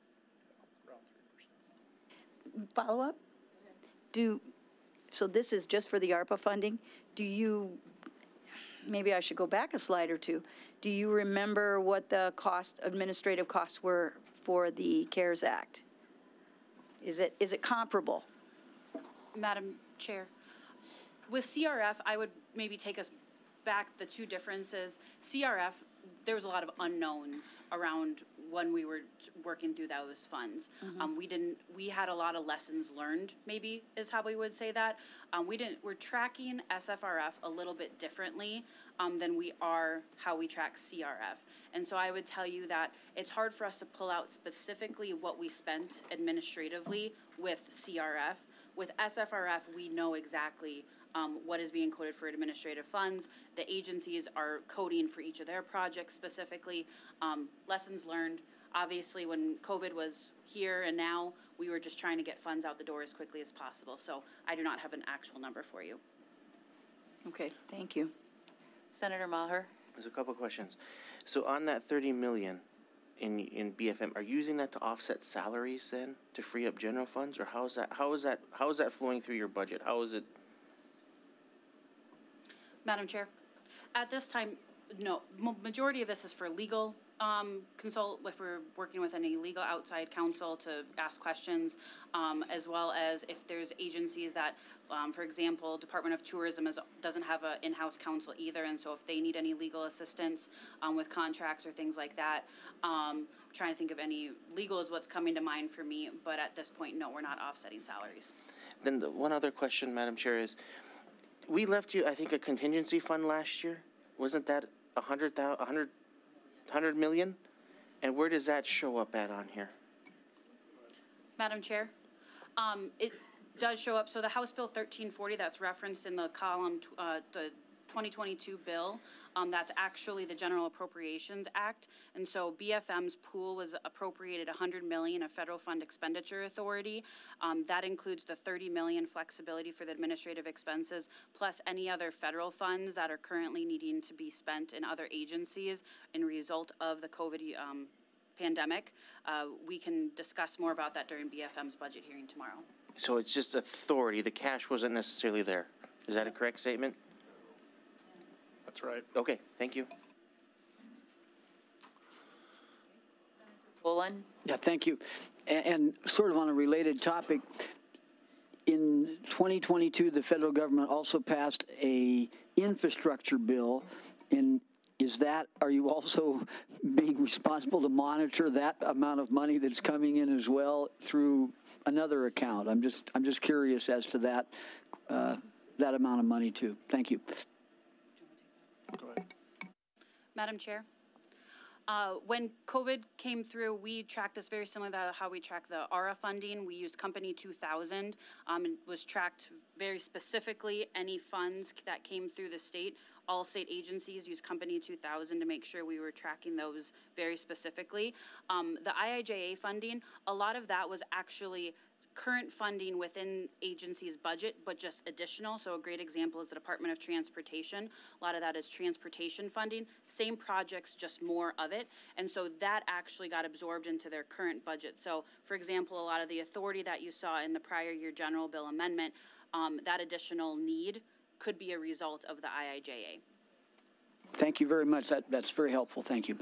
Follow up? Do, so this is just for the ARPA funding. Do you, maybe I should go back a slide or two. Do you remember what the cost, administrative costs were for the CARES Act? Is it, is it comparable? Madam Chair, with C R F, I would maybe take us back the two differences. C R F, there was a lot of unknowns around when we were working through those funds. Mm-hmm. Um, we didn't, we had a lot of lessons learned, maybe is how we would say that. Um, we didn't, we're tracking S F R F a little bit differently um, than we are how we track C R F. And so I would tell you that it's hard for us to pull out specifically what we spent administratively with C R F. With S F R F, we know exactly Um, what is being coded for administrative funds. The agencies are coding for each of their projects specifically. Um, lessons learned, obviously when COVID was here and now, we were just trying to get funds out the door as quickly as possible. So I do not have an actual number for you. Okay, thank you. Senator Maher. There's a couple of questions. So on that thirty million in in B F M, are you using that to offset salaries then to free up general funds, or how is that how is that how is that flowing through your budget? How is it? Madam Chair, at this time, no, majority of this is for legal um, consult, if we're working with any legal outside counsel to ask questions, um, as well as if there's agencies that, um, for example, Department of Tourism is, doesn't have an in-house counsel either, and so if they need any legal assistance um, with contracts or things like that, um, I'm trying to think of any legal is what's coming to mind for me, but at this point, no, we're not offsetting salaries. Then the one other question, Madam Chair, is we left you, I think, a contingency fund last year. Wasn't that a hundred thousand, a hundred, hundred million? And where does that show up at on here? Madam Chair, um, it does show up. So the House Bill thirteen forty that's referenced in the column, uh, the twenty twenty-two bill, um, that's actually the General Appropriations Act. And so B F M's pool was appropriated one hundred million dollars of federal fund expenditure authority. Um, that includes the thirty million dollars flexibility for the administrative expenses, plus any other federal funds that are currently needing to be spent in other agencies in result of the COVID um, pandemic. Uh, we can discuss more about that during B F M's budget hearing tomorrow. So it's just authority. The cash wasn't necessarily there. Is that a correct statement? That's right. Okay, thank you. Bullen. Yeah, thank you. And, and sort of on a related topic, in twenty twenty-two, the federal government also passed a infrastructure bill. And is that, are you also being responsible to monitor that amount of money that's coming in as well through another account? I'm just, I'm just curious as to that, uh, that amount of money too. Thank you. Go ahead. Madam Chair, uh, when COVID came through, we tracked this very similar to how we track the A R A funding. We used Company two thousand. Um, and was tracked very specifically any funds that came through the state. All state agencies used Company two thousand to make sure we were tracking those very specifically. Um, the I I J A funding, a lot of that was actually current funding within agency's budget, but just additional. So a great example is the Department of Transportation. A lot of that is transportation funding, same projects, just more of it. And so that actually got absorbed into their current budget. So for example, a lot of the authority that you saw in the prior year general bill amendment, um, that additional need could be a result of the I I J A. Thank you very much. That, that's very helpful. Thank you.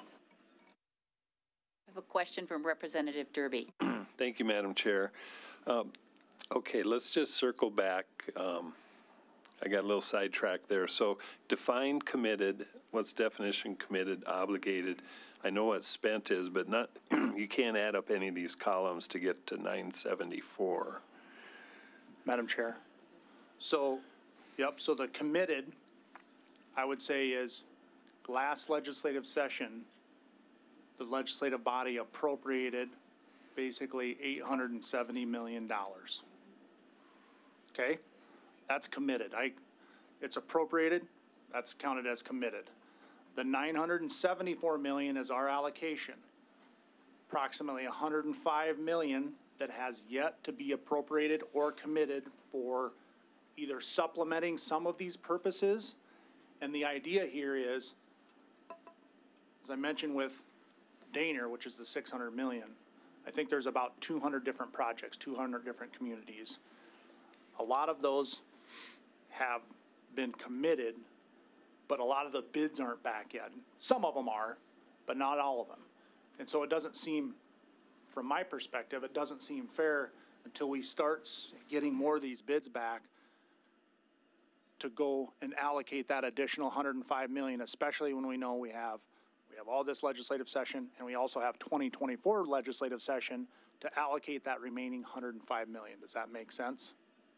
I have a question from Representative Derby. Thank you, Madam Chair. Um, okay, let's just circle back um, I got a little sidetracked there. So defined committed, what's definition committed, obligated? I know what spent is, but not, you can't add up any of these columns to get to nine seventy-four. Madam Chair. So, yep, so the committed, I would say, is last legislative session, the legislative body appropriated basically eight hundred seventy million dollars. Okay? That's committed. I, it's appropriated, that's counted as committed. The nine hundred seventy-four million dollars is our allocation. Approximately one hundred five million dollars that has yet to be appropriated or committed for either supplementing some of these purposes. And the idea here is, as I mentioned with Daner, which is the six hundred million dollars, I think there's about two hundred different projects, two hundred different communities. A lot of those have been committed, but a lot of the bids aren't back yet. Some of them are, but not all of them. And so it doesn't seem, from my perspective, it doesn't seem fair until we start getting more of these bids back to go and allocate that additional one hundred five million dollars, especially when we know we have we have all this legislative session and we also have twenty twenty-four legislative session to allocate that remaining one hundred five million dollars. Does that make sense?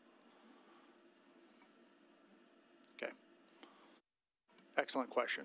Okay. Excellent question.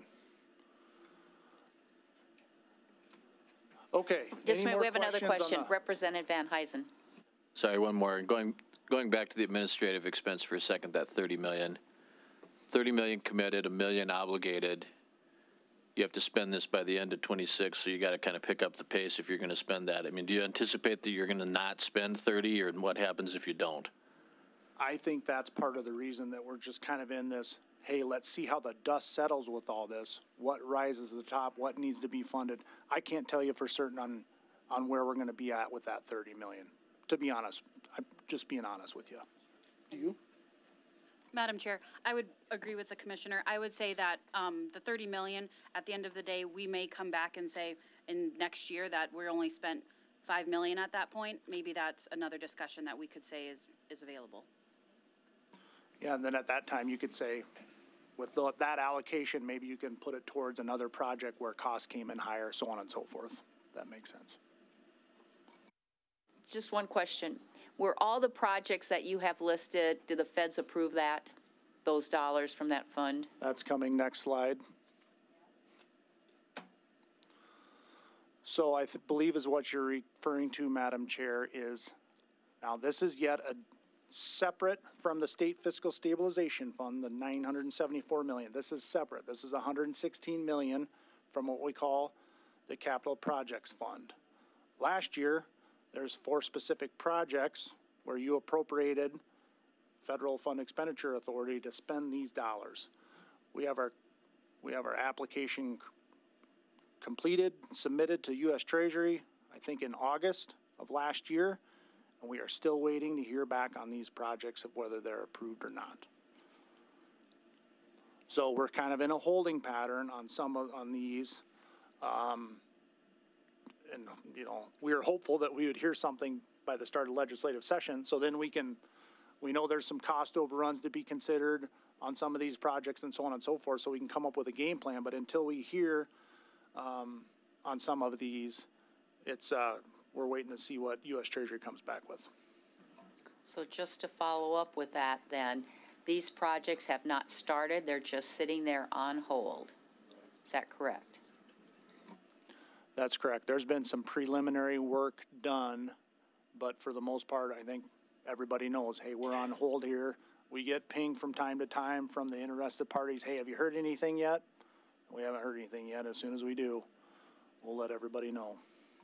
Okay. Just a minute, we have another questions question. the... Representative Van Huysen. Sorry, one more. Going going back to the administrative expense for a second, that thirty million. thirty million committed, a million obligated. You have to spend this by the end of twenty-six, so you got to kind of pick up the pace if you're going to spend that. I mean, do you anticipate that you're going to not spend thirty, or what happens if you don't? I think that's part of the reason that we're just kind of in this, hey, let's see how the dust settles with all this. What rises to the top? What needs to be funded? I can't tell you for certain on, on where we're going to be at with that thirty million. To be honest, I'm just being honest with you. Do you? Madam Chair, I would agree with the commissioner. I would say that um, the thirty million, at the end of the day, we may come back and say in next year that we're only spent five million at that point. Maybe that's another discussion that we could say is, is available. Yeah, and then at that time you could say, with the, that allocation, maybe you can put it towards another project where costs came in higher, so on and so forth. That makes sense. Just one question. Were all the projects that you have listed, do the feds approve that, those dollars from that fund? That's coming next slide. So I th believe is what you're referring to, Madam Chair, is now this is yet a separate from the state fiscal stabilization fund, the nine hundred seventy-four million. This is separate. This is one hundred sixteen million from what we call the capital projects fund. Last year, there's four specific projects where you appropriated federal fund expenditure authority to spend these dollars. We have our, we have our application completed, submitted to U S Treasury, I think in August of last year, and we are still waiting to hear back on these projects of whether they're approved or not. So we're kind of in a holding pattern on some of, on these. Um, And, you know, we are hopeful that we would hear something by the start of legislative session. So then we can, we know there's some cost overruns to be considered on some of these projects and so on and so forth. So we can come up with a game plan. But until we hear um, on some of these, it's, uh, we're waiting to see what U S Treasury comes back with. So just to follow up with that then, these projects have not started. They're just sitting there on hold. Is that correct? That's correct. There's been some preliminary work done, but for the most part, I think everybody knows, hey, we're on hold here. We get pinged from time to time from the interested parties, hey, have you heard anything yet? We haven't heard anything yet. As soon as we do, we'll let everybody know.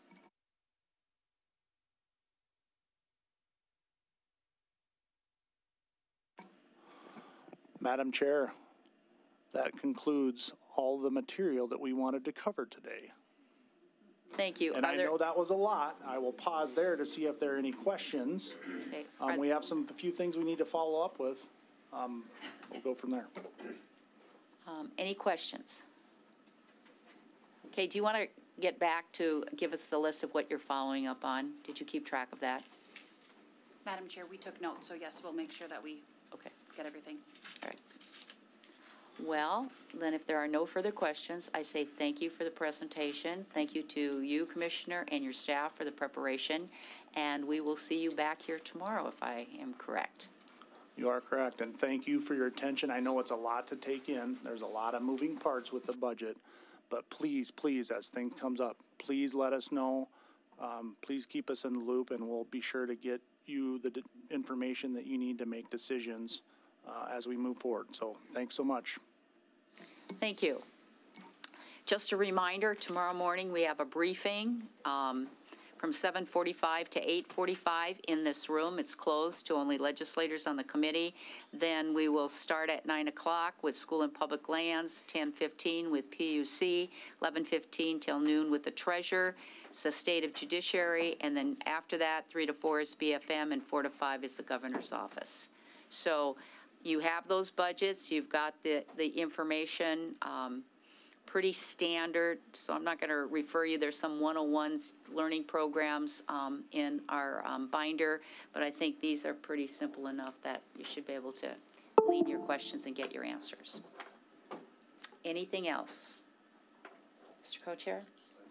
Madam Chair, that concludes all the material that we wanted to cover today. Thank you. And Are I there... know that was a lot. I will pause there to see if there are any questions. Okay. Um, we have some a few things we need to follow up with. Um, we'll go from there. Um, any questions? Okay, do you want to get back to give us the list of what you're following up on? Did you keep track of that? Madam Chair, we took notes, so yes, we'll make sure that we okay. at everything. All right. Well, then if there are no further questions, I say thank you for the presentation. Thank you to you, Commissioner, and your staff for the preparation. And we will see you back here tomorrow if I am correct. You are correct, and thank you for your attention. I know it's a lot to take in. There's a lot of moving parts with the budget, but please, please, as things comes up, please let us know. Um, please keep us in the loop, and we'll be sure to get you the d- information that you need to make decisions uh, as we move forward. So thanks so much. Thank you. Just a reminder, tomorrow morning we have a briefing um, from seven forty-five to eight forty-five in this room. It's closed to only legislators on the committee. Then we will start at nine o'clock with School and Public Lands, ten fifteen with P U C, eleven fifteen till noon with the Treasurer. It's the State of Judiciary, and then after that, three to four is B F M, and four to five is the Governor's Office. So you have those budgets. You've got the, the information. Um, pretty standard, so I'm not going to refer you. There's some one oh ones learning programs um, in our um, binder, but I think these are pretty simple enough that you should be able to glean your questions and get your answers. Anything else? Mister Co-Chair?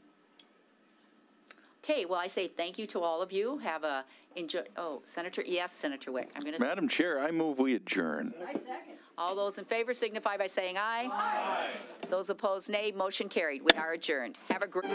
Okay, well, I say thank you to all of you. Have a enjoy. Oh, Senator, yes, Senator Wick. I'm going to. Madam Chair, I move we adjourn. I second. All those in favor signify by saying aye. Aye. Those opposed, nay. Motion carried. We are adjourned. Have a great.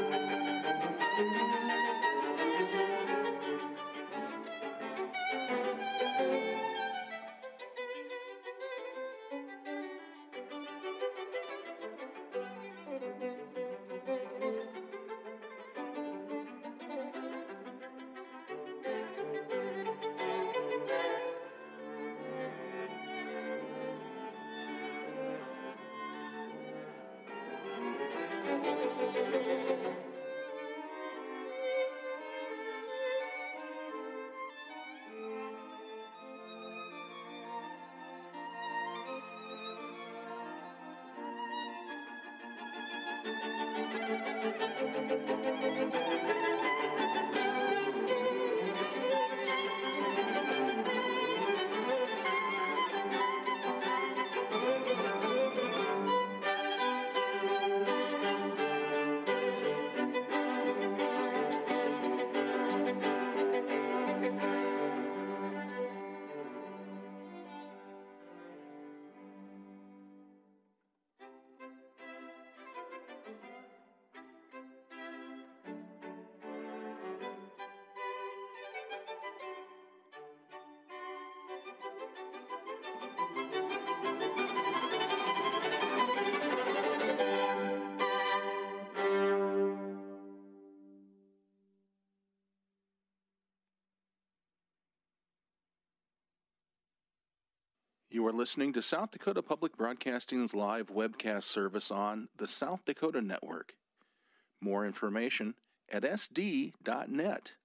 You are listening to South Dakota Public Broadcasting's live webcast service on the South Dakota Network. More information at s d dot net.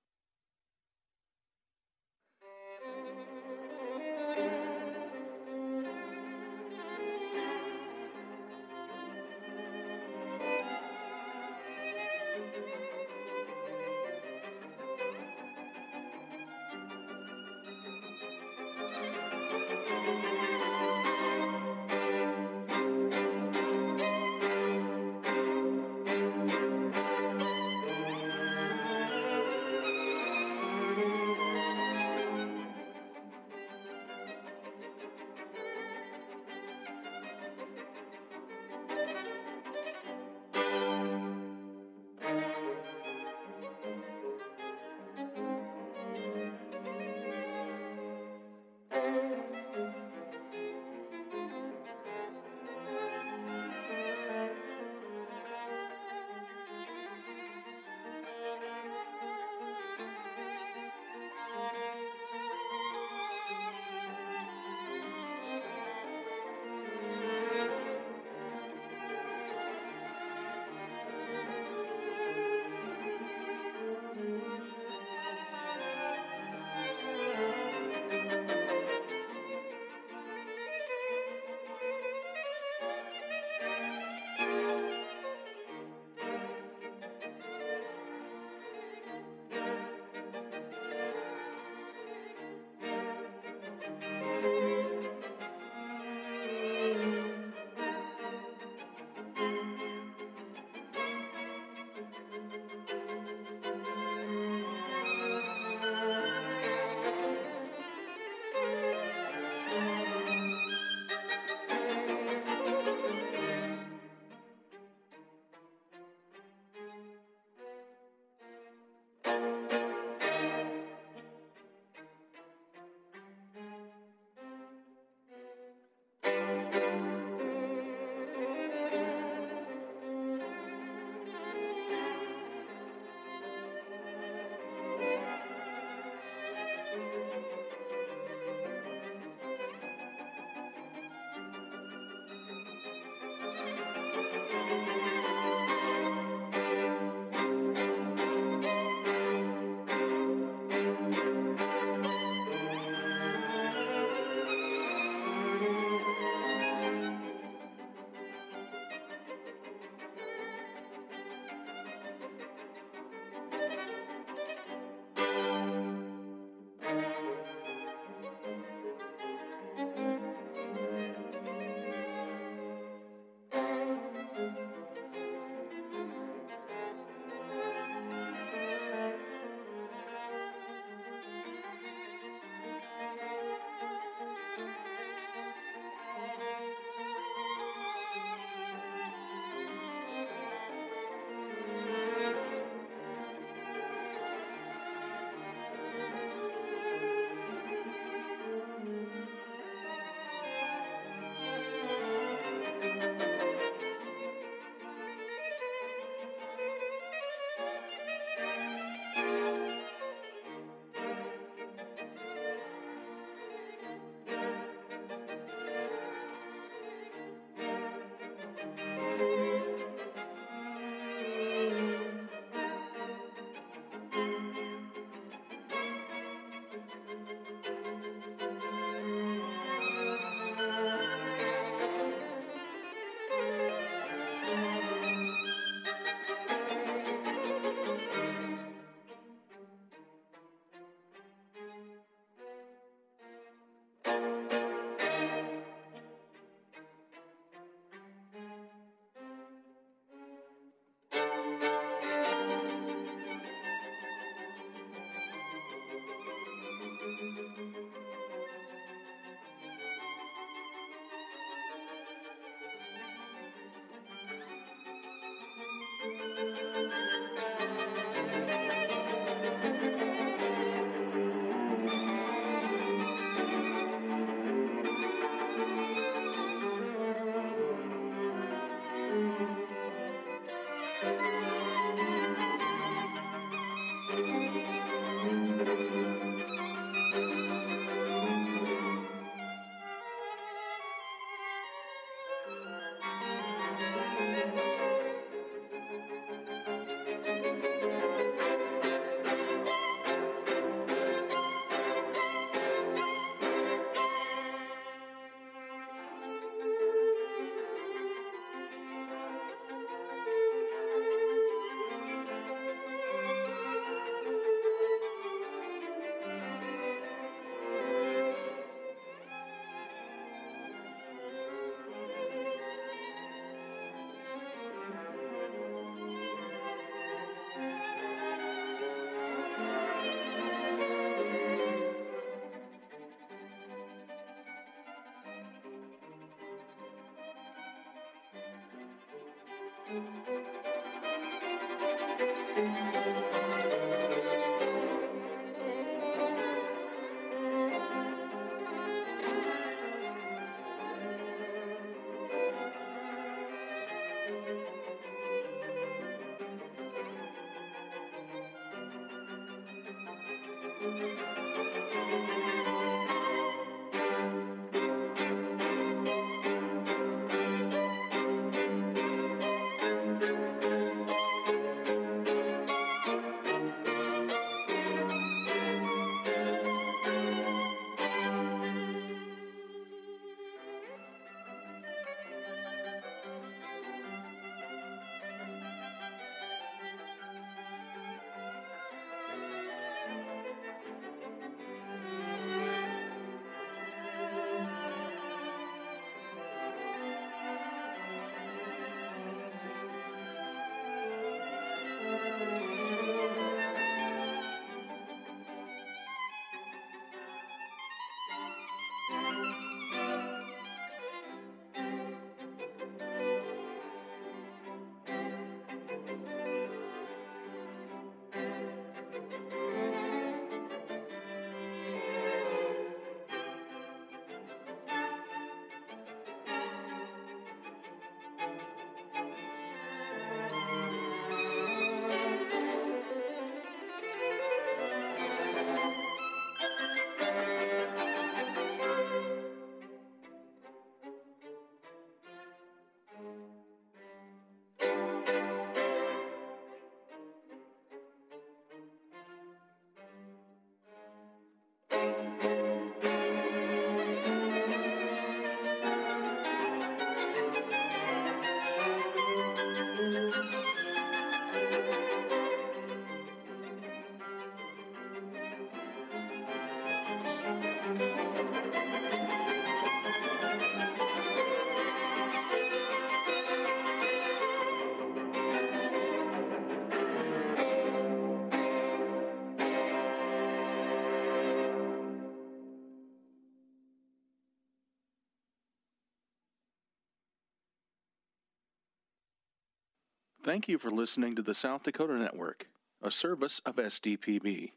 Thank you for listening to the South Dakota Network, a service of S D P B.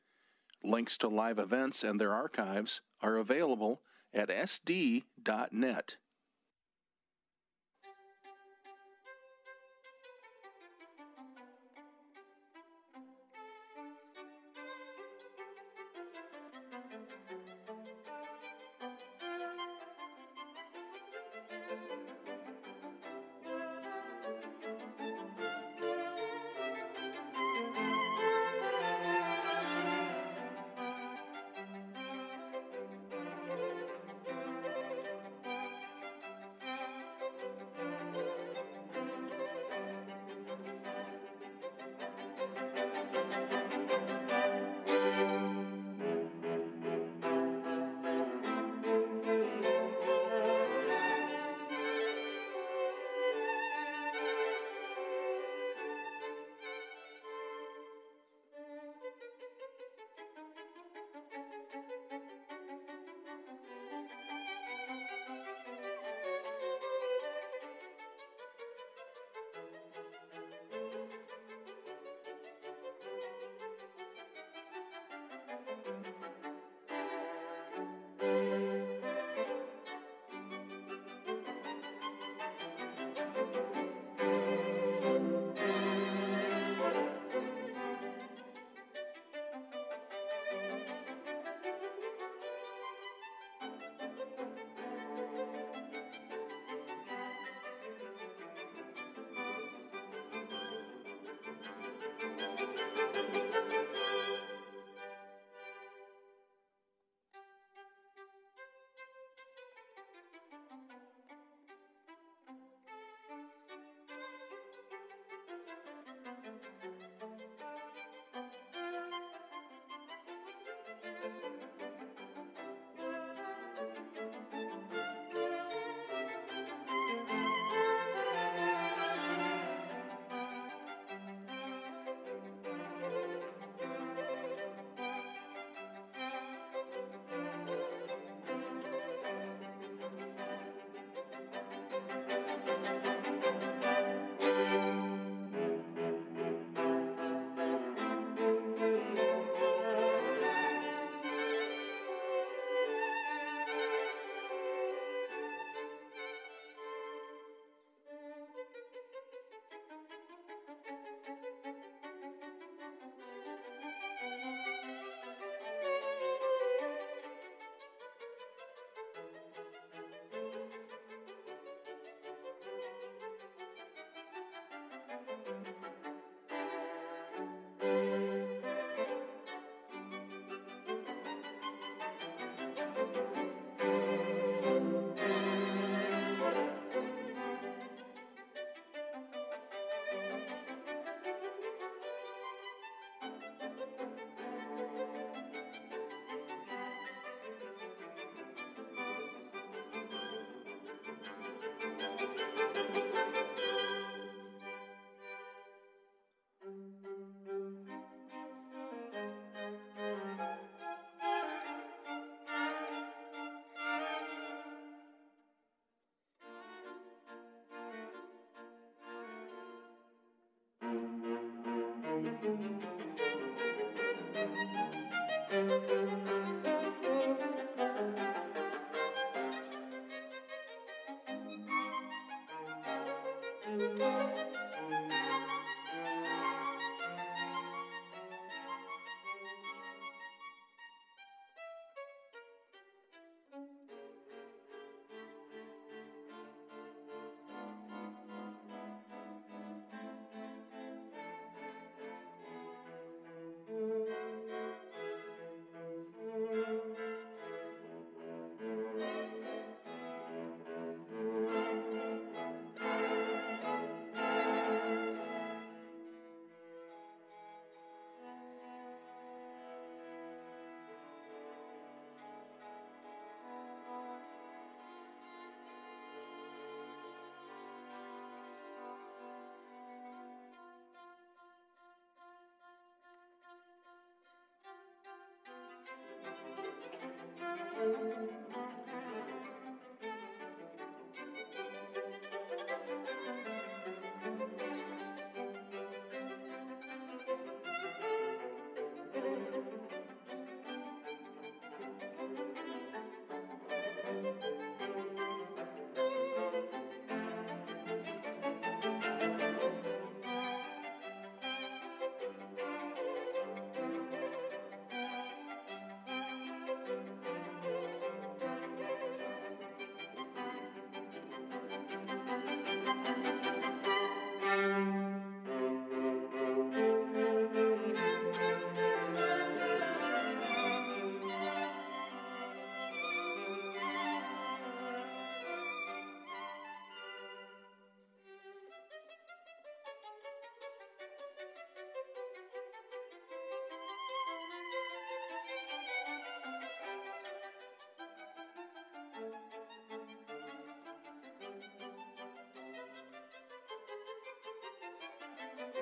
Links to live events and their archives are available at s d dot net.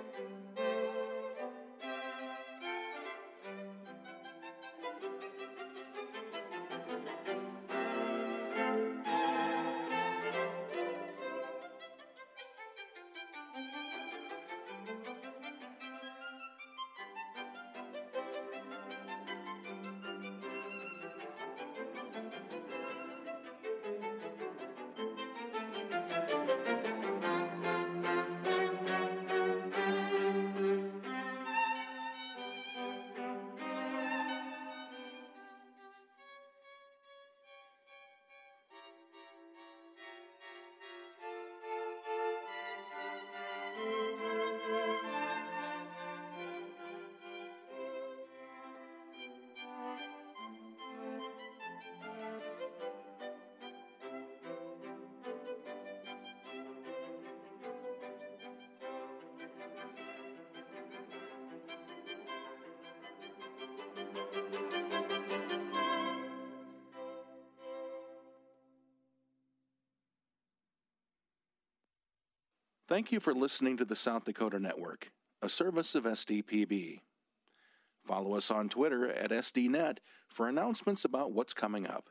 Thank you for listening to the South Dakota Network, a service of S D P B. Follow us on Twitter at S D net for announcements about what's coming up.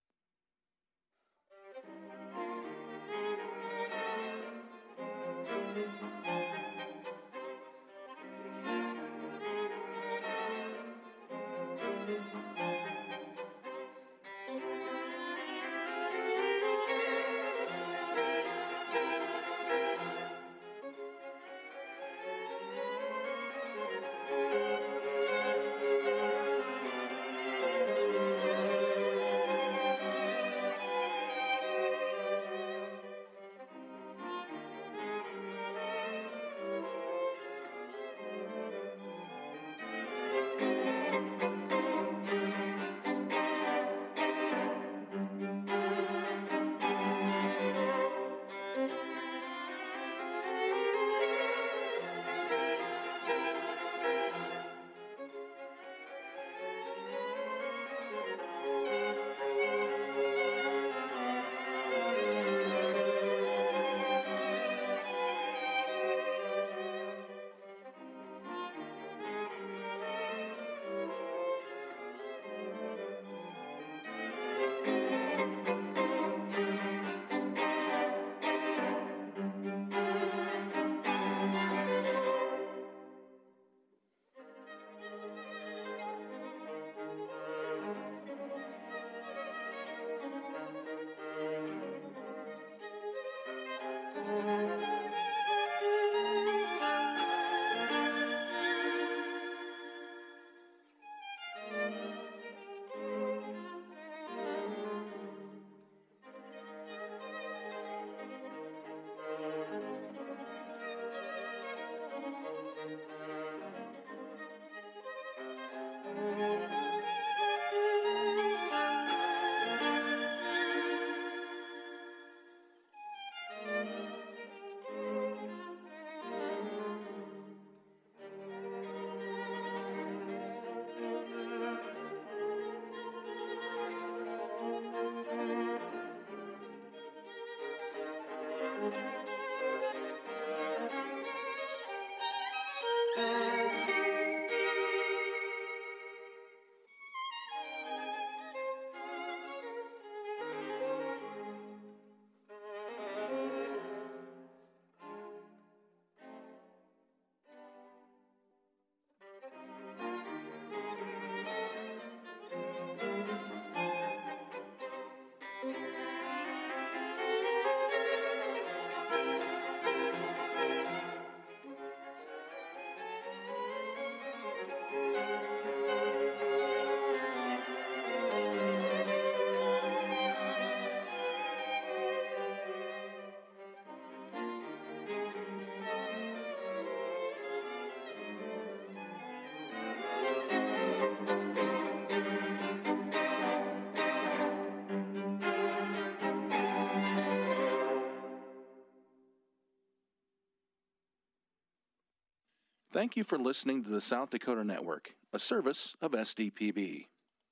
Thank you for listening to the South Dakota Network, a service of S D P B.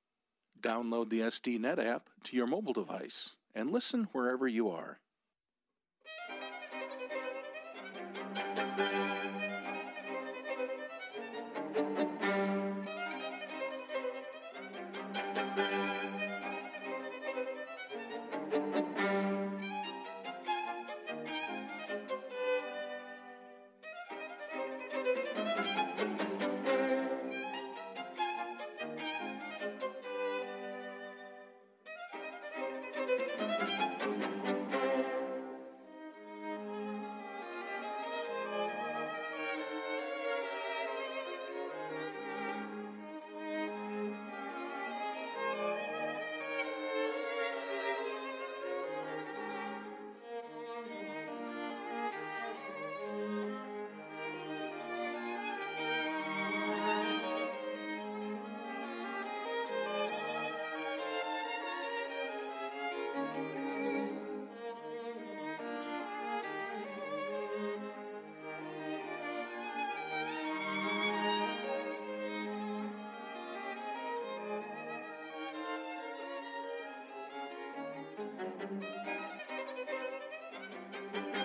Download the S D Net app to your mobile device and listen wherever you are.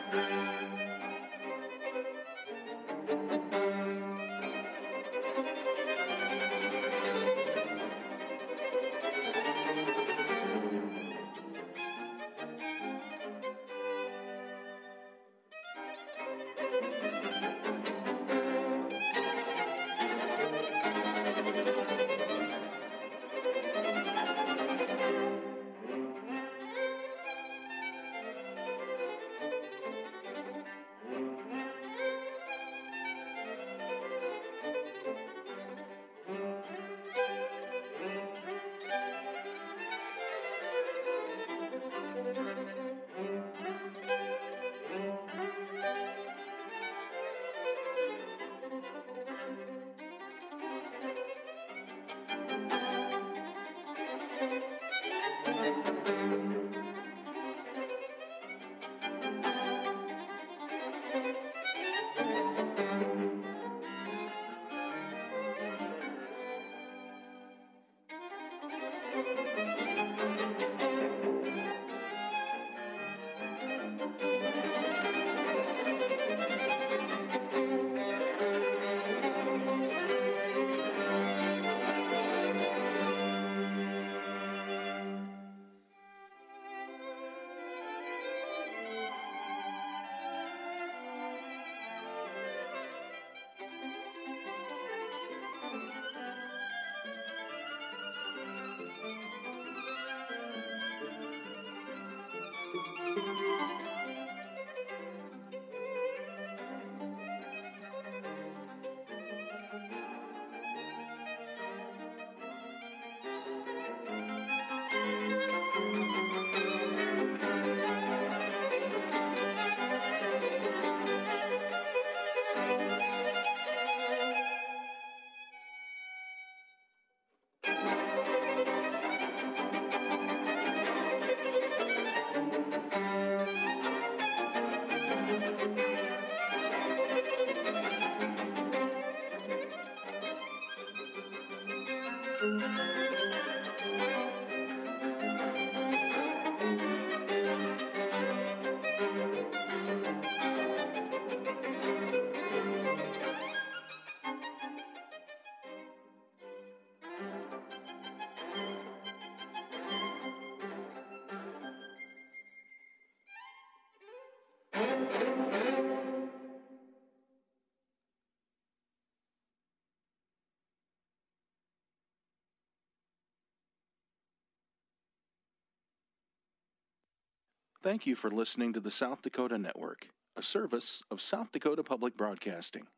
Thank you for listening to the South Dakota Network, a service of South Dakota Public Broadcasting.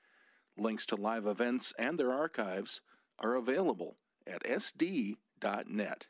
Links to live events and their archives are available at s d dot net.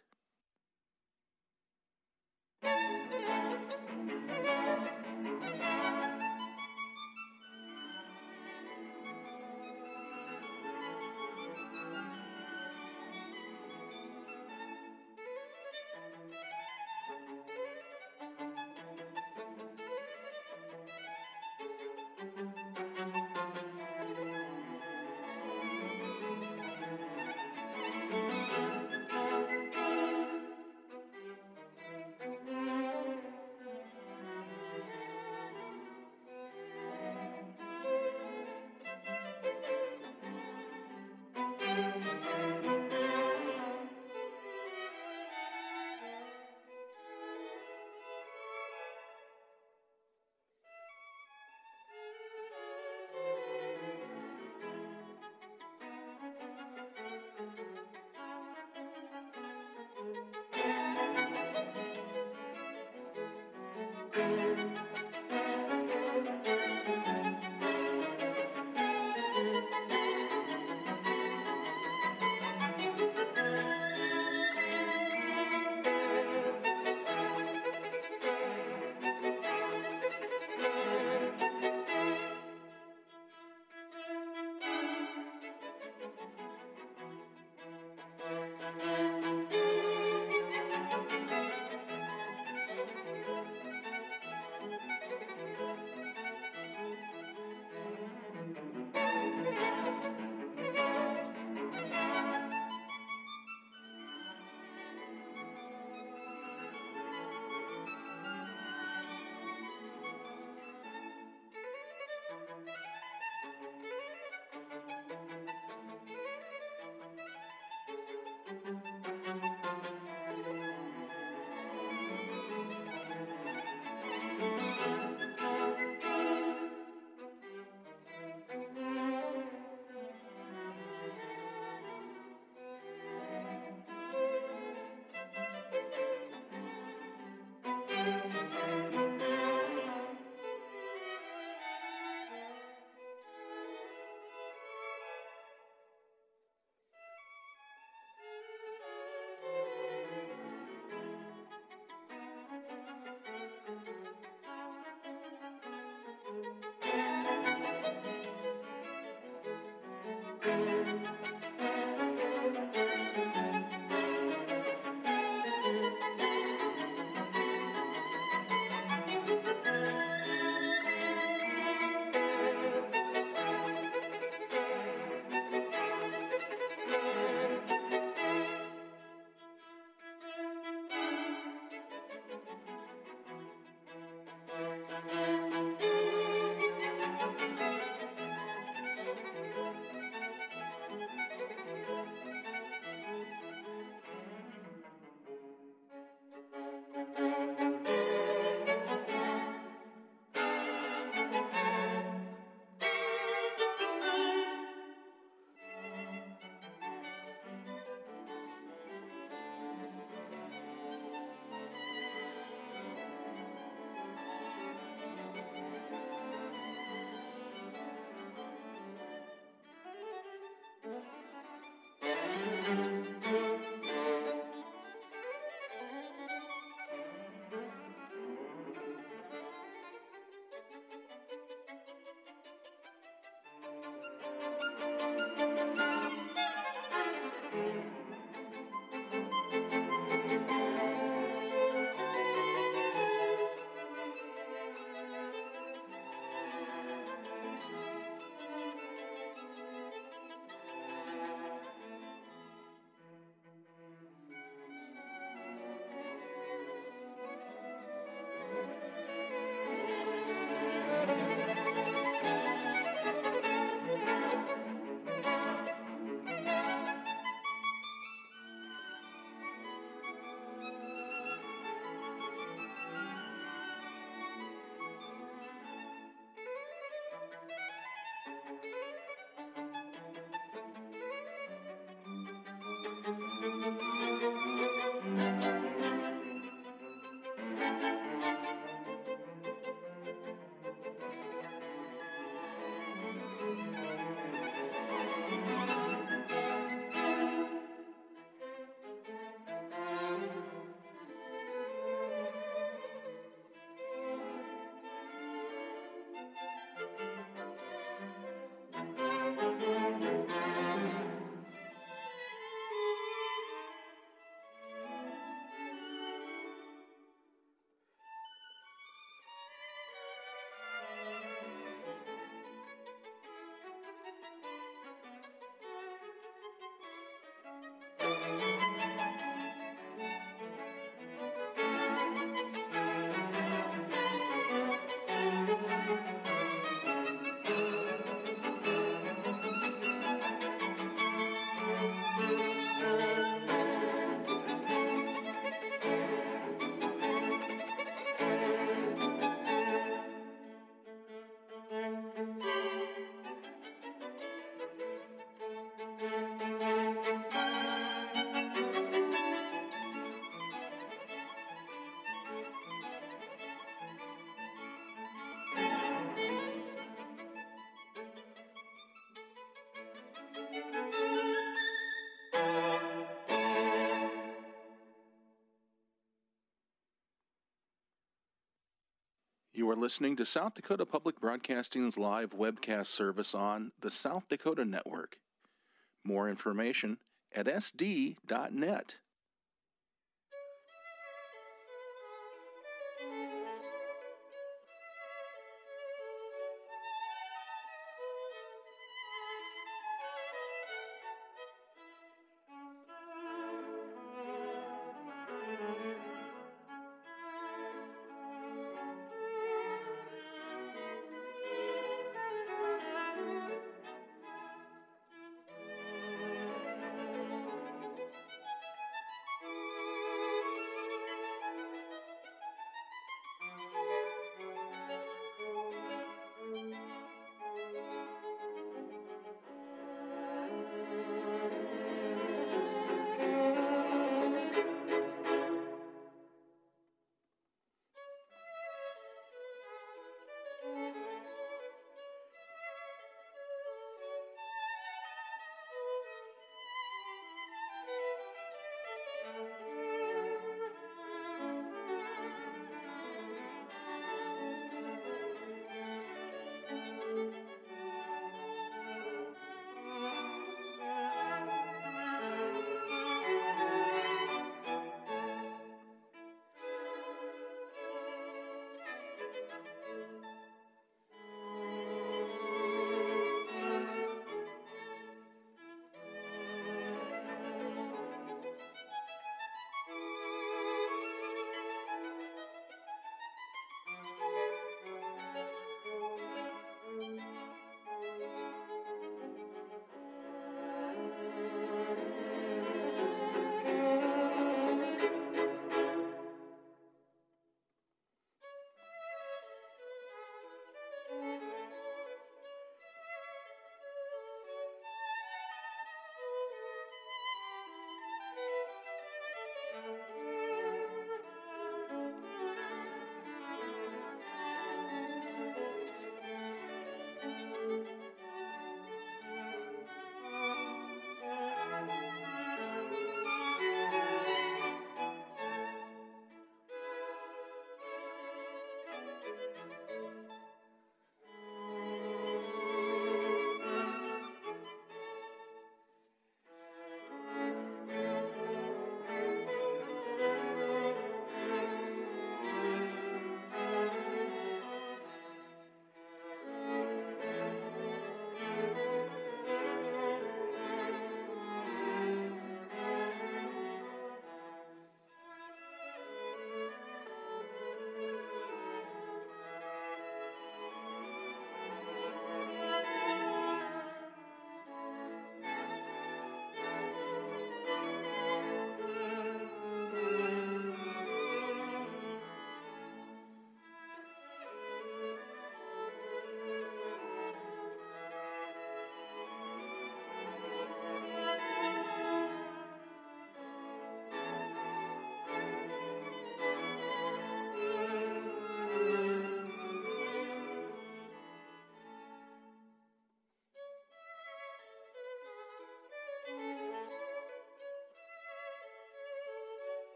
You are listening to South Dakota Public Broadcasting's live webcast service on the South Dakota Network. More information at s d dot net.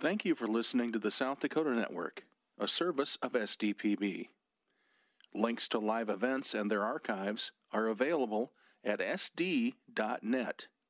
Thank you for listening to the South Dakota Network, a service of S D P B. Links to live events and their archives are available at s d dot net.